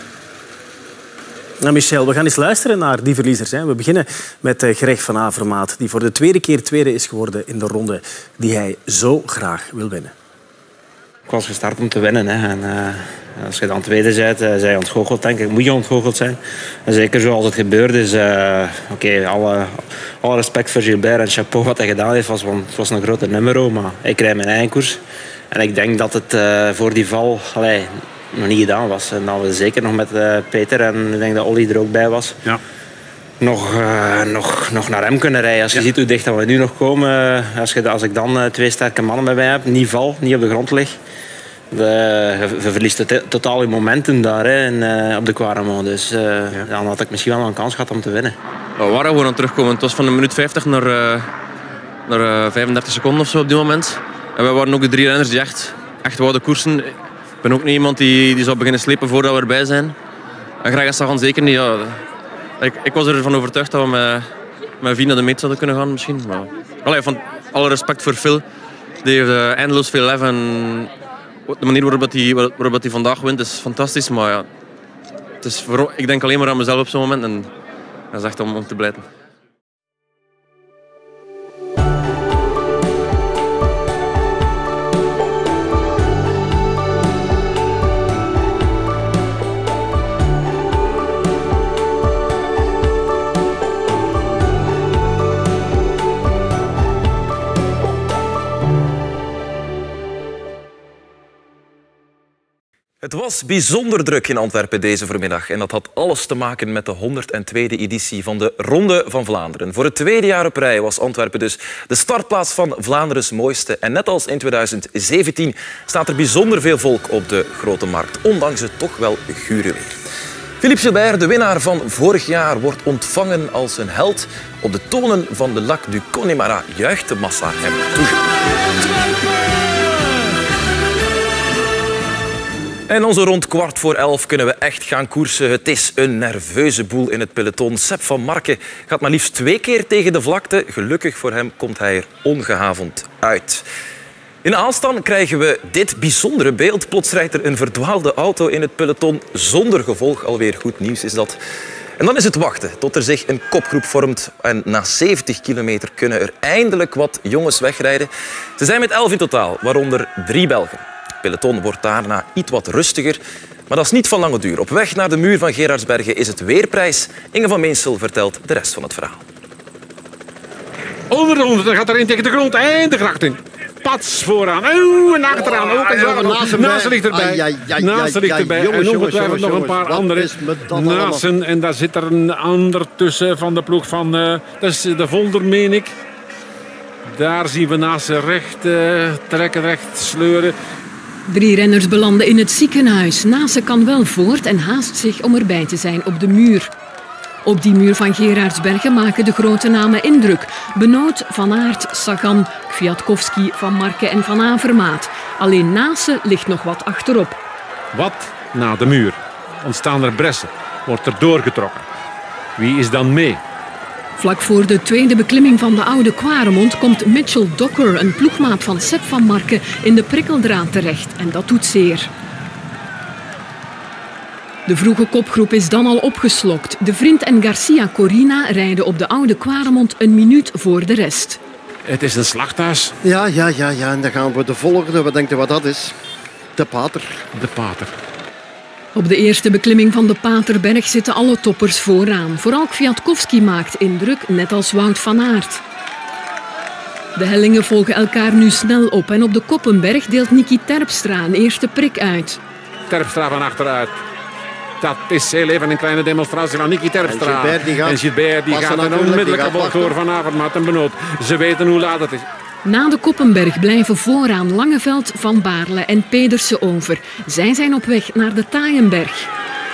Nou, Michel, we gaan eens luisteren naar die verliezers. Hè. We beginnen met Greg van Avermaat, die voor de tweede keer tweede is geworden in de ronde die hij zo graag wil winnen. Ik was gestart om te winnen. Hè. En, uh, als je dan tweede bent, uh, zij ontgoocheld, denk ik. Moet je ontgoocheld zijn. En zeker zoals het gebeurd is. Uh, Oké, okay, alle, alle respect voor Gilbert en chapeau wat hij gedaan heeft. Was, want het was een grote nummer, maar ik rijd mijn eigen koers. En ik denk dat het uh, voor die val allee, nog niet gedaan was. En dat we zeker nog met uh, Peter en ik denk dat Olly er ook bij was. Ja. Nog, uh, nog, nog naar hem kunnen rijden. Als je ja. ziet hoe dicht dat we nu nog komen. Als, je, als ik dan uh, twee sterke mannen bij mij heb, niet val, niet op de grond lig. De, je, je verliest to totaal je momentum daar hè, in, uh, op de Kwaremond. Dus uh, ja. dan had ik misschien wel een kans gehad om te winnen. We waren gewoon aan het terugkomen. Het was van een minuut vijftig naar, uh, naar uh, vijfendertig seconden of zo op die moment. En wij waren ook de drie renners die echt, echt wouden koersen. Ik ben ook niet iemand die, die zou beginnen slepen voordat we erbij zijn. En graag is dat gewoon zeker niet. Ja. Ik, ik was ervan overtuigd dat we met, met Vie naar de meet zouden kunnen gaan misschien. Maar, allee, van alle respect voor Phil. Die heeft uh, eindeloos veel lef. En de manier waarop hij waarop hij vandaag wint is fantastisch. Maar ja, het is voor, ik denk alleen maar aan mezelf op zo'n moment. En dat is echt om, om te blijten. was bijzonder druk in Antwerpen deze voormiddag. En dat had alles te maken met de honderdtweede editie van de Ronde van Vlaanderen. Voor het tweede jaar op rij was Antwerpen dus de startplaats van Vlaanderen's mooiste. En net als in tweeduizend zeventien staat er bijzonder veel volk op de Grote Markt. Ondanks het toch wel gure weer. Philippe Gilbert, de winnaar van vorig jaar, wordt ontvangen als een held. Op de tonen van de Lac du Connemara juicht de massa hem toe. En onze rond kwart voor elf kunnen we echt gaan koersen. Het is een nerveuze boel in het peloton. Sepp van Marke gaat maar liefst twee keer tegen de vlakte. Gelukkig voor hem komt hij er ongehavend uit. In Aalstan krijgen we dit bijzondere beeld. Plots rijdt er een verdwaalde auto in het peloton. Zonder gevolg, alweer goed nieuws is dat. En dan is het wachten tot er zich een kopgroep vormt. En na zeventig kilometer kunnen er eindelijk wat jongens wegrijden. Ze zijn met elf in totaal, waaronder drie Belgen. Het peloton wordt daarna iets wat rustiger. Maar dat is niet van lange duur. Op weg naar de muur van Gerardsbergen is het weerprijs. Inge van Meensel vertelt de rest van het verhaal. Onder de honderd, dan gaat er een tegen de grond. En de gracht in. Pats vooraan. Oeh, en achteraan. Ook een zaken. Naast ligt erbij. Naast ligt erbij. En ongetwijfeld nog een paar andere. Naast en daar zit er een ander tussen van de ploeg van... Uh, dat is de Volder, meen ik. Daar zien we naast recht uh, trekken, recht sleuren. Drie renners belanden in het ziekenhuis. Nase kan wel voort en haast zich om erbij te zijn op de muur. Op die muur van Gerardsbergen maken de grote namen indruk. Benoot, Van Aert, Sagan, Kwiatkowski, Van Marke en Van Avermaat. Alleen Nase ligt nog wat achterop. Wat na de muur? Ontstaan er bressen? Wordt er doorgetrokken? Wie is dan mee? Vlak voor de tweede beklimming van de Oude Kwaremond komt Mitchell Docker, een ploegmaat van Sepp van Marke, in de prikkeldraad terecht. En dat doet zeer. De vroege kopgroep is dan al opgeslokt. De Vriend en Garcia Corina rijden op de Oude Kwaremond een minuut voor de rest. Het is een slachthuis. Ja, ja, ja, ja. En dan gaan we de volgende. Wat denkt u wat dat is? De Pater. De Pater. Op de eerste beklimming van de Paterberg zitten alle toppers vooraan. Vooral Kwiatkowski maakt indruk, net als Wout van Aert. De hellingen volgen elkaar nu snel op en op de Koppenberg deelt Niki Terpstra een eerste prik uit. Terpstra van achteruit. Dat is heel even een kleine demonstratie van Niki Terpstra. En Gilbert die gaat, en Gilbert, die gaat een onmiddellijke volg door Van Avermaat en Benoot. Ze weten hoe laat het is. Na de Koppenberg blijven vooraan Langeveld, Van Baarle en Pedersen over. Zij zijn op weg naar de Taaienberg.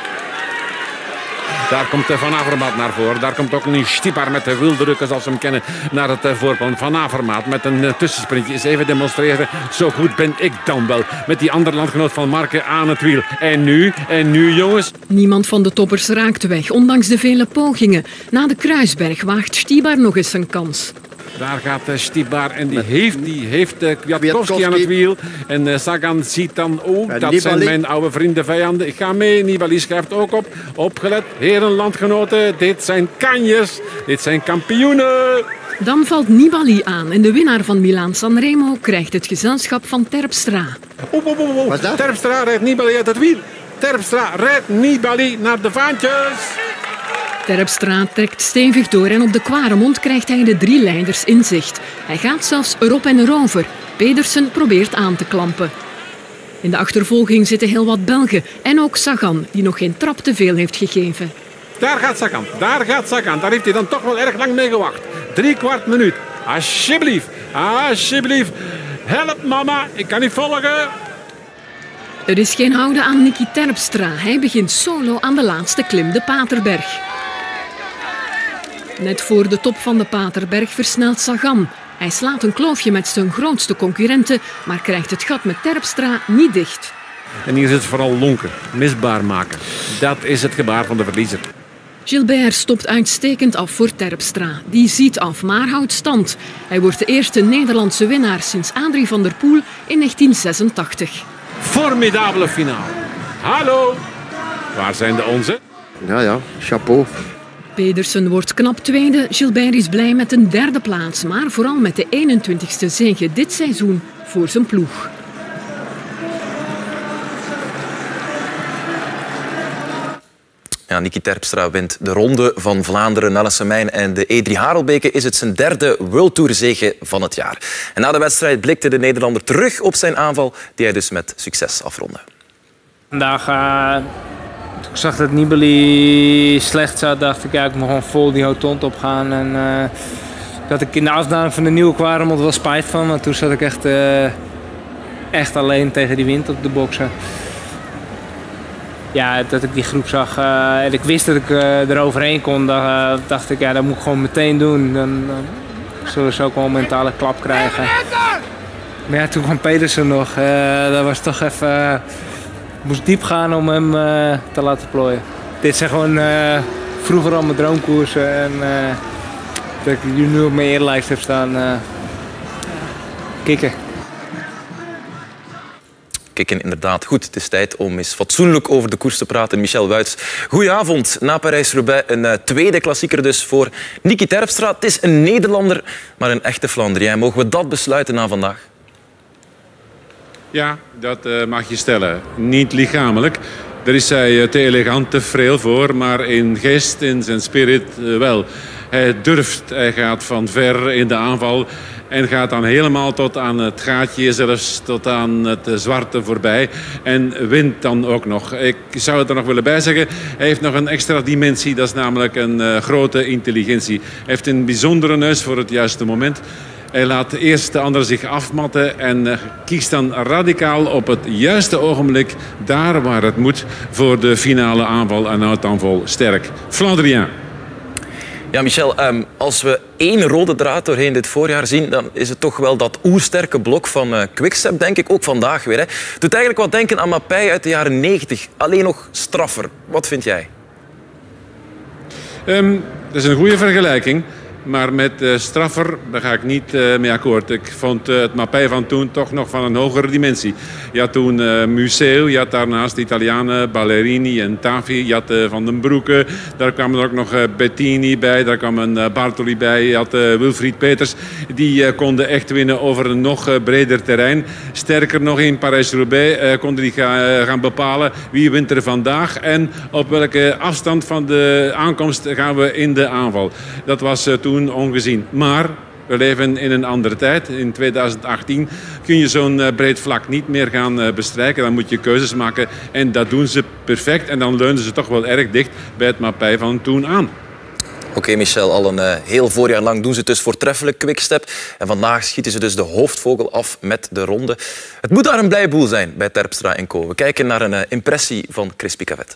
Daar komt Van Avermaat naar voren. Daar komt ook een Stipar met de wilde rukken, zoals we hem kennen, naar het voorplan. Van Avermaat met een tussensprintje. Eens even demonstreren. Zo goed ben ik dan wel. Met die andere landgenoot van Marke aan het wiel. En nu? En nu, jongens? Niemand van de toppers raakt weg, ondanks de vele pogingen. Na de Kruisberg waagt Stibar nog eens zijn kans. Daar gaat uh, Stibar en die heeft, die heeft uh, Kwiatkowski aan het wiel. En uh, Sagan ziet dan, oh, dat Nibali. Zijn mijn oude vrienden, vijanden. Ik ga mee. Nibali schrijft ook op. Opgelet, heren, landgenoten. Dit zijn kanjes. Dit zijn kampioenen. Dan valt Nibali aan en de winnaar van Milaan-Sanremo krijgt het gezelschap van Terpstra. Oh, oh, oh, oh. Terpstra rijdt Nibali uit het wiel. Terpstra rijdt Nibali naar de vaantjes. Terpstra trekt stevig door en op de Kwaremond krijgt hij de drie leiders in zicht. Hij gaat zelfs erop en erover. Pedersen probeert aan te klampen. In de achtervolging zitten heel wat Belgen en ook Sagan, die nog geen trap te veel heeft gegeven. Daar gaat Sagan, daar gaat Sagan. Daar heeft hij dan toch wel erg lang mee gewacht. Drie kwart minuut. Alsjeblieft, alsjeblieft. Help mama, ik kan niet volgen. Er is geen houden aan Niki Terpstra. Hij begint solo aan de laatste klim, de Paterberg. Net voor de top van de Paterberg versnelt Sagan. Hij slaat een kloofje met zijn grootste concurrenten, maar krijgt het gat met Terpstra niet dicht. En hier is het vooral lonken, misbaar maken. Dat is het gebaar van de verliezer. Gilbert stopt uitstekend af voor Terpstra. Die ziet af, maar houdt stand. Hij wordt de eerste Nederlandse winnaar sinds Adrie van der Poel in negentien zesentachtig. Formidabele finale. Hallo, waar zijn de onze? Ja, ja, chapeau. Pedersen wordt knap tweede. Gilbert is blij met een derde plaats, maar vooral met de eenentwintigste zege dit seizoen voor zijn ploeg. Ja, Niki Terpstra wint de Ronde van Vlaanderen. Na Semijn en de E drie Harelbeke is het zijn derde World Tour zege van het jaar. En na de wedstrijd blikte de Nederlander terug op zijn aanval, die hij dus met succes afronde. Vandaag, uh, toen ik zag dat Nibali slecht zat, dacht ik, ja, ik moet gewoon vol die rotonde op gaan. En uh, dat ik in de afdaling van de nieuwe Quaremont wel spijt van, want toen zat ik echt, uh, echt alleen tegen die wind op de boksen. Ja, dat ik die groep zag uh, en ik wist dat ik uh, eroverheen kon, dan uh, dacht ik, ja, dat moet ik gewoon meteen doen. Dan, dan zullen ze ook wel een mentale klap krijgen. Maar ja, toen kwam Pedersen nog. Uh, dat was toch even... Uh, moest diep gaan om hem uh, te laten plooien. Dit zijn gewoon uh, vroeger al mijn droomkoersen. En uh, dat ik die nu op mijn eerlijst heb staan. Uh, kikken. Kikken, inderdaad. Goed, het is tijd om eens fatsoenlijk over de koers te praten. Michel Wuits, goedenavond. Na Parijs-Roubaix een uh, tweede klassieker dus voor Nicky Terpstra. Het is een Nederlander, maar een echte Vlaandrien. Mogen we dat besluiten na vandaag? Ja, dat uh, mag je stellen. Niet lichamelijk. Daar is hij uh, te elegant, te frail voor. Maar in geest, in zijn spirit uh, wel. Hij durft, hij gaat van ver in de aanval. En gaat dan helemaal tot aan het gaatje, zelfs tot aan het zwarte voorbij. En wint dan ook nog. Ik zou het er nog willen bijzeggen. Hij heeft nog een extra dimensie. Dat is namelijk een uh, grote intelligentie. Hij heeft een bijzondere neus voor het juiste moment. Hij laat eerst de ander zich afmatten en uh, kiest dan radicaal op het juiste ogenblik, daar waar het moet, voor de finale aanval en houdt dan vol sterk. Flandrien. Ja, Michel, um, als we één rode draad doorheen dit voorjaar zien, dan is het toch wel dat oersterke blok van uh, Quickstep, denk ik, ook vandaag weer. Hè. Doet eigenlijk wat denken aan Mappij uit de jaren negentig, alleen nog straffer. Wat vind jij? Um, dat is een goede vergelijking. Maar met uh, straffer, daar ga ik niet uh, mee akkoord. Ik vond uh, het Mappij van toen toch nog van een hogere dimensie. Je had toen uh, Museo, je had daarnaast de Italianen Ballerini en Tafi. Je had uh, Van den Broeke, daar kwam er ook nog uh, Bettini bij. Daar kwam een uh, Bartoli bij. Je had uh, Wilfried Peters. Die uh, konden echt winnen over een nog uh, breder terrein. Sterker nog, in Parijs-Roubaix uh, konden die ga, uh, gaan bepalen wie wint er vandaag. En op welke afstand van de aankomst gaan we in de aanval. Dat was uh, toen Toen ongezien. Maar we leven in een andere tijd. In tweeduizend achttien kun je zo'n breed vlak niet meer gaan bestrijken. Dan moet je keuzes maken. En dat doen ze perfect. En dan leunen ze toch wel erg dicht bij het Mappij van toen aan. Oké, okay, Michel, al een uh, heel voorjaar lang doen ze het dus voortreffelijk, Quickstep. En vandaag schieten ze dus de hoofdvogel af met de ronde. Het moet daar een blij boel zijn bij Terpstra en Co. We kijken naar een uh, impressie van Chris Picavet.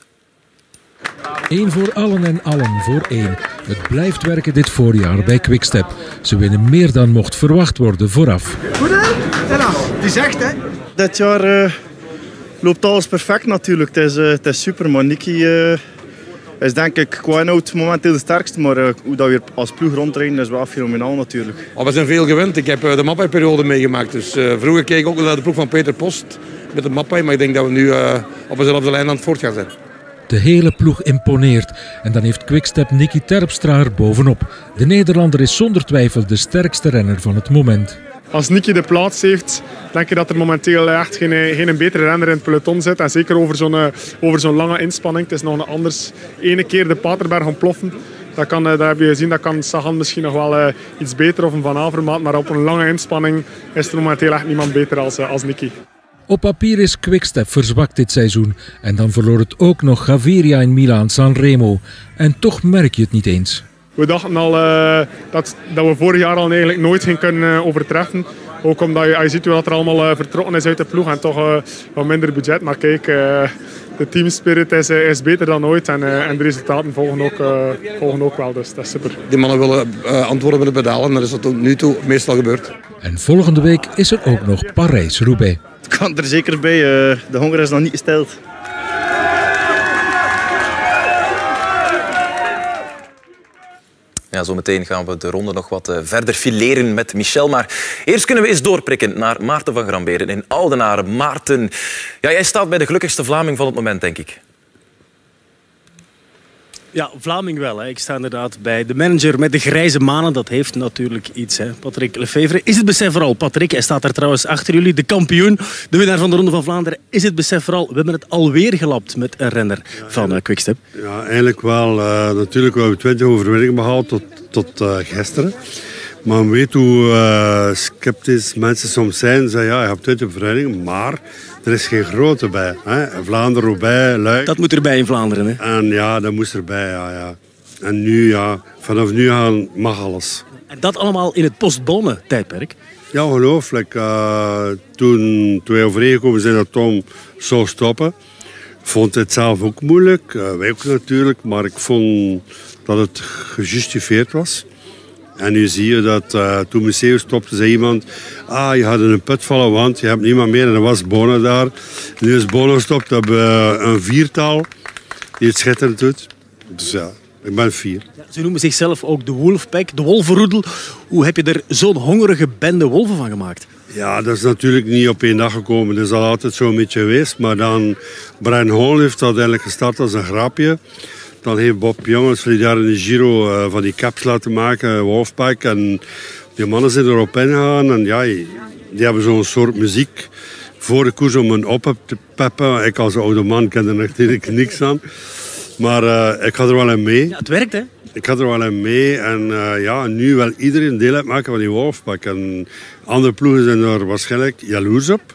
Eén voor allen en allen voor één. Het blijft werken dit voorjaar bij Quickstep. Ze winnen meer dan mocht verwacht worden vooraf. Goed hè? Het is echt hè? Dit jaar uh, loopt alles perfect natuurlijk. Het is, uh, het is super, maar Nicky uh, is denk ik qua inhoud momenteel de sterkste. Maar uh, hoe dat we als ploeg rondrijden is wel fenomenaal natuurlijk. Oh, we zijn veel gewend. Ik heb uh, de Mappij-periode meegemaakt. Dus, uh, vroeger keek ik ook naar de ploeg van Peter Post met de Mappij. Maar ik denk dat we nu uh, op dezelfde lijn aan het voortgaan zijn. De hele ploeg imponeert. En dan heeft Quickstep Nicky Terpstra er bovenop. De Nederlander is zonder twijfel de sterkste renner van het moment. Als Nicky de plaats heeft, denk ik dat er momenteel echt geen, geen betere renner in het peloton zit. En zeker over zo'n, over zo'n lange inspanning. Het is nog een anders. Ene keer de Paterberg ontploffen. Dat, kan, dat heb je gezien, dat kan Sagan misschien nog wel uh, iets beter of een Van Avermaat. Maar op een lange inspanning is er momenteel echt niemand beter als, uh, als Nicky. Op papier is Quickstep verzwakt dit seizoen. En dan verloor het ook nog Gaviria in Milaan-Sanremo. En toch merk je het niet eens. We dachten al uh, dat, dat we vorig jaar al eigenlijk nooit gingen kunnen uh, overtreffen. Ook omdat je, je ziet wat er allemaal uh, vertrokken is uit de ploeg en toch uh, wat minder budget. Maar kijk, uh, de teamspirit is, uh, is beter dan ooit en, uh, en de resultaten volgen ook, uh, volgen ook wel. Dus dat is super. Die mannen willen uh, antwoorden willen betalen, maar dat is tot nu toe meestal gebeurd. En volgende week is er ook nog Parijs-Roubaix. Het kan er zeker bij. Uh, de honger is nog niet gesteld. Ja, zometeen gaan we de ronde nog wat uh, verder fileren met Michel. Maar eerst kunnen we eens doorprikken naar Maarten van Gramberen in Oudenaarde. Maarten, ja, jij staat bij de gelukkigste Vlaming van het moment, denk ik. Ja, Vlaming wel. Hè. Ik sta inderdaad bij de manager met de grijze manen. Dat heeft natuurlijk iets, hè. Patrick Lefevre. Is het besef vooral, Patrick, hij staat daar trouwens achter jullie, de kampioen, de winnaar van de Ronde van Vlaanderen. Is het besef vooral, we hebben het alweer gelapt met een renner ja, van uh, Quickstep? Ja, eigenlijk wel. Uh, natuurlijk, we hebben twintig overwinningen behaald tot, tot uh, gisteren. Maar we weten hoe uh, sceptisch mensen soms zijn. Zeggen, ja, je hebt twintig overwinningen, maar er is geen grote bij. Hè? Vlaanderen, Roubaix, Luik. Dat moet erbij in Vlaanderen, hè? En ja, dat moest erbij, ja, ja. En nu, ja, vanaf nu aan mag alles. En dat allemaal in het post-Bonen-tijdperk? Ja, ongelooflijk. Uh, toen, toen wij overeengekomen zijn dat Tom zou stoppen, vond het zelf ook moeilijk. Uh, wij ook natuurlijk, maar ik vond dat het gejustificeerd was. En nu zie je dat uh, toen Museeuw stopte, zei iemand, ah, je had in een put vallen, want je hebt niemand meer. En dan was Bonen daar. Nu is Bonen gestopt, we hebben een viertal die het schitterend doet. Dus ja, ik ben vier. Ja, ze noemen zichzelf ook de Wolfpack, de wolvenroedel. Hoe heb je er zo'n hongerige bende wolven van gemaakt? Ja, dat is natuurlijk niet op één dag gekomen. Dat is al altijd zo'n beetje geweest. Maar dan, Brian Hall heeft dat eigenlijk gestart als een grapje. Dan heeft Bob Jongens vorig jaar in de Giro uh, van die caps laten maken, Wolfpack. En die mannen zijn erop ingegaan. En ja, die hebben zo'n soort muziek voor de koers om een op te peppen. Ik als oude man ken er natuurlijk niks aan. Maar uh, ik ga er wel in mee. Ja, het werkt, hè? Ik ga er wel in mee. En uh, ja, nu wil iedereen deel uitmaken van die Wolfpack. En andere ploegen zijn er waarschijnlijk jaloers op.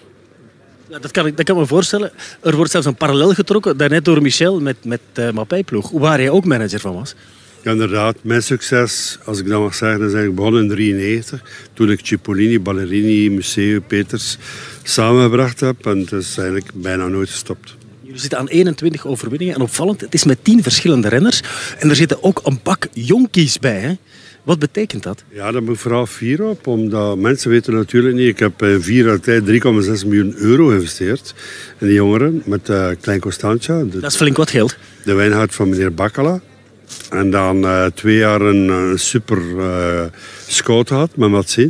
Ja, dat, kan ik, dat kan ik me voorstellen. Er wordt zelfs een parallel getrokken, daarnet door Michel, met, met uh, Mappij-ploeg, waar hij ook manager van was. Ja, inderdaad. Mijn succes, als ik dat mag zeggen, is eigenlijk begonnen in negentien drieënnegentig. Toen ik Cipollini, Ballerini, Museeuw, Peters samengebracht heb. En het is eigenlijk bijna nooit gestopt. Jullie zitten aan eenentwintig overwinningen. En opvallend, het is met tien verschillende renners. En er zitten ook een bak jonkies bij, hè? Wat betekent dat? Ja, daar ben ik vooral fier op. Omdat mensen weten natuurlijk niet. Ik heb in vier jaar tijd drie komma zes miljoen euro geïnvesteerd in die jongeren. Met uh, Klein Constantia. Dat is flink wat geld. De wijngaard van meneer Bakkala. En dan uh, twee jaar een, een super uh, scout gehad met Matsi.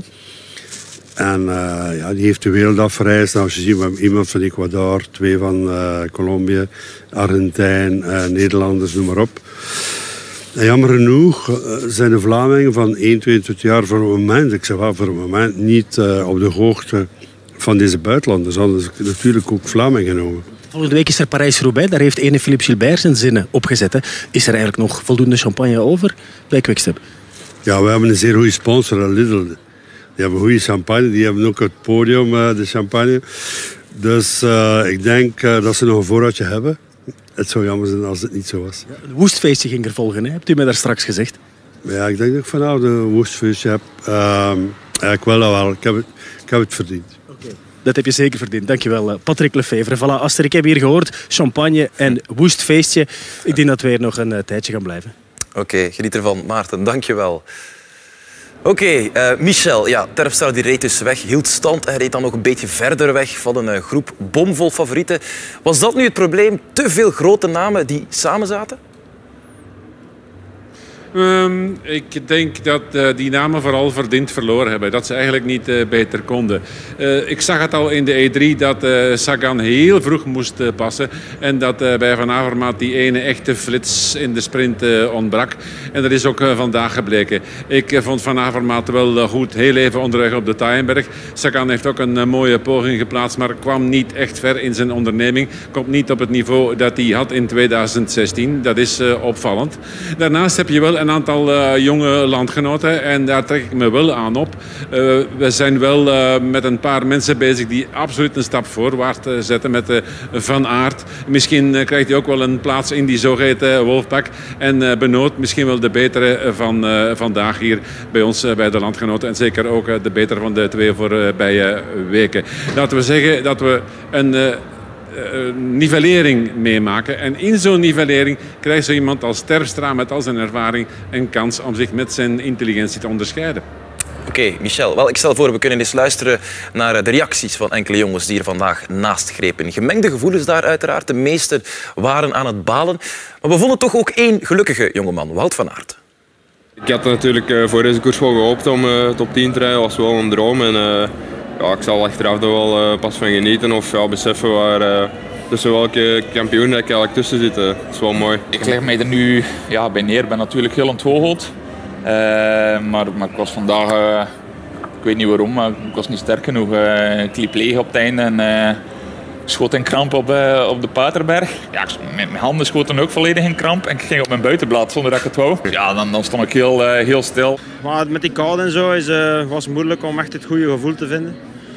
En uh, ja, die heeft de wereld afgereisd. Nou, als je ziet, we hebben iemand van Ecuador, twee van uh, Colombia, Argentijn, uh, Nederlanders, noem maar op. En jammer genoeg uh, zijn de Vlamingen van één, tweeëntwintig jaar voor het moment, ik zeg wel voor het moment, niet uh, op de hoogte van deze buitenlanders. Anders natuurlijk ook Vlamingen genomen. Volgende week is er Parijs-Roubaix. Daar heeft ene Philippe Gilbert zijn zinnen opgezet. Hè. Is er eigenlijk nog voldoende champagne over bij Quickstep? Ja, we hebben een zeer goede sponsor, Lidl. Die hebben goede champagne. Die hebben ook het podium, uh, de champagne. Dus uh, ik denk uh, dat ze nog een voorraadje hebben. Het zou jammer zijn als het niet zo was. Ja, een woestfeestje ging er volgen, hè? Hebt u mij daar straks gezegd? Ja, ik denk dat ik vanavond een woestfeestje heb. Uh, ja, ik wil dat wel. Ik heb het, ik heb het verdiend. Okay. Dat heb je zeker verdiend. Dankjewel, Patrick Lefevre. Voilà, Aster, ik heb hier gehoord champagne en woestfeestje. Ik denk dat we hier nog een uh, tijdje gaan blijven. Oké, okay, geniet ervan. Maarten, dankjewel. Oké, okay, uh, Michel, ja, Terpstra die reed dus weg, hield stand. Hij reed dan nog een beetje verder weg van een uh, groep bomvol favorieten. Was dat nu het probleem? Te veel grote namen die samen zaten? Um, ik denk dat uh, die namen vooral verdiend verloren hebben. Dat ze eigenlijk niet uh, beter konden. Uh, ik zag het al in de E drie dat uh, Sagan heel vroeg moest uh, passen. En dat uh, bij Van Avermaet die ene echte flits in de sprint uh, ontbrak. En dat is ook uh, vandaag gebleken. Ik uh, vond Van Avermaet wel uh, goed. Heel even onderweg op de Taaienberg. Sagan heeft ook een uh, mooie poging geplaatst. Maar kwam niet echt ver in zijn onderneming. Komt niet op het niveau dat hij had in tweeduizend zestien. Dat is uh, opvallend. Daarnaast heb je wel een aantal uh, jonge landgenoten en daar trek ik me wel aan op. Uh, we zijn wel uh, met een paar mensen bezig die absoluut een stap voorwaarts uh, zetten met uh, Van Aert. Misschien uh, krijgt hij ook wel een plaats in die zogeheten Wolfpack en uh, Benoot misschien wel de betere van uh, vandaag hier bij ons uh, bij de landgenoten en zeker ook uh, de betere van de twee voorbije uh, weken. Laten we zeggen dat we een uh, Uh, nivellering meemaken. En in zo'n nivellering krijgt zo iemand als Terpstra met al zijn ervaring een kans om zich met zijn intelligentie te onderscheiden. Oké, okay, Michel. Wel, ik stel voor, we kunnen eens luisteren naar de reacties van enkele jongens die er vandaag naast grepen. Gemengde gevoelens daar uiteraard. De meesten waren aan het balen. Maar we vonden toch ook één gelukkige jongeman, Wout van Aert. Ik had natuurlijk uh, voor deze koers wel gehoopt om uh, top tien te rijden. Dat was wel een droom. En, uh, ja, ik zal achteraf er wel uh, pas van genieten of ja, beseffen waar, uh, tussen welke kampioen ik eigenlijk tussen zit. Uh. Dat is wel mooi. Ik leg mij er nu ja, bij neer. Ik ben natuurlijk heel ontgoocheld. Uh, maar, maar ik was vandaag, uh, ik weet niet waarom, maar ik was niet sterk genoeg. Uh, ik liep leeg op het einde en uh, schoot in kramp op, uh, op de Paterberg. Ja, mijn handen schoten ook volledig in kramp en ik ging op mijn buitenblad zonder dat ik het wou. Ja, dan, dan stond ik heel, uh, heel stil. Maar met die koude en zo is, uh, was het moeilijk om echt het goede gevoel te vinden. Ik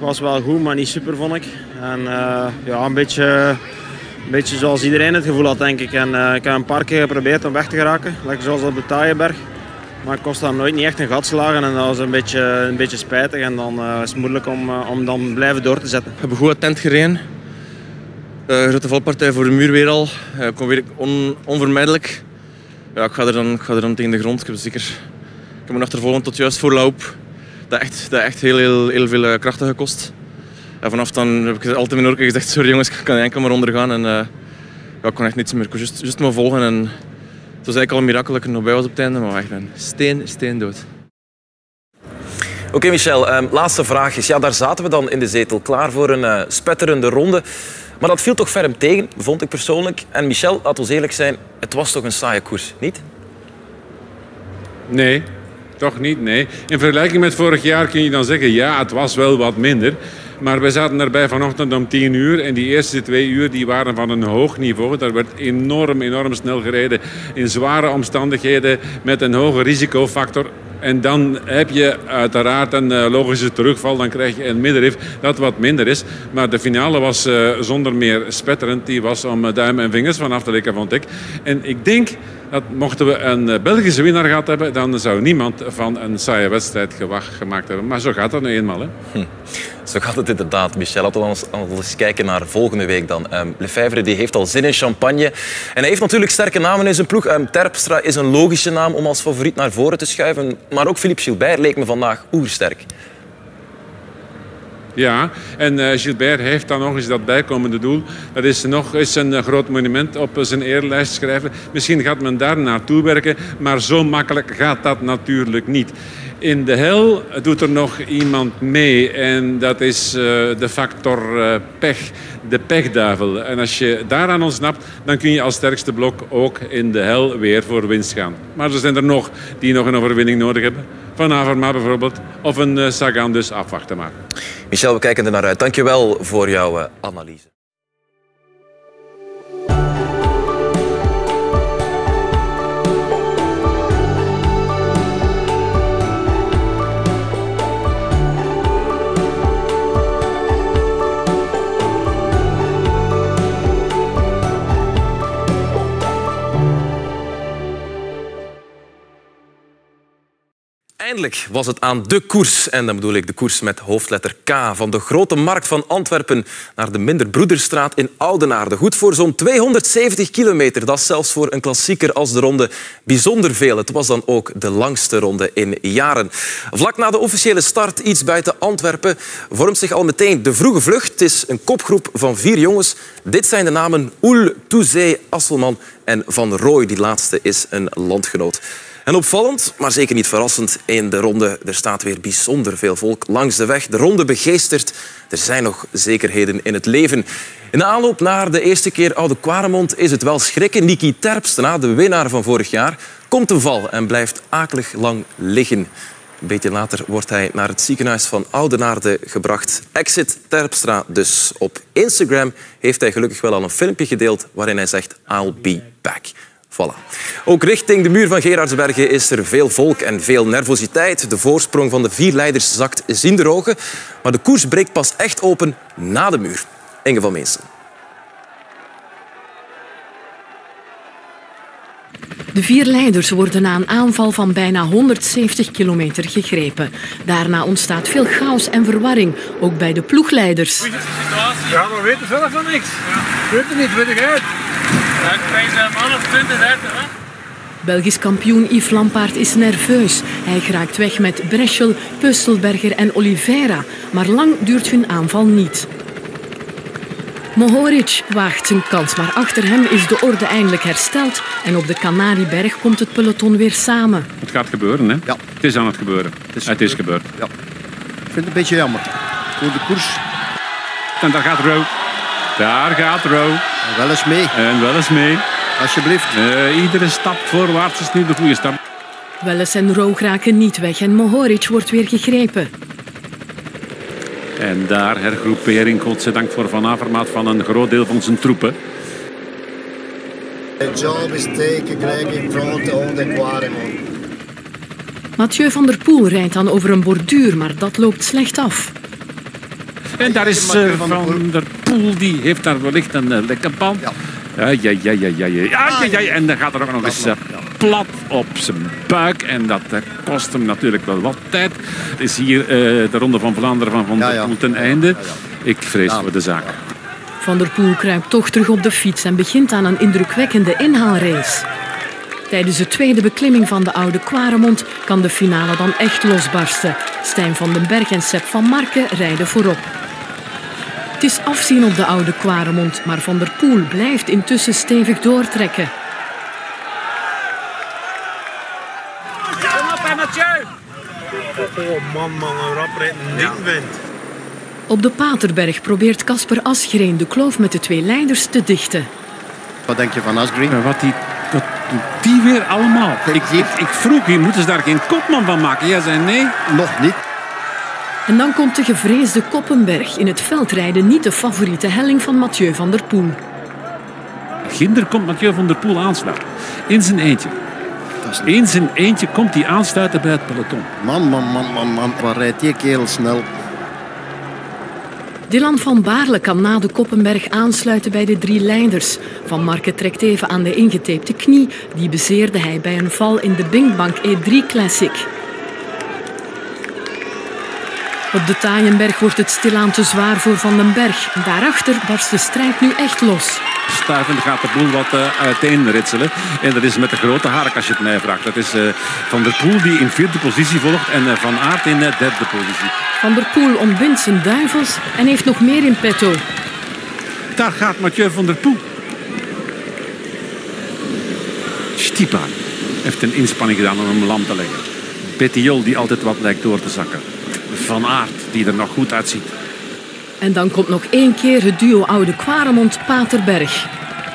was wel goed, maar niet super vond ik. En uh, ja, een beetje, een beetje zoals iedereen het gevoel had, denk ik. En uh, ik heb een paar keer geprobeerd om weg te geraken, lekker zoals op de Taaienberg. Maar ik kost dan nooit niet echt een gat slagen en dat was een beetje, een beetje spijtig. En dan uh, is het moeilijk om, uh, om dan blijven door te zetten. We hebben goed attent gereden. Uh, grote valpartij voor de muur weer al. Uh, kom weer on, onvermijdelijk. Ja, ik, ga er dan, ik ga er dan tegen de grond. Ik heb zeker... Ik heb me achtervolgen tot juist voor loop. Dat echt, dat echt heel, heel, heel veel uh, krachten gekost. En vanaf dan heb ik altijd mijn oren gezegd, sorry jongens, ik kan enkel maar ondergaan. En, uh, ja, ik kon echt niets meer. Ik kon just, just maar volgen. En het was eigenlijk al een mirakel dat ik er nog bij was op het einde. Maar ik ben steen, steen dood. Oké okay, Michel, um, laatste vraag is. Ja, daar zaten we dan in de zetel, klaar voor een uh, spetterende ronde. Maar dat viel toch ferm tegen, vond ik persoonlijk. En Michel, laten we eerlijk zijn, het was toch een saaie koers, niet? Nee, toch niet, nee. In vergelijking met vorig jaar kun je dan zeggen, ja, het was wel wat minder. Maar we zaten erbij vanochtend om tien uur en die eerste twee uur die waren van een hoog niveau. Daar werd enorm, enorm snel gereden in zware omstandigheden met een hoge risicofactor. En dan heb je uiteraard een logische terugval. Dan krijg je een middenrif dat wat minder is. Maar de finale was uh, zonder meer spetterend. Die was om duim en vingers van af te likken, vond ik. En ik denk dat mochten we een Belgische winnaar gehad hebben, dan zou niemand van een saaie wedstrijd gemaakt hebben. Maar zo gaat dat nu eenmaal. Hè? Hm. Zo gaat het inderdaad, Michel. Laten we eens, eens kijken naar volgende week dan. Um, Lefevre die heeft al zin in champagne. En hij heeft natuurlijk sterke namen in zijn ploeg. Um, Terpstra is een logische naam om als favoriet naar voren te schuiven. Maar ook Philippe Gilbert leek me vandaag oersterk. Ja, en uh, Gilbert heeft dan nog eens dat bijkomende doel. Dat is nog eens een uh, groot monument op uh, zijn eerlijst schrijven. Misschien gaat men daar naartoe werken, maar zo makkelijk gaat dat natuurlijk niet. In de hel doet er nog iemand mee en dat is uh, de factor uh, pech, de pechduivel. En als je daaraan ontsnapt, dan kun je als sterkste blok ook in de hel weer voor winst gaan. Maar er zijn er nog die nog een overwinning nodig hebben. Van Avermaet bijvoorbeeld, of een uh, Sagan, dus afwachten maar. Michel, we kijken er naar uit. Dank je wel voor jouw uh, analyse. Eindelijk was het aan de koers. En dan bedoel ik de koers met hoofdletter K. Van de grote markt van Antwerpen naar de minder Broederstraat in Oudenaarde. Goed voor zo'n tweehonderdzeventig kilometer. Dat is zelfs voor een klassieker als de ronde bijzonder veel. Het was dan ook de langste ronde in jaren. Vlak na de officiële start, iets buiten Antwerpen, vormt zich al meteen de vroege vlucht. Het is een kopgroep van vier jongens. Dit zijn de namen Oel, Touzé, Asselman en Van Rooij. Die laatste is een landgenoot. En opvallend, maar zeker niet verrassend, in de ronde. Er staat weer bijzonder veel volk langs de weg. De ronde begeestert. Er zijn nog zekerheden in het leven. In de aanloop naar de eerste keer Oude Quaremont is het wel schrikken. Niki Terpstra, de winnaar van vorig jaar, komt te val en blijft akelig lang liggen. Een beetje later wordt hij naar het ziekenhuis van Oudenaarde gebracht. Exit Terpstra dus. Op Instagram heeft hij gelukkig wel al een filmpje gedeeld waarin hij zegt I'll be back. Voilà. Ook richting de muur van Gerardsbergen is er veel volk en veel nervositeit. De voorsprong van de vier leiders zakt zinderogen. Maar de koers breekt pas echt open na de muur. Inge van Meensel. De vier leiders worden na een aanval van bijna honderdzeventig kilometer gegrepen. Daarna ontstaat veel chaos en verwarring, ook bij de ploegleiders. Ja, we weten zelf van niks. Ja. Weet het niet, weet ik uit. Ja, ik krijg ze een man of twintig uit, hè? Belgisch kampioen Yves Lampaert is nerveus. Hij geraakt weg met Breschel, Pöstelberger en Oliveira. Maar lang duurt hun aanval niet. Mohoric waagt zijn kans, maar achter hem is de orde eindelijk hersteld. En op de Canarieberg komt het peloton weer samen. Het gaat gebeuren, hè? Ja. Het is aan het gebeuren. Het is, het is gebeurd. Ja. Ik vind het een beetje jammer. Voor de koers. En daar gaat Rowe. Daar gaat Rowe. En wel eens mee. En wel eens mee. Alsjeblieft. Uh, iedere stap voorwaarts is nu de goede stap. Welles en Rowe raken niet weg en Mohoric wordt weer gegrepen. En daar hergroepering, godzijdank voor Van Avermaet, van een groot deel van zijn troepen. The job is taken, Greg, in front of the Quaremont. Mathieu van der Poel rijdt dan over een borduur, maar dat loopt slecht af. En daar is uh, Van der Poel, die heeft daar wellicht een uh, lekke band. Ja. Ja, ja, ja, ja, ja, ja. Ja, ja, ja. En dan gaat er ook nog eens uh, plat op zijn buik. En dat uh, kost hem natuurlijk wel wat tijd. Het is hier uh, de Ronde van Vlaanderen van Van der Poel ten einde. Ik vrees voor de zaak. Van der Poel kruipt toch terug op de fiets en begint aan een indrukwekkende inhaalrace. Tijdens de tweede beklimming van de Oude Quaremont kan de finale dan echt losbarsten. Stijn van den Berg en Sepp van Marken rijden voorop. Het is afzien op de Oude Quaremont, maar Van der Poel blijft intussen stevig doortrekken. Kom op, hè, Mathieu! Oh man, man, een raprit ding vindt. Op de Paterberg probeert Kasper Asgreen de kloof met de twee leiders te dichten. Wat denk je van Asgreen? Ja, wat die, wat doet die weer allemaal? Ik, ik, ik vroeg hier, moeten ze daar geen kopman van maken? Jij zei nee. Nog niet. En dan komt de gevreesde Koppenberg. In het veldrijden niet de favoriete helling van Mathieu van der Poel. Ginder komt Mathieu van der Poel aansluiten. In zijn eentje. In zijn eentje komt hij aansluiten bij het peloton. Man, man, man, man, man. Waar rijdt die kerel snel? Dylan van Baarle kan na de Koppenberg aansluiten bij de drie leiders. Van Marken trekt even aan de ingetapte knie. Die bezeerde hij bij een val in de Binkbank E drie Classic. Op de Taaienberg wordt het stilaan te zwaar voor Van den Berg. Daarachter barst de strijd nu echt los. Stuivend gaat de boel wat uh, uiteenritselen. En dat is met de grote hark als je het mij vraagt. Dat is uh, Van der Poel die in vierde positie volgt en uh, Van Aert in uh, derde positie. Van der Poel ontbindt zijn duivels en heeft nog meer in petto. Daar gaat Mathieu van der Poel. Stipa heeft een inspanning gedaan om hem lam te leggen. Bettiol die altijd wat lijkt door te zakken. Van Aert die er nog goed uitziet. En dan komt nog één keer het duo Oude Quaremont-Paterberg.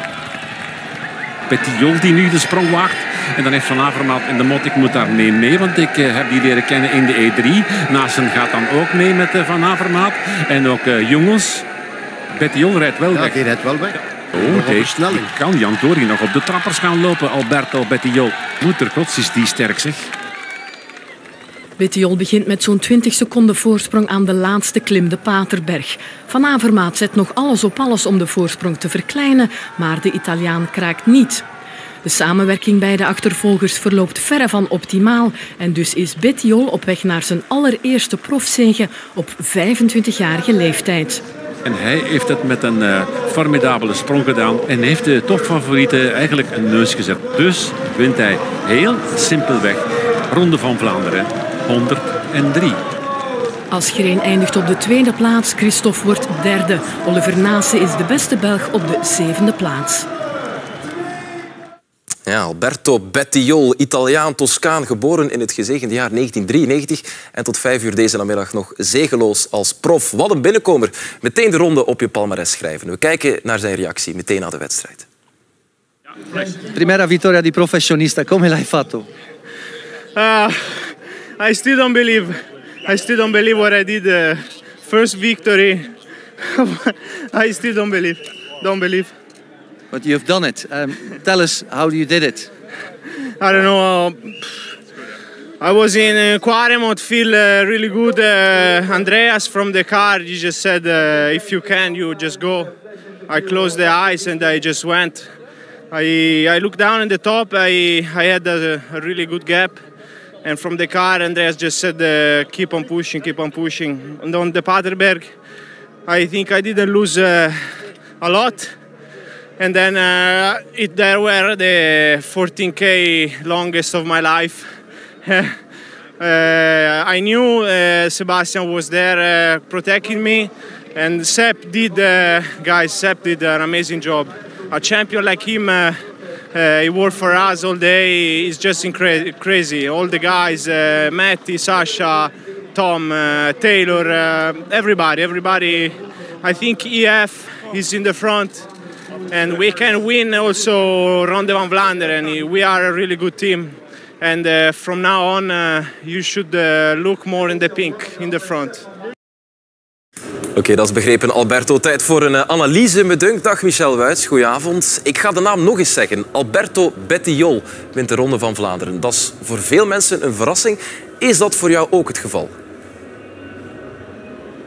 Bettiol die nu de sprong waagt. En dan heeft Van Avermaat in de mot, ik moet daar mee mee, want ik uh, heb die leren kennen in de E drie. Naasten gaat dan ook mee met uh, Van Avermaat. En ook uh, jongens, Bettiol rijdt wel ja, weg. die rijdt wel weg. Oh, deze kan Jan Tori nog op de trappers gaan lopen, Alberto Bettiol. Moedergods is die sterk, zeg. Bettiol begint met zo'n twintig seconden voorsprong aan de laatste klim, de Paterberg. Van Avermaat zet nog alles op alles om de voorsprong te verkleinen, maar de Italiaan kraakt niet. De samenwerking bij de achtervolgers verloopt verre van optimaal en dus is Bettiol op weg naar zijn allereerste profzege op vijfentwintigjarige leeftijd. En hij heeft het met een uh, formidabele sprong gedaan en heeft de topfavorieten eigenlijk een neus gezet. Dus wint hij heel simpelweg Ronde van Vlaanderen honderddrie. Asgreen eindigt op de tweede plaats, Christophe wordt derde. Oliver Naassen is de beste Belg op de zevende plaats. Ja, Alberto Bettiol, Italiaan, Toscaan, geboren in het gezegende jaar negentien drieënnegentig en tot vijf uur deze namiddag nog zegeloos als prof. Wat een binnenkomer. Meteen de ronde op je palmares schrijven. We kijken naar zijn reactie meteen na de wedstrijd. Primera vittoria di professionista, come l'hai fatto? Uh, I still don't believe. I still don't believe what I did. Uh, first victory. I still don't believe. Don't believe. But you've done it. Um, tell us how you did it. I don't know. Uh, I was in uh, Quaremont, feel uh, really good. Uh, Andreas from the car, he just said, uh, if you can, you just go. I closed the eyes and I just went. I I looked down at the top. I I had a, a really good gap. And from the car, Andreas just said, uh, keep on pushing, keep on pushing. And on the Paterberg, I think I didn't lose uh, a lot. And then uh, it there were the fourteen K longest of my life. uh, I knew uh, Sebastian was there uh, protecting me. And Sepp did, uh, guys, Sepp did an amazing job. A champion like him, uh, uh, he worked for us all day. He's just incre- crazy. All the guys, uh, Matty, Sasha, Tom, uh, Taylor, uh, everybody, everybody. I think E F is in the front. And we can win also Ronde van Vlaanderen. We are a really good team. And uh, from now on, uh, you should uh, look more in the pink, in the front. Oké, okay, dat is begrepen, Alberto. Tijd voor een uh, analyse, me dunkt. Dag Michel Wuits, goedenavond. Ik ga de naam nog eens zeggen. Alberto Bettiol wint de Ronde van Vlaanderen. Dat is voor veel mensen een verrassing. Is dat voor jou ook het geval?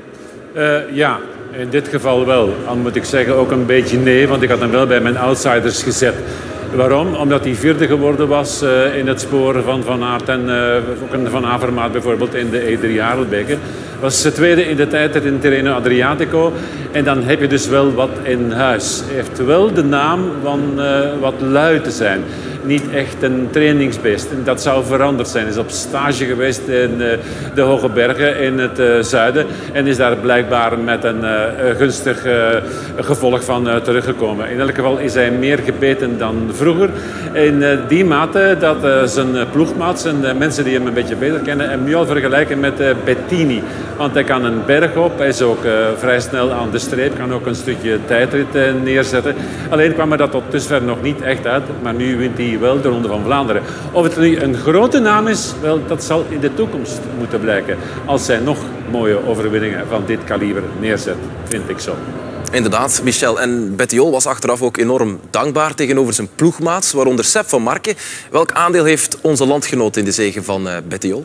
Uh, ja, in dit geval wel. Dan moet ik zeggen ook een beetje nee, want ik had hem wel bij mijn outsiders gezet. Waarom? Omdat hij vierde geworden was uh, in het spoor van Van Aert en uh, ook een Van Avermaat bijvoorbeeld in de E drie Harelbeke. Was tweede in de tijd in Tirreno Adriatico. En dan heb je dus wel wat in huis. Hij heeft wel de naam van uh, wat lui te zijn. Niet echt een trainingsbeest. En dat zou veranderd zijn. Hij is op stage geweest in uh, de Hoge Bergen in het uh, zuiden. En is daar blijkbaar met een uh, gunstig uh, gevolg van uh, teruggekomen. In elk geval is hij meer gebeten dan vroeger. In uh, die mate dat uh, zijn ploegmaats en uh, mensen die hem een beetje beter kennen hem nu al vergelijken met uh, Bettini. Want hij kan een berg op. Hij is ook uh, vrij snel aan de streep. Kan ook een stukje tijdrit uh, neerzetten. Alleen kwam er dat tot dusver nog niet echt uit. Maar nu wint hij wel de Ronde van Vlaanderen. Of het nu een grote naam is, wel, dat zal in de toekomst moeten blijken. Als hij nog mooie overwinningen van dit kaliber neerzet, vind ik zo. Inderdaad, Michel. En Bettiol was achteraf ook enorm dankbaar tegenover zijn ploegmaats, waaronder Sepp van Marke. Welk aandeel heeft onze landgenoot in de zege van uh, Bettiol?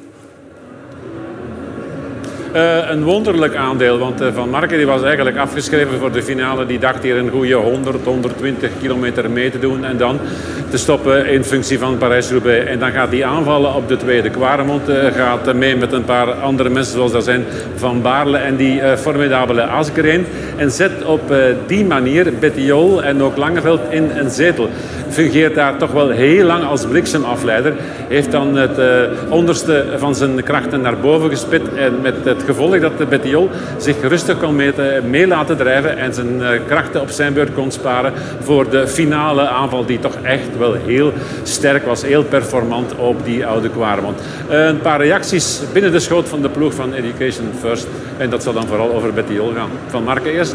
Uh, een wonderlijk aandeel, want uh, Van Marke die was eigenlijk afgeschreven voor de finale. Die dacht hier een goede honderd, honderdtwintig kilometer mee te doen en dan te stoppen in functie van Parijs-Roubaix. En dan gaat hij aanvallen op de tweede. Quaremont uh, gaat uh, mee met een paar andere mensen zoals dat zijn Van Baarle en die uh, formidabele Asgreen. En zet op uh, die manier Bettiol en ook Langeveld in een zetel. Fungeert daar toch wel heel lang als bliksemafleider. Heeft dan het uh, onderste van zijn krachten naar boven gespit en met het gevolg dat de Bettiol zich rustig kon mee, mee laten drijven en zijn uh, krachten op zijn beurt kon sparen voor de finale aanval die toch echt wel heel sterk was, heel performant op die oude Quaremont. Uh, een paar reacties binnen de schoot van de ploeg van Education First en dat zal dan vooral over Bettiol gaan. Van Marke eerst.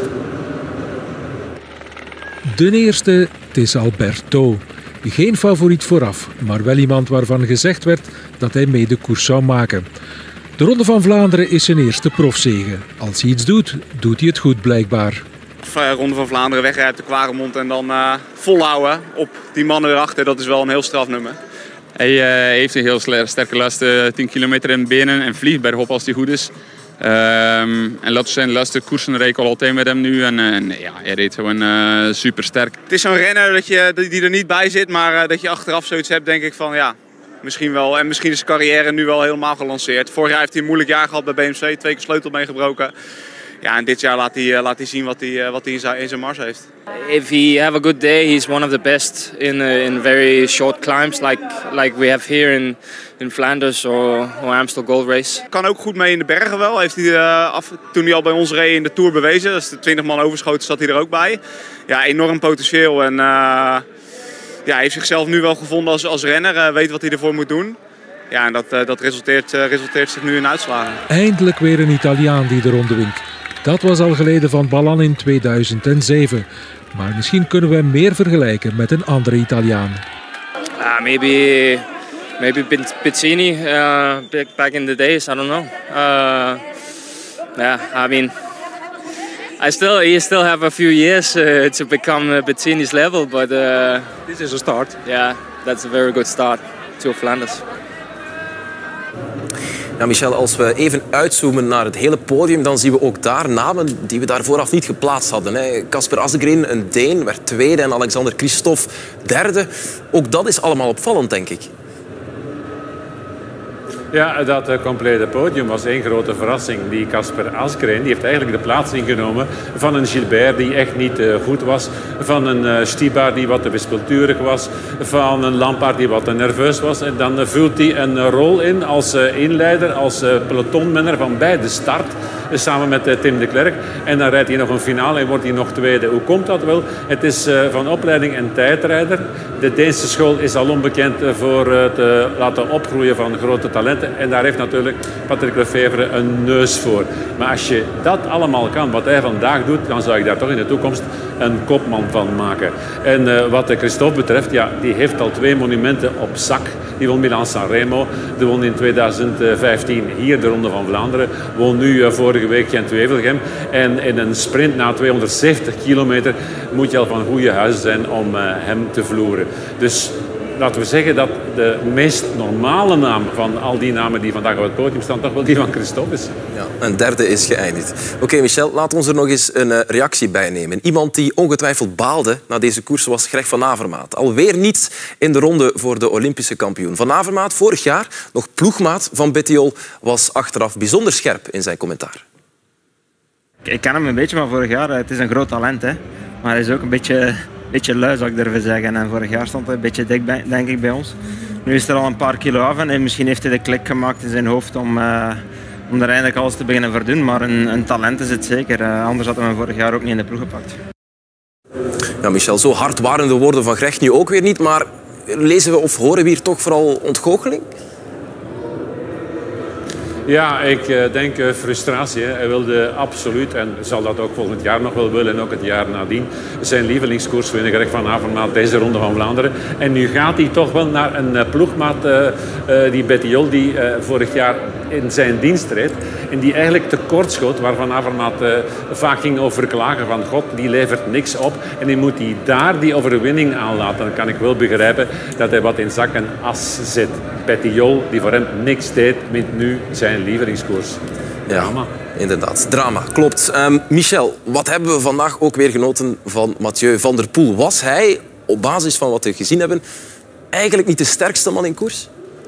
De eerste, het is Alberto. Geen favoriet vooraf, maar wel iemand waarvan gezegd werd dat hij mee de koers zou maken. De Ronde van Vlaanderen is zijn eerste profzege. Als hij iets doet, doet hij het goed blijkbaar. Ronde van Vlaanderen wegrijdt de Quaremont en dan uh, volhouden op die mannen erachter, dat is wel een heel strafnummer. Hij uh, heeft een heel sterke laatste tien kilometer in benen en vliegt bergop als hij goed is. Um, en dat zijn de laatste koersen reed ik al altijd met hem nu en uh, nee, ja, hij reed gewoon uh, super sterk. Het is zo'n renner dat je, die er niet bij zit, maar uh, dat je achteraf zoiets hebt, denk ik van ja, misschien wel. En misschien is zijn carrière nu wel helemaal gelanceerd. Vorig jaar heeft hij een moeilijk jaar gehad bij B M C, twee keer sleutel meegebroken. Ja, en dit jaar laat hij, uh, laat hij zien wat hij, uh, wat hij in, zijn, in zijn mars heeft. If he have a good day, he's one of the best in uh, in very short climbs, like like we have here in in Flanders or, or Amstel Gold Race. Kan ook goed mee in de bergen wel. Heeft hij uh, af, toen hij al bij ons reed in de Tour bewezen. Dus de twintig man overschoten zat hij er ook bij. Ja, enorm potentieel en uh, ja, hij heeft zichzelf nu wel gevonden als, als renner. Uh, weet wat hij ervoor moet doen. Ja, en dat, uh, dat resulteert, uh, resulteert zich nu in uitslagen. Eindelijk weer een Italiaan die de ronde wint. Dat was al geleden van Ballan in tweeduizend zeven. Maar misschien kunnen we hem meer vergelijken met een andere Italiaan. Uh, maybe, maybe Pizzini uh, back in the days. I don't know. Uh, yeah, I mean, I still, he still have a few years uh, to become uh, Pizzini's level, but uh, this is a start. Yeah, that's a very good start to Flanders. Ja, Michel, als we even uitzoomen naar het hele podium, dan zien we ook daar namen die we daar vooraf niet geplaatst hadden. Casper Asgreen, een Deen, werd tweede en Alexander Kristoff derde. Ook dat is allemaal opvallend, denk ik. Ja, dat uh, complete podium was één grote verrassing. Die Casper Asgreen die heeft eigenlijk de plaats ingenomen van een Gilbert die echt niet uh, goed was. Van een uh, Stibar die wat te wispelturig was. Van een Lampaard die wat te nerveus was. En dan uh, vult hij een uh, rol in als uh, inleider, als uh, pelotonmenner van bij de start. Uh, samen met uh, Tim de Klerk. En dan rijdt hij nog een finale en wordt hij nog tweede. Hoe komt dat wel? Het is uh, van opleiding en tijdrijder. De Deense school is al onbekend uh, voor uh, het uh, laten opgroeien van grote talenten. En daar heeft natuurlijk Patrick Lefevere een neus voor. Maar als je dat allemaal kan, wat hij vandaag doet, dan zou ik daar toch in de toekomst een kopman van maken. En uh, wat de Kristoff betreft, ja, die heeft al twee monumenten op zak. Die won Milan-San Remo, die won in tweeduizend vijftien hier de Ronde van Vlaanderen, won nu uh, vorige week Gent-Wevelgem. En in een sprint na tweehonderdzeventig kilometer moet je al van goede huizen zijn om uh, hem te vloeren. Dus laten we zeggen dat de meest normale naam van al die namen die vandaag op het podium staan toch wel die van Christophe is. Ja, een derde is geëindigd. Oké, okay, Michel, laat ons er nog eens een uh, reactie bij nemen. Iemand die ongetwijfeld baalde na deze koers was Greg van Avermaat. Alweer niets in de ronde voor de Olympische kampioen. Van Avermaat, vorig jaar nog ploegmaat van Bettiol, was achteraf bijzonder scherp in zijn commentaar. Ik ken hem een beetje van vorig jaar. Het is een groot talent, hè. Maar hij is ook een beetje, een beetje lui, zou ik durven zeggen. En vorig jaar stond hij een beetje dik, bij, denk ik, bij ons. Nu is er al een paar kilo af en misschien heeft hij de klik gemaakt in zijn hoofd om, uh, om er eindelijk alles te beginnen verdoen. Maar een, een talent is het zeker. Uh, anders had hij hem vorig jaar ook niet in de ploeg gepakt. Ja, Michel, zo hard waren de woorden van Greg nu ook weer niet. Maar lezen we of horen we hier toch vooral ontgoocheling? Ja, ik denk uh, frustratie. Hè. Hij wilde absoluut, en zal dat ook volgend jaar nog wel willen, en ook het jaar nadien, zijn lievelingskoers winnen, Greg van Avermaat, deze Ronde van Vlaanderen. En nu gaat hij toch wel naar een uh, ploegmaat, uh, uh, die Bettiol, die uh, vorig jaar in zijn dienst reed. En die eigenlijk tekort schoot, waar Van Avermaat uh, vaak ging over klagen van God, die levert niks op. En die moet hij daar die overwinning aanlaten. Dan kan ik wel begrijpen dat hij wat in zak en as zit. Bettiol, die voor hem niks deed, wint nu zijn lievelingskoers. Drama. Ja, inderdaad. Drama, klopt. Um, Michel, wat hebben we vandaag ook weer genoten van Mathieu van der Poel? Was hij, op basis van wat we gezien hebben, eigenlijk niet de sterkste man in koers?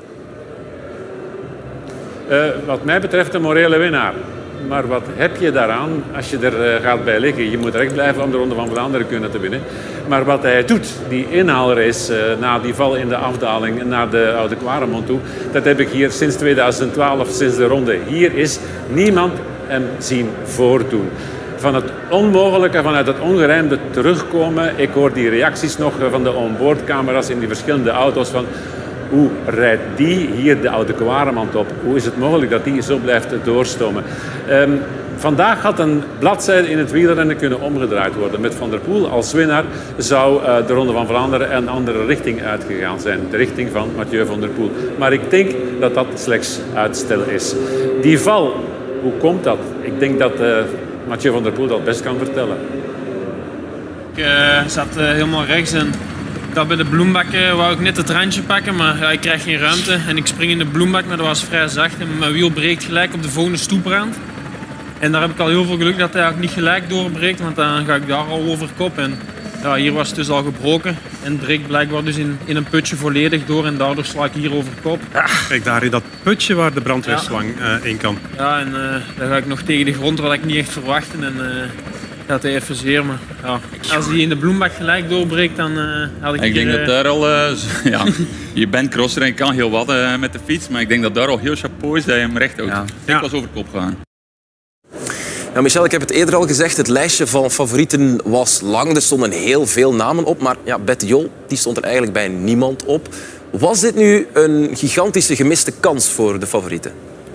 Uh, wat mij betreft een morele winnaar. Maar wat heb je daaraan als je er uh, gaat bij liggen? Je moet recht blijven om de Ronde van Vlaanderen kunnen te winnen. Maar wat hij doet, die inhaalrace uh, na die val in de afdaling naar de Oude Quaremont toe, dat heb ik hier sinds tweeduizend twaalf, sinds de ronde. Hier is niemand hem zien voordoen. Van het onmogelijke, vanuit het ongerijmde terugkomen. Ik hoor die reacties nog van de onboardcamera's in die verschillende auto's van... Hoe rijdt die hier de Oude Quaremont op? Hoe is het mogelijk dat die zo blijft doorstomen? Um, vandaag had een bladzijde in het wielrennen kunnen omgedraaid worden. Met Van der Poel als winnaar zou uh, de Ronde van Vlaanderen een andere richting uitgegaan zijn. De richting van Mathieu van der Poel. Maar ik denk dat dat slechts uitstel is. Die val, hoe komt dat? Ik denk dat uh, Mathieu van der Poel dat best kan vertellen. Ik uh, zat uh, helemaal rechts en... Dat bij de bloembak wou ik net het randje pakken, maar ja, ik krijg geen ruimte. En ik spring in de bloembak, maar dat was vrij zacht. En mijn wiel breekt gelijk op de volgende stoeprand. En daar heb ik al heel veel geluk dat hij ook niet gelijk doorbreekt, want dan ga ik daar al over kop. En ja, hier was het dus al gebroken. En het breekt blijkbaar dus in, in een putje volledig door en daardoor sla ik hier over kop. Kijk, daar in dat putje waar de brandweerslang ja. uh, in kan. Ja, en uh, dan ga ik nog tegen de grond, wat ik niet echt verwachtte. En, uh, gaat hij even zeer, maar ja, als hij in de bloembak gelijk doorbreekt, dan uh, had ik... Ik denk hier, dat daar al... Uh, ja, je bent crosser en je kan heel wat uh, met de fiets, maar ik denk dat daar al heel chapeau is dat je hem recht houdt. Ja. Ik was over kop gaan. Ja, Michel, ik heb het eerder al gezegd, het lijstje van favorieten was lang. Er stonden heel veel namen op, maar ja, Bettiol die stond er eigenlijk bij niemand op. Was dit nu een gigantische gemiste kans voor de favorieten?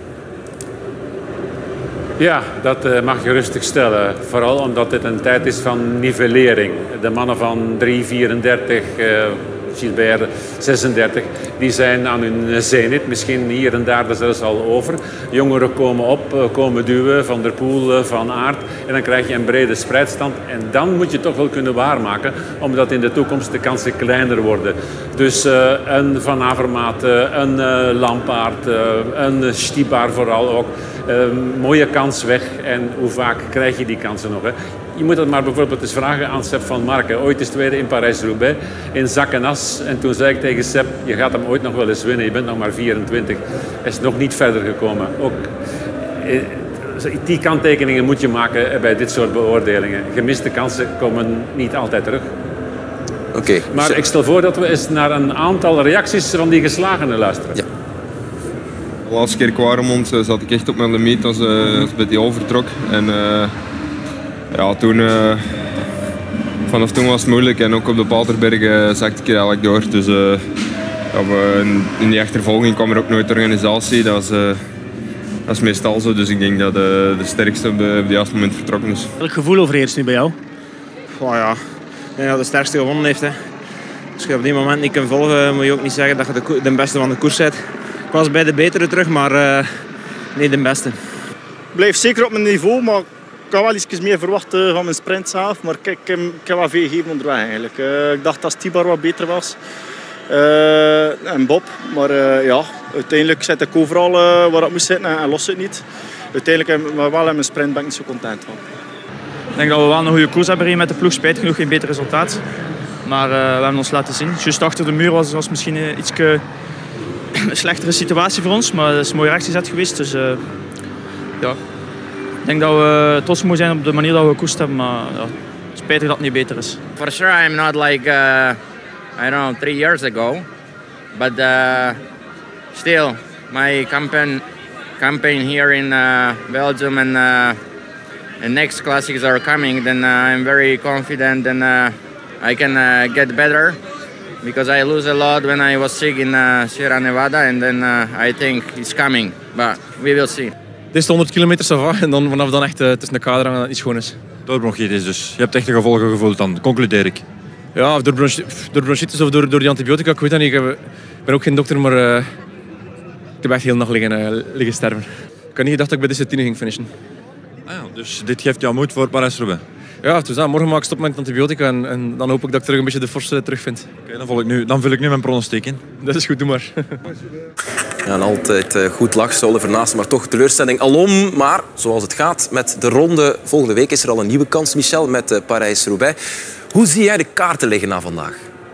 Ja, dat uh, mag je rustig stellen. Vooral omdat dit een tijd is van nivellering. De mannen van drie vierendertig, uh, Gilbert zesendertig, die zijn aan hun zenit. Misschien hier en daar er zelfs al over. Jongeren komen op, uh, komen duwen, Van der Poel, uh, Van Aert. En dan krijg je een brede spreidstand. En dan moet je toch wel kunnen waarmaken, omdat in de toekomst de kansen kleiner worden. Dus uh, een Van Avermaat, uh, een uh, Lampaert, uh, een Stibar vooral ook. Uh, mooie kans weg en hoe vaak krijg je die kansen nog? Hè? Je moet het maar bijvoorbeeld eens vragen aan Sepp van Marken. Ooit is tweede in Parijs-Roubaix in zak en as. En toen zei ik tegen Sepp, je gaat hem ooit nog wel eens winnen. Je bent nog maar vierentwintig. Hij is nog niet verder gekomen. Ook, eh, die kanttekeningen moet je maken bij dit soort beoordelingen. Gemiste kansen komen niet altijd terug. Okay, maar ik stel voor dat we eens naar een aantal reacties van die geslagenen luisteren. Ja. De laatste keer Quaremont zat ik echt op mijn limiet als, uh, als Bettiol vertrok. En uh, ja, toen, uh, vanaf toen was het moeilijk en ook op de Paterberg uh, zakte ik er eigenlijk door. Dus uh, ja, we, in die achtervolging kwam er ook nooit organisatie. Dat is, uh, dat is meestal zo, dus ik denk dat uh, de sterkste op, de, op het juiste moment vertrokken is. Welk gevoel overheerst nu bij jou? Oh ja, ik denk dat de sterkste gewonnen heeft. Hè. Als je op die moment niet kunt volgen, moet je ook niet zeggen dat je de, de beste van de koers bent. Ik was bij de betere terug, maar uh, niet de beste. Ik blijf zeker op mijn niveau, maar ik had wel iets meer verwacht uh, van mijn sprint zelf. Maar kijk, ik, ik heb wel veel gegeven onderweg eigenlijk. Uh, ik dacht dat Stibar wat beter was. uh, en Bob. Maar uh, ja, uiteindelijk zit ik overal uh, waar het moest zitten en, en los het niet. Uiteindelijk, maar wel in mijn sprint ben ik niet zo content van. Ik denk dat we wel een goede koers hebben met de ploeg. Spijtig genoeg geen beter resultaat. Maar uh, we hebben ons laten zien. Juist achter de muur was het misschien uh, iets uh, een slechtere situatie voor ons. Maar het is mooi rechtsgezet geweest. Dus uh, ja, ik denk dat we trots moeten zijn op de manier dat we gekoerst hebben. Maar ja, spijtig dat het niet beter is. For sure I'm not like, uh, I don't know, three years ago. But uh, still, my campaign, campaign here in uh, Belgium and uh, the next classics are coming, then uh, I'm very confident and uh, I can uh, get better because I lose a lot when I was sick in uh, Sierra Nevada and then uh, I think it's coming, but we will see. Het is honderd kilometer ça va, en dan, vanaf dan echt uh, tussen de kader en dat het niet schoon is. Door bronchitis dus. Je hebt echt de gevolgen gevoeld dan, concludeer ik. Ja, door, bronchi door bronchitis of door, door die antibiotica, ik weet dat niet. Ik, heb, ik ben ook geen dokter, maar uh, ik heb echt heel nacht liggen, uh, liggen sterven. Ik had niet gedacht dat ik bij deze tien ging finishen. Ah ja, dus dit geeft jou moed voor Parijs-Roubaix? Ja, dus dan, morgen maak ik stop met antibiotica en, en dan hoop ik dat ik terug een beetje de force terugvind. Oké, dan, vul ik nu, dan vul ik nu mijn pronostiek in. Dat is goed, doe maar. Ja, en altijd uh, goed lach, Oliver Naasten, maar toch teleurstelling alom. Maar zoals het gaat met de ronde, volgende week is er al een nieuwe kans, Michel, met uh, Parijs-Roubaix. Hoe zie jij de kaarten liggen na vandaag?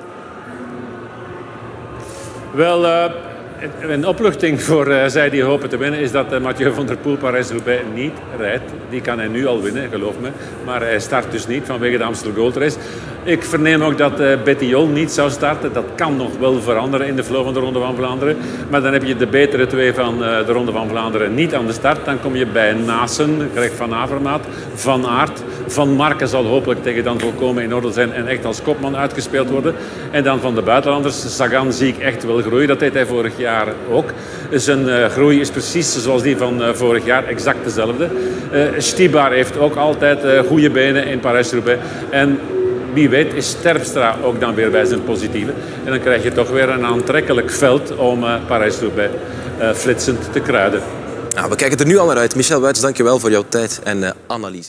Wel, uh, een opluchting voor uh, zij die hopen te winnen is dat uh, Mathieu van der Poel Parijs-Roubaix niet rijdt. Die kan hij nu al winnen, geloof me. Maar hij start dus niet vanwege de Amstel Gold Race. Ik verneem ook dat uh, Bettiol niet zou starten. Dat kan nog wel veranderen in de flow van de Ronde van Vlaanderen. Maar dan heb je de betere twee van uh, de Ronde van Vlaanderen niet aan de start. Dan kom je bij Naassen, Greg van Avermaat, Van Aert. Van Marken zal hopelijk tegen dan volkomen in orde zijn en echt als kopman uitgespeeld worden. En dan van de buitenlanders, Sagan zie ik echt wel groeien. Dat deed hij vorig jaar ook. Zijn uh, groei is precies zoals die van uh, vorig jaar, exact dezelfde. Uh, Stibar heeft ook altijd uh, goede benen in Parijs-Roubaix. En wie weet is Terpstra ook dan weer bij zijn positieve. En dan krijg je toch weer een aantrekkelijk veld om uh, Parijs-Roubaix uh, flitsend te kruiden. Nou, we kijken er nu al naar uit. Michel Wuits, dank je wel voor jouw tijd en uh, analyse.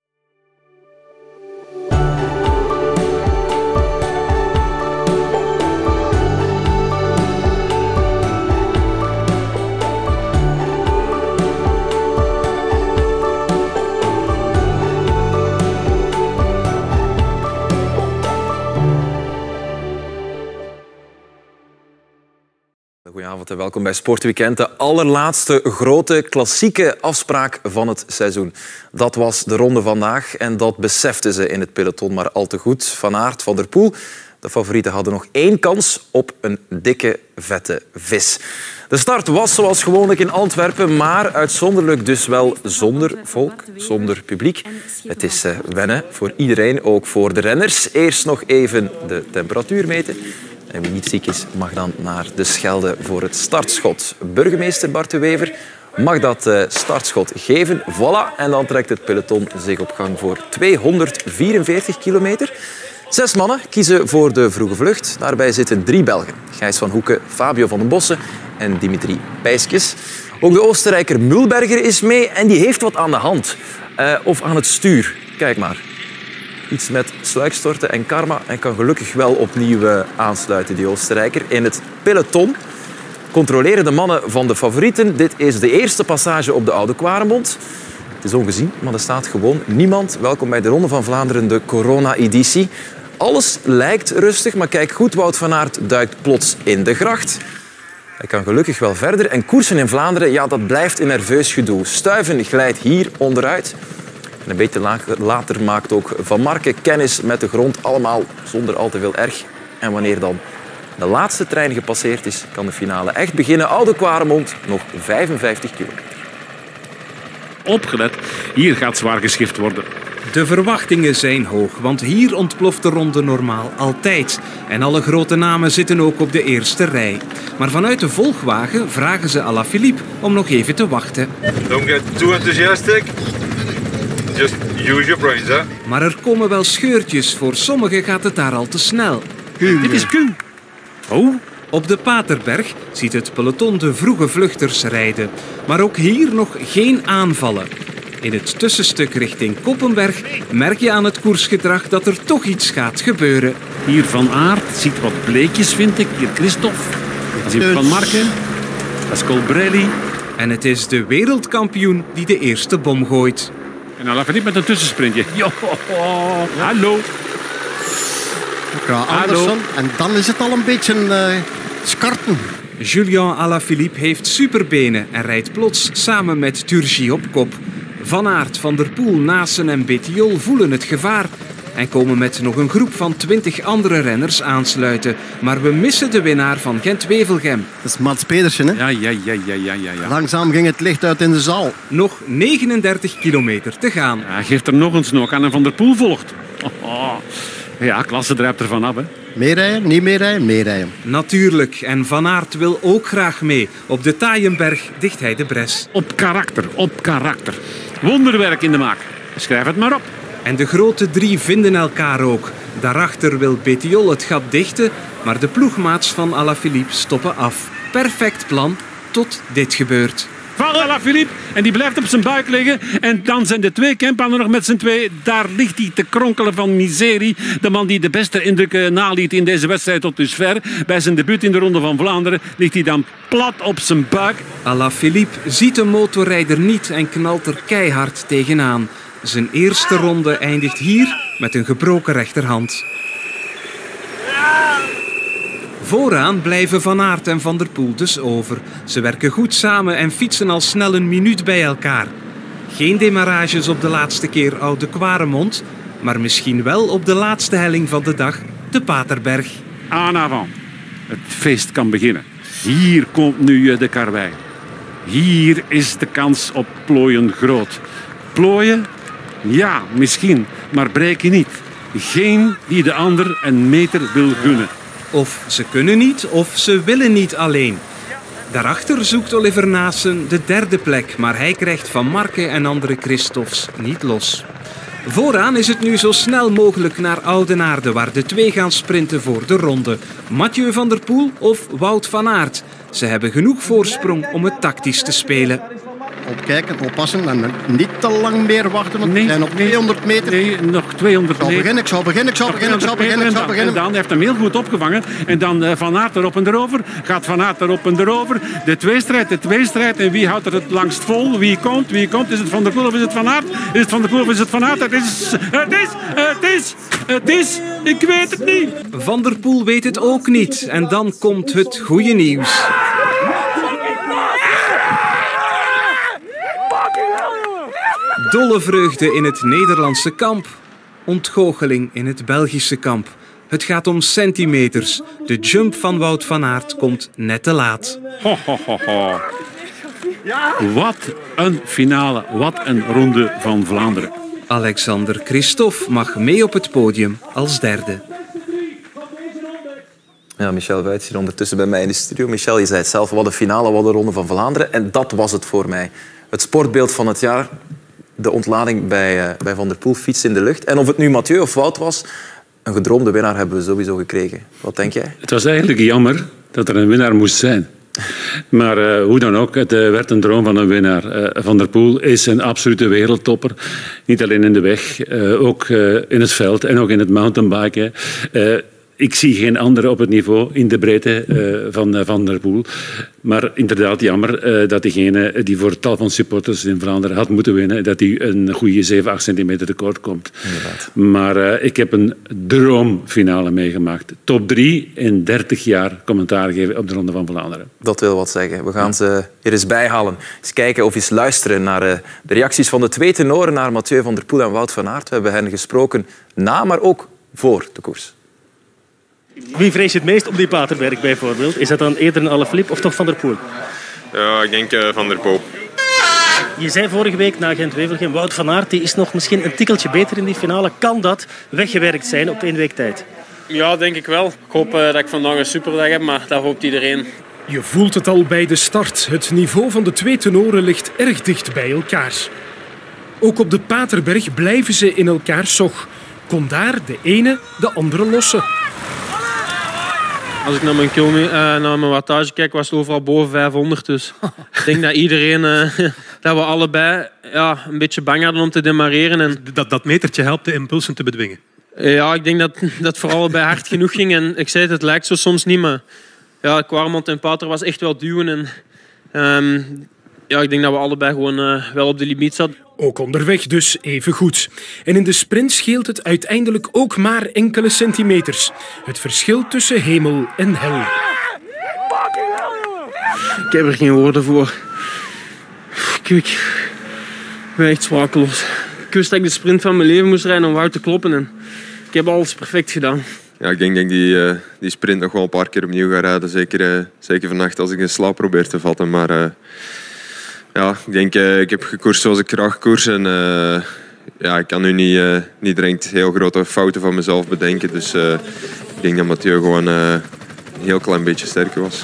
Goedenavond en welkom bij Sportweekend. De allerlaatste grote klassieke afspraak van het seizoen. Dat was de ronde vandaag en dat beseften ze in het peloton maar al te goed. Van Aert, Van der Poel, de favorieten hadden nog één kans op een dikke, vette vis. De start was zoals gewoonlijk in Antwerpen, maar uitzonderlijk dus wel zonder volk, zonder publiek. Het is uh, wennen voor iedereen, ook voor de renners. Eerst nog even de temperatuur meten. En wie niet ziek is, mag dan naar de Schelde voor het startschot. Burgemeester Bart de Wever mag dat uh, startschot geven. Voilà, en dan trekt het peloton zich op gang voor tweehonderdvierenveertig kilometer. Zes mannen kiezen voor de vroege vlucht. Daarbij zitten drie Belgen. Gijs van Hoeken, Fabio van den Bossen en Dimitri Pijskes. Ook de Oostenrijker Mühlberger is mee en die heeft wat aan de hand. Uh, of aan het stuur. Kijk maar. Iets met sluikstorten en karma en kan gelukkig wel opnieuw uh, aansluiten, die Oostenrijker. In het peloton controleren de mannen van de favorieten. Dit is de eerste passage op de Oude Kwaremond. Het is ongezien, maar er staat gewoon niemand. Welkom bij de Ronde van Vlaanderen, de corona-editie. Alles lijkt rustig, maar kijk goed, Wout van Aert duikt plots in de gracht. Hij kan gelukkig wel verder. En koersen in Vlaanderen, ja, dat blijft een nerveus gedoe. Stuiven glijdt hier onderuit. En een beetje later maakt ook Van Marken kennis met de grond. Allemaal zonder al te veel erg. En wanneer dan de laatste trein gepasseerd is, kan de finale echt beginnen. Oude Kwaremond, nog vijfenvijftig kilometer. Opgelet, hier gaat zwaar geschift worden. De verwachtingen zijn hoog, want hier ontploft de ronde normaal altijd. En alle grote namen zitten ook op de eerste rij. Maar vanuit de volgwagen vragen ze Alaphilippe om nog even te wachten. Don't get too enthusiastic. Just use your brains, hè. Maar er komen wel scheurtjes. Voor sommigen gaat het daar al te snel. Dit is Q. Oh. Op de Paterberg ziet het peloton de vroege vluchters rijden. Maar ook hier nog geen aanvallen. In het tussenstuk richting Koppenberg merk je aan het koersgedrag dat er toch iets gaat gebeuren. Hier Van Aert ziet wat bleekjes, vind ik. Hier Christophe. Dat is Van Marken. Dat is Colbrelli. En het is de wereldkampioen die de eerste bom gooit. En dan Alaphilippe met een tussensprintje. Jo, hallo. Ja, Anderson. En dan is het al een beetje uh, skarten. Julian Alaphilippe heeft superbenen en rijdt plots samen met Turgis op kop. Van Aert, Van der Poel, Naassen en Bettiol voelen het gevaar en komen met nog een groep van twintig andere renners aansluiten. Maar we missen de winnaar van Gent-Wevelgem. Dat is Mats Pedersen, hè? Ja, ja, ja, ja, ja, ja. Langzaam ging het licht uit in de zaal. Nog negenendertig kilometer te gaan. Ja, hij geeft er nog eens nog aan en Van der Poel volgt. Oh, oh. Ja, klasse drijft er vanaf, hè. Meerijden, niet meerijden, meerijden. Natuurlijk, en Van Aert wil ook graag mee. Op de Taaienberg dicht hij de bres. Op karakter, op karakter. Wonderwerk in de maak. Schrijf het maar op. En de grote drie vinden elkaar ook. Daarachter wil Bettiol het gat dichten, maar de ploegmaats van Alaphilippe stoppen af. Perfect plan, tot dit gebeurt. Van Alaphilippe en die blijft op zijn buik liggen. En dan zijn de twee Kempanen nog met z'n twee. Daar ligt hij te kronkelen van miserie. De man die de beste indrukken naliet in deze wedstrijd tot dusver. Bij zijn debuut in de Ronde van Vlaanderen ligt hij dan plat op zijn buik. Alaphilippe ziet de motorrijder niet en knalt er keihard tegenaan. Zijn eerste ronde eindigt hier met een gebroken rechterhand. Vooraan blijven Van Aert en Van der Poel dus over. Ze werken goed samen en fietsen al snel een minuut bij elkaar. Geen demarages op de laatste keer Oude Kwaremond, maar misschien wel op de laatste helling van de dag, de Paterberg. En avant. Het feest kan beginnen. Hier komt nu de karwei. Hier is de kans op plooien groot. Plooien? Ja, misschien, maar breken niet. Geen die de ander een meter wil gunnen. Of ze kunnen niet, of ze willen niet alleen. Daarachter zoekt Oliver Naassen de derde plek, maar hij krijgt Van Marken en andere Christophs niet los. Vooraan is het nu zo snel mogelijk naar Oudenaarde, waar de twee gaan sprinten voor de ronde. Mathieu van der Poel of Wout van Aert. Ze hebben genoeg voorsprong om het tactisch te spelen. Opkijken, oppassen en niet te lang meer wachten, want nee, we zijn op nee, tweehonderd meter. Nee, nog tweehonderd meter. Ik zal beginnen, ik zal beginnen, ik zal beginnen, ik zal beginnen, ik zal beginnen. En dan heeft hem heel goed opgevangen. En dan uh, Van Aert erop en erover. Gaat Van Aert erop en erover. De tweestrijd, de tweestrijd. En wie houdt er het langst vol? Wie komt, wie komt? Is het Van der Poel of is het Van Aert? Is het Van der Poel of is het Van Aert? Het is, het is, het is, het is, ik weet het niet. Van der Poel weet het ook niet. En dan komt het goede nieuws. Dolle vreugde in het Nederlandse kamp. Ontgoocheling in het Belgische kamp. Het gaat om centimeters. De jump van Wout van Aert komt net te laat. Ho, ho, ho, ho. Wat een finale. Wat een Ronde van Vlaanderen. Alexander Christophe mag mee op het podium als derde. Ja, Michel Wuits hier ondertussen bij mij in de studio. Michel, je zei het zelf, wat een finale, wat een Ronde van Vlaanderen. En dat was het voor mij. Het sportbeeld van het jaar. De ontlading bij, uh, bij Van der Poel, fiets in de lucht. En of het nu Mathieu of Wout was, een gedroomde winnaar hebben we sowieso gekregen. Wat denk jij? Het was eigenlijk jammer dat er een winnaar moest zijn. Maar uh, hoe dan ook, het uh, werd een droom van een winnaar. Uh, Van der Poel is een absolute wereldtopper. Niet alleen in de weg, uh, ook uh, in het veld en ook in het mountainbiken. Uh, Ik zie geen andere op het niveau in de breedte uh, van uh, Van der Poel. Maar inderdaad jammer uh, dat diegene die voor tal van supporters in Vlaanderen had moeten winnen, dat hij een goede zeven, acht centimeter tekort komt. Inderdaad. Maar uh, ik heb een droomfinale meegemaakt. Top drie in dertig jaar commentaar geven op de Ronde van Vlaanderen. Dat wil wat zeggen. We gaan ze er eens bijhalen. Eens kijken of eens luisteren naar uh, de reacties van de twee tenoren, naar Mathieu van der Poel en Wout van Aert. We hebben hen gesproken na, maar ook voor de koers. Wie vreest je het meest op die Paterberg bijvoorbeeld? Is dat dan eerder een Alaphilippe of toch Van der Poel? Ja, ik denk uh, Van der Poel. Je zei vorige week na Gent-Wevelgem, Wout van Aert die is nog misschien een tikkeltje beter in die finale. Kan dat weggewerkt zijn op één week tijd? Ja, denk ik wel. Ik hoop uh, dat ik vandaag een superdag heb, maar dat hoopt iedereen. Je voelt het al bij de start. Het niveau van de twee tenoren ligt erg dicht bij elkaar. Ook op de Paterberg blijven ze in elkaar zog. Kon daar de ene de andere lossen. Als ik naar mijn, kilome- uh, naar mijn wattage kijk, was het overal boven vijfhonderd. Dus ik denk dat iedereen, uh, dat we allebei ja, een beetje bang hadden om te demareren. En... Dat, dat metertje helpt de impulsen te bedwingen? Ja, ik denk dat dat voor allebei hard genoeg ging. En ik zei het, het lijkt zo soms niet, maar ja, Kwaremont en Pater was echt wel duwen. En, um, ja, ik denk dat we allebei gewoon uh, wel op de limiet zaten. Ook onderweg dus even goed. En in de sprint scheelt het uiteindelijk ook maar enkele centimeters. Het verschil tussen hemel en hel. Ik heb er geen woorden voor. Ik, ik ben echt sprakeloos. Ik wist dat ik de sprint van mijn leven moest rijden om Wout te kloppen. En ik heb alles perfect gedaan. Ja, ik denk dat ik die, uh, die sprint nog wel een paar keer opnieuw ga rijden. Zeker, uh, zeker vannacht als ik in slaap probeer te vatten. Maar uh, ja, ik denk, uh, ik heb gekoerst zoals ik graag koers. En uh, ja, ik kan nu niet, uh, niet direct heel grote fouten van mezelf bedenken. Dus uh, ik denk dat Mathieu gewoon uh, een heel klein beetje sterker was.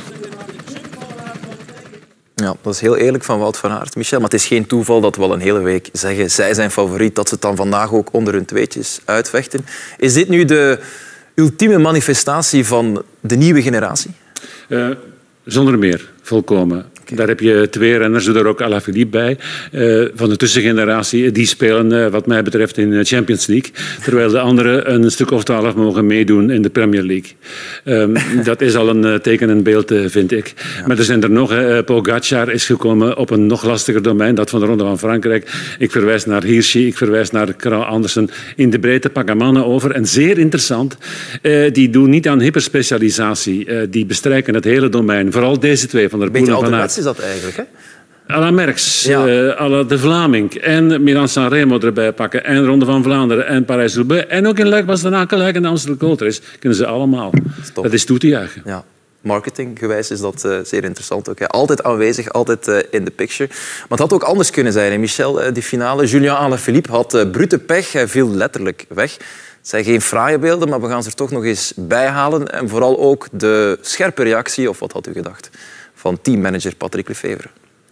Ja, dat is heel eerlijk van Wout van Aert, Michel. Maar het is geen toeval dat we al een hele week zeggen zij zijn favoriet, dat ze het dan vandaag ook onder hun tweetjes uitvechten. Is dit nu de ultieme manifestatie van de nieuwe generatie? Uh, zonder meer, volkomen. Okay. Daar heb je twee renners, doe daar ook Alaphilippe bij, uh, van de tussengeneratie. Die spelen, uh, wat mij betreft, in de Champions League. Terwijl de anderen een stuk of twaalf mogen meedoen in de Premier League. Um, dat is al een uh, tekenend beeld, uh, vind ik. Ja. Maar er zijn er nog. Uh, Pogacar is gekomen op een nog lastiger domein, dat van de Ronde van Frankrijk. Ik verwijs naar Hirschi, ik verwijs naar Kragh Andersen. In de breedte pakken mannen over. En zeer interessant, uh, die doen niet aan hyperspecialisatie. Uh, die bestrijken het hele domein. Vooral deze twee, Van der Poel en Van Aert. Is dat eigenlijk, hè? À la Merckx, ja. uh, à la De Vlaming en Milan-San Remo erbij pakken en Ronde van Vlaanderen en Parijs-Roubaix en ook in Luik-Bastenaken, Luik en de Amstel Gold Race kunnen ze allemaal. Stop. Dat is toe te juichen. Ja. Marketinggewijs is dat uh, zeer interessant ook. Hè. Altijd aanwezig, altijd uh, in de picture. Maar het had ook anders kunnen zijn, hè, Michel. Uh, die finale, Julien Alaphilippe had uh, brute pech. Hij viel letterlijk weg. Het zijn geen fraaie beelden, maar we gaan ze er toch nog eens bij halen. En vooral ook de scherpe reactie, of wat had u gedacht, van teammanager Patrick Lefevere.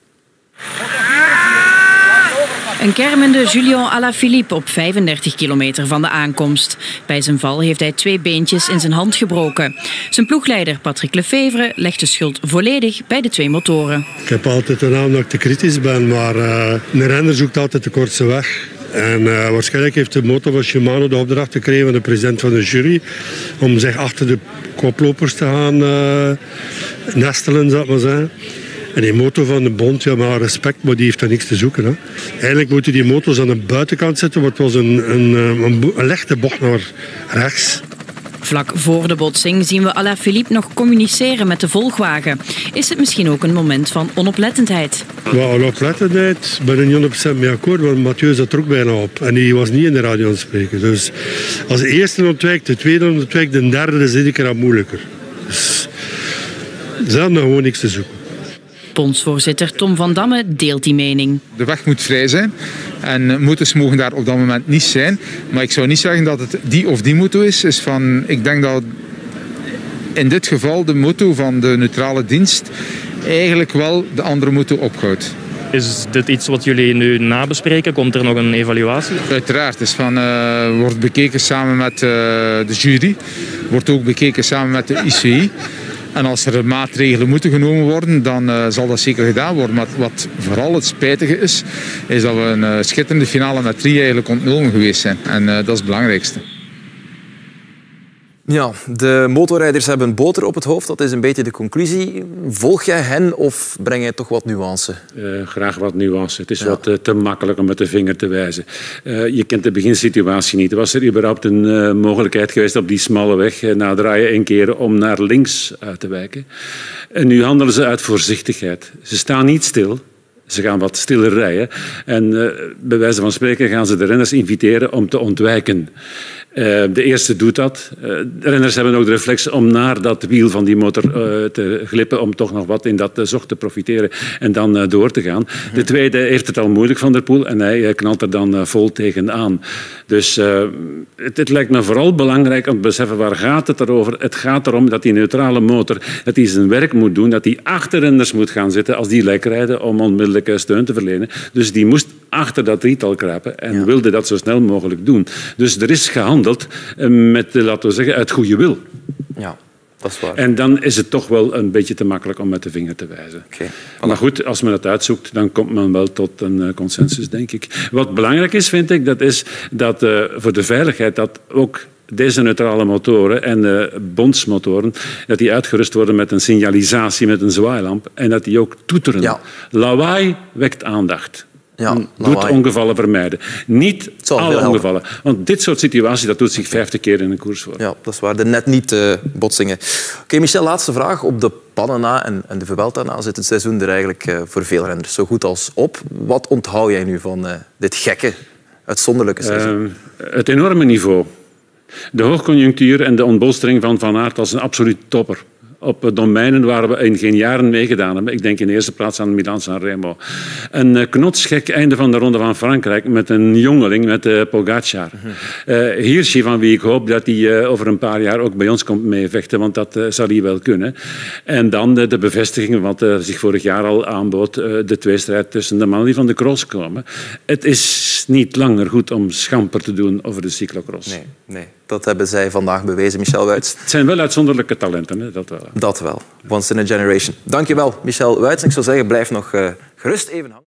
Een kermende Julien Alaphilippe op vijfendertig kilometer van de aankomst. Bij zijn val heeft hij twee beentjes in zijn hand gebroken. Zijn ploegleider Patrick Lefevere legt de schuld volledig bij de twee motoren. Ik heb altijd de naam dat ik te kritisch ben, maar uh, een renner zoekt altijd de kortste weg. En uh, waarschijnlijk heeft de motor van Shimano de opdracht gekregen van de president van de jury om zich achter de koplopers te gaan uh, nestelen, zou ik maar zeggen. En die motor van de bond, ja, maar respect, maar die heeft daar niks te zoeken. Hè. Eigenlijk moeten die motors aan de buitenkant zitten, want het was een, een, een, een lichte bocht naar rechts. Vlak voor de botsing zien we Alaphilippe nog communiceren met de volgwagen. Is het misschien ook een moment van onoplettendheid? Ja, onoplettendheid, ik ben er niet honderd procent mee akkoord, want Mathieu zat er ook bijna op. En die was niet in de radio aan het spreken. Dus als de eerste ontwijkt, de tweede ontwijkt, de derde is iedere keer moeilijker. Dus ze hadden gewoon niks te zoeken. Bondsvoorzitter Tom van Damme deelt die mening. De weg moet vrij zijn en motors mogen daar op dat moment niet zijn. Maar ik zou niet zeggen dat het die of die moto is. is van, ik denk dat in dit geval de moto van de neutrale dienst eigenlijk wel de andere moto ophoudt. Is dit iets wat jullie nu nabespreken? Komt er nog een evaluatie? Uiteraard. Het van, uh, wordt bekeken samen met uh, de jury. Wordt ook bekeken samen met de I C I. En als er maatregelen moeten genomen worden, dan uh, zal dat zeker gedaan worden. Maar wat vooral het spijtige is, is dat we een uh, schitterende finale met drie eigenlijk ontnomen geweest zijn. En uh, dat is het belangrijkste. Ja, de motorrijders hebben boter op het hoofd. Dat is een beetje de conclusie. Volg jij hen of breng jij toch wat nuance? Uh, graag wat nuance. Het is ja. wat uh, te makkelijk om met de vinger te wijzen. Uh, je kent de beginsituatie niet. Was er überhaupt een uh, mogelijkheid geweest op die smalle weg uh, na draaien en keren om naar links uit te wijken? En nu handelen ze uit voorzichtigheid. Ze staan niet stil. Ze gaan wat stiller rijden. En uh, bij wijze van spreken gaan ze de renners inviteren om te ontwijken. Uh, de eerste doet dat. Uh, de renners hebben ook de reflex om naar dat wiel van die motor uh, te glippen, om toch nog wat in dat uh, zocht te profiteren en dan uh, door te gaan. Mm-hmm. De tweede heeft het al moeilijk, Van der Poel, en hij uh, knalt er dan uh, vol tegenaan. Dus uh, het, het lijkt me vooral belangrijk om te beseffen, waar gaat het erover? Het gaat erom dat die neutrale motor dat die zijn werk moet doen, dat die achter renners moet gaan zitten als die lek rijden om onmiddellijk uh, steun te verlenen. Dus die moest achter dat drietal kruipen en ja. wilde dat zo snel mogelijk doen. Dus er is gehandeld met, laten we zeggen, uit goede wil. Ja. dat is waar. En dan is het toch wel een beetje te makkelijk om met de vinger te wijzen. Okay. Maar goed, als men het uitzoekt, dan komt men wel tot een uh, consensus, denk ik. Wat belangrijk is, vind ik, dat is dat uh, voor de veiligheid dat ook deze neutrale motoren en uh, bondsmotoren, dat die uitgerust worden met een signalisatie, met een zwaailamp en dat die ook toeteren. Ja. Lawaai wekt aandacht. Ja, doet ongevallen vermijden. Niet alle ongevallen. Want dit soort situaties dat doet zich vijftig keer in een koers voor. Ja, dat is waar. De net niet uh, botsingen. Oké, okay, Michel, laatste vraag. Op de pannen na en, en de Vuelta na zit het seizoen er eigenlijk uh, voor veel renners zo goed als op. Wat onthoud jij nu van uh, dit gekke, uitzonderlijke seizoen? Uh, het enorme niveau. De hoogconjunctuur en de ontbolstering van Van Aert als een absoluut topper. Op domeinen waar we in geen jaren meegedaan hebben. Ik denk in de eerste plaats aan Milan-San Remo. Een knotsgek einde van de Ronde van Frankrijk met een jongeling, met uh, Pogacar. Uh, Hirschi, van wie ik hoop dat hij uh, over een paar jaar ook bij ons komt meevechten, want dat uh, zal hij wel kunnen. En dan uh, de bevestiging wat uh, zich vorig jaar al aanbood, uh, de tweestrijd tussen de mannen die van de cross komen. Het is niet langer goed om schamper te doen over de cyclocross. Nee, nee. Dat hebben zij vandaag bewezen, Michel Wuits. Het zijn wel uitzonderlijke talenten, hè? Dat wel. Dat wel. Once in a generation. Dank je wel, Michel Wuits. Ik zou zeggen, blijf nog uh, gerust even hangen.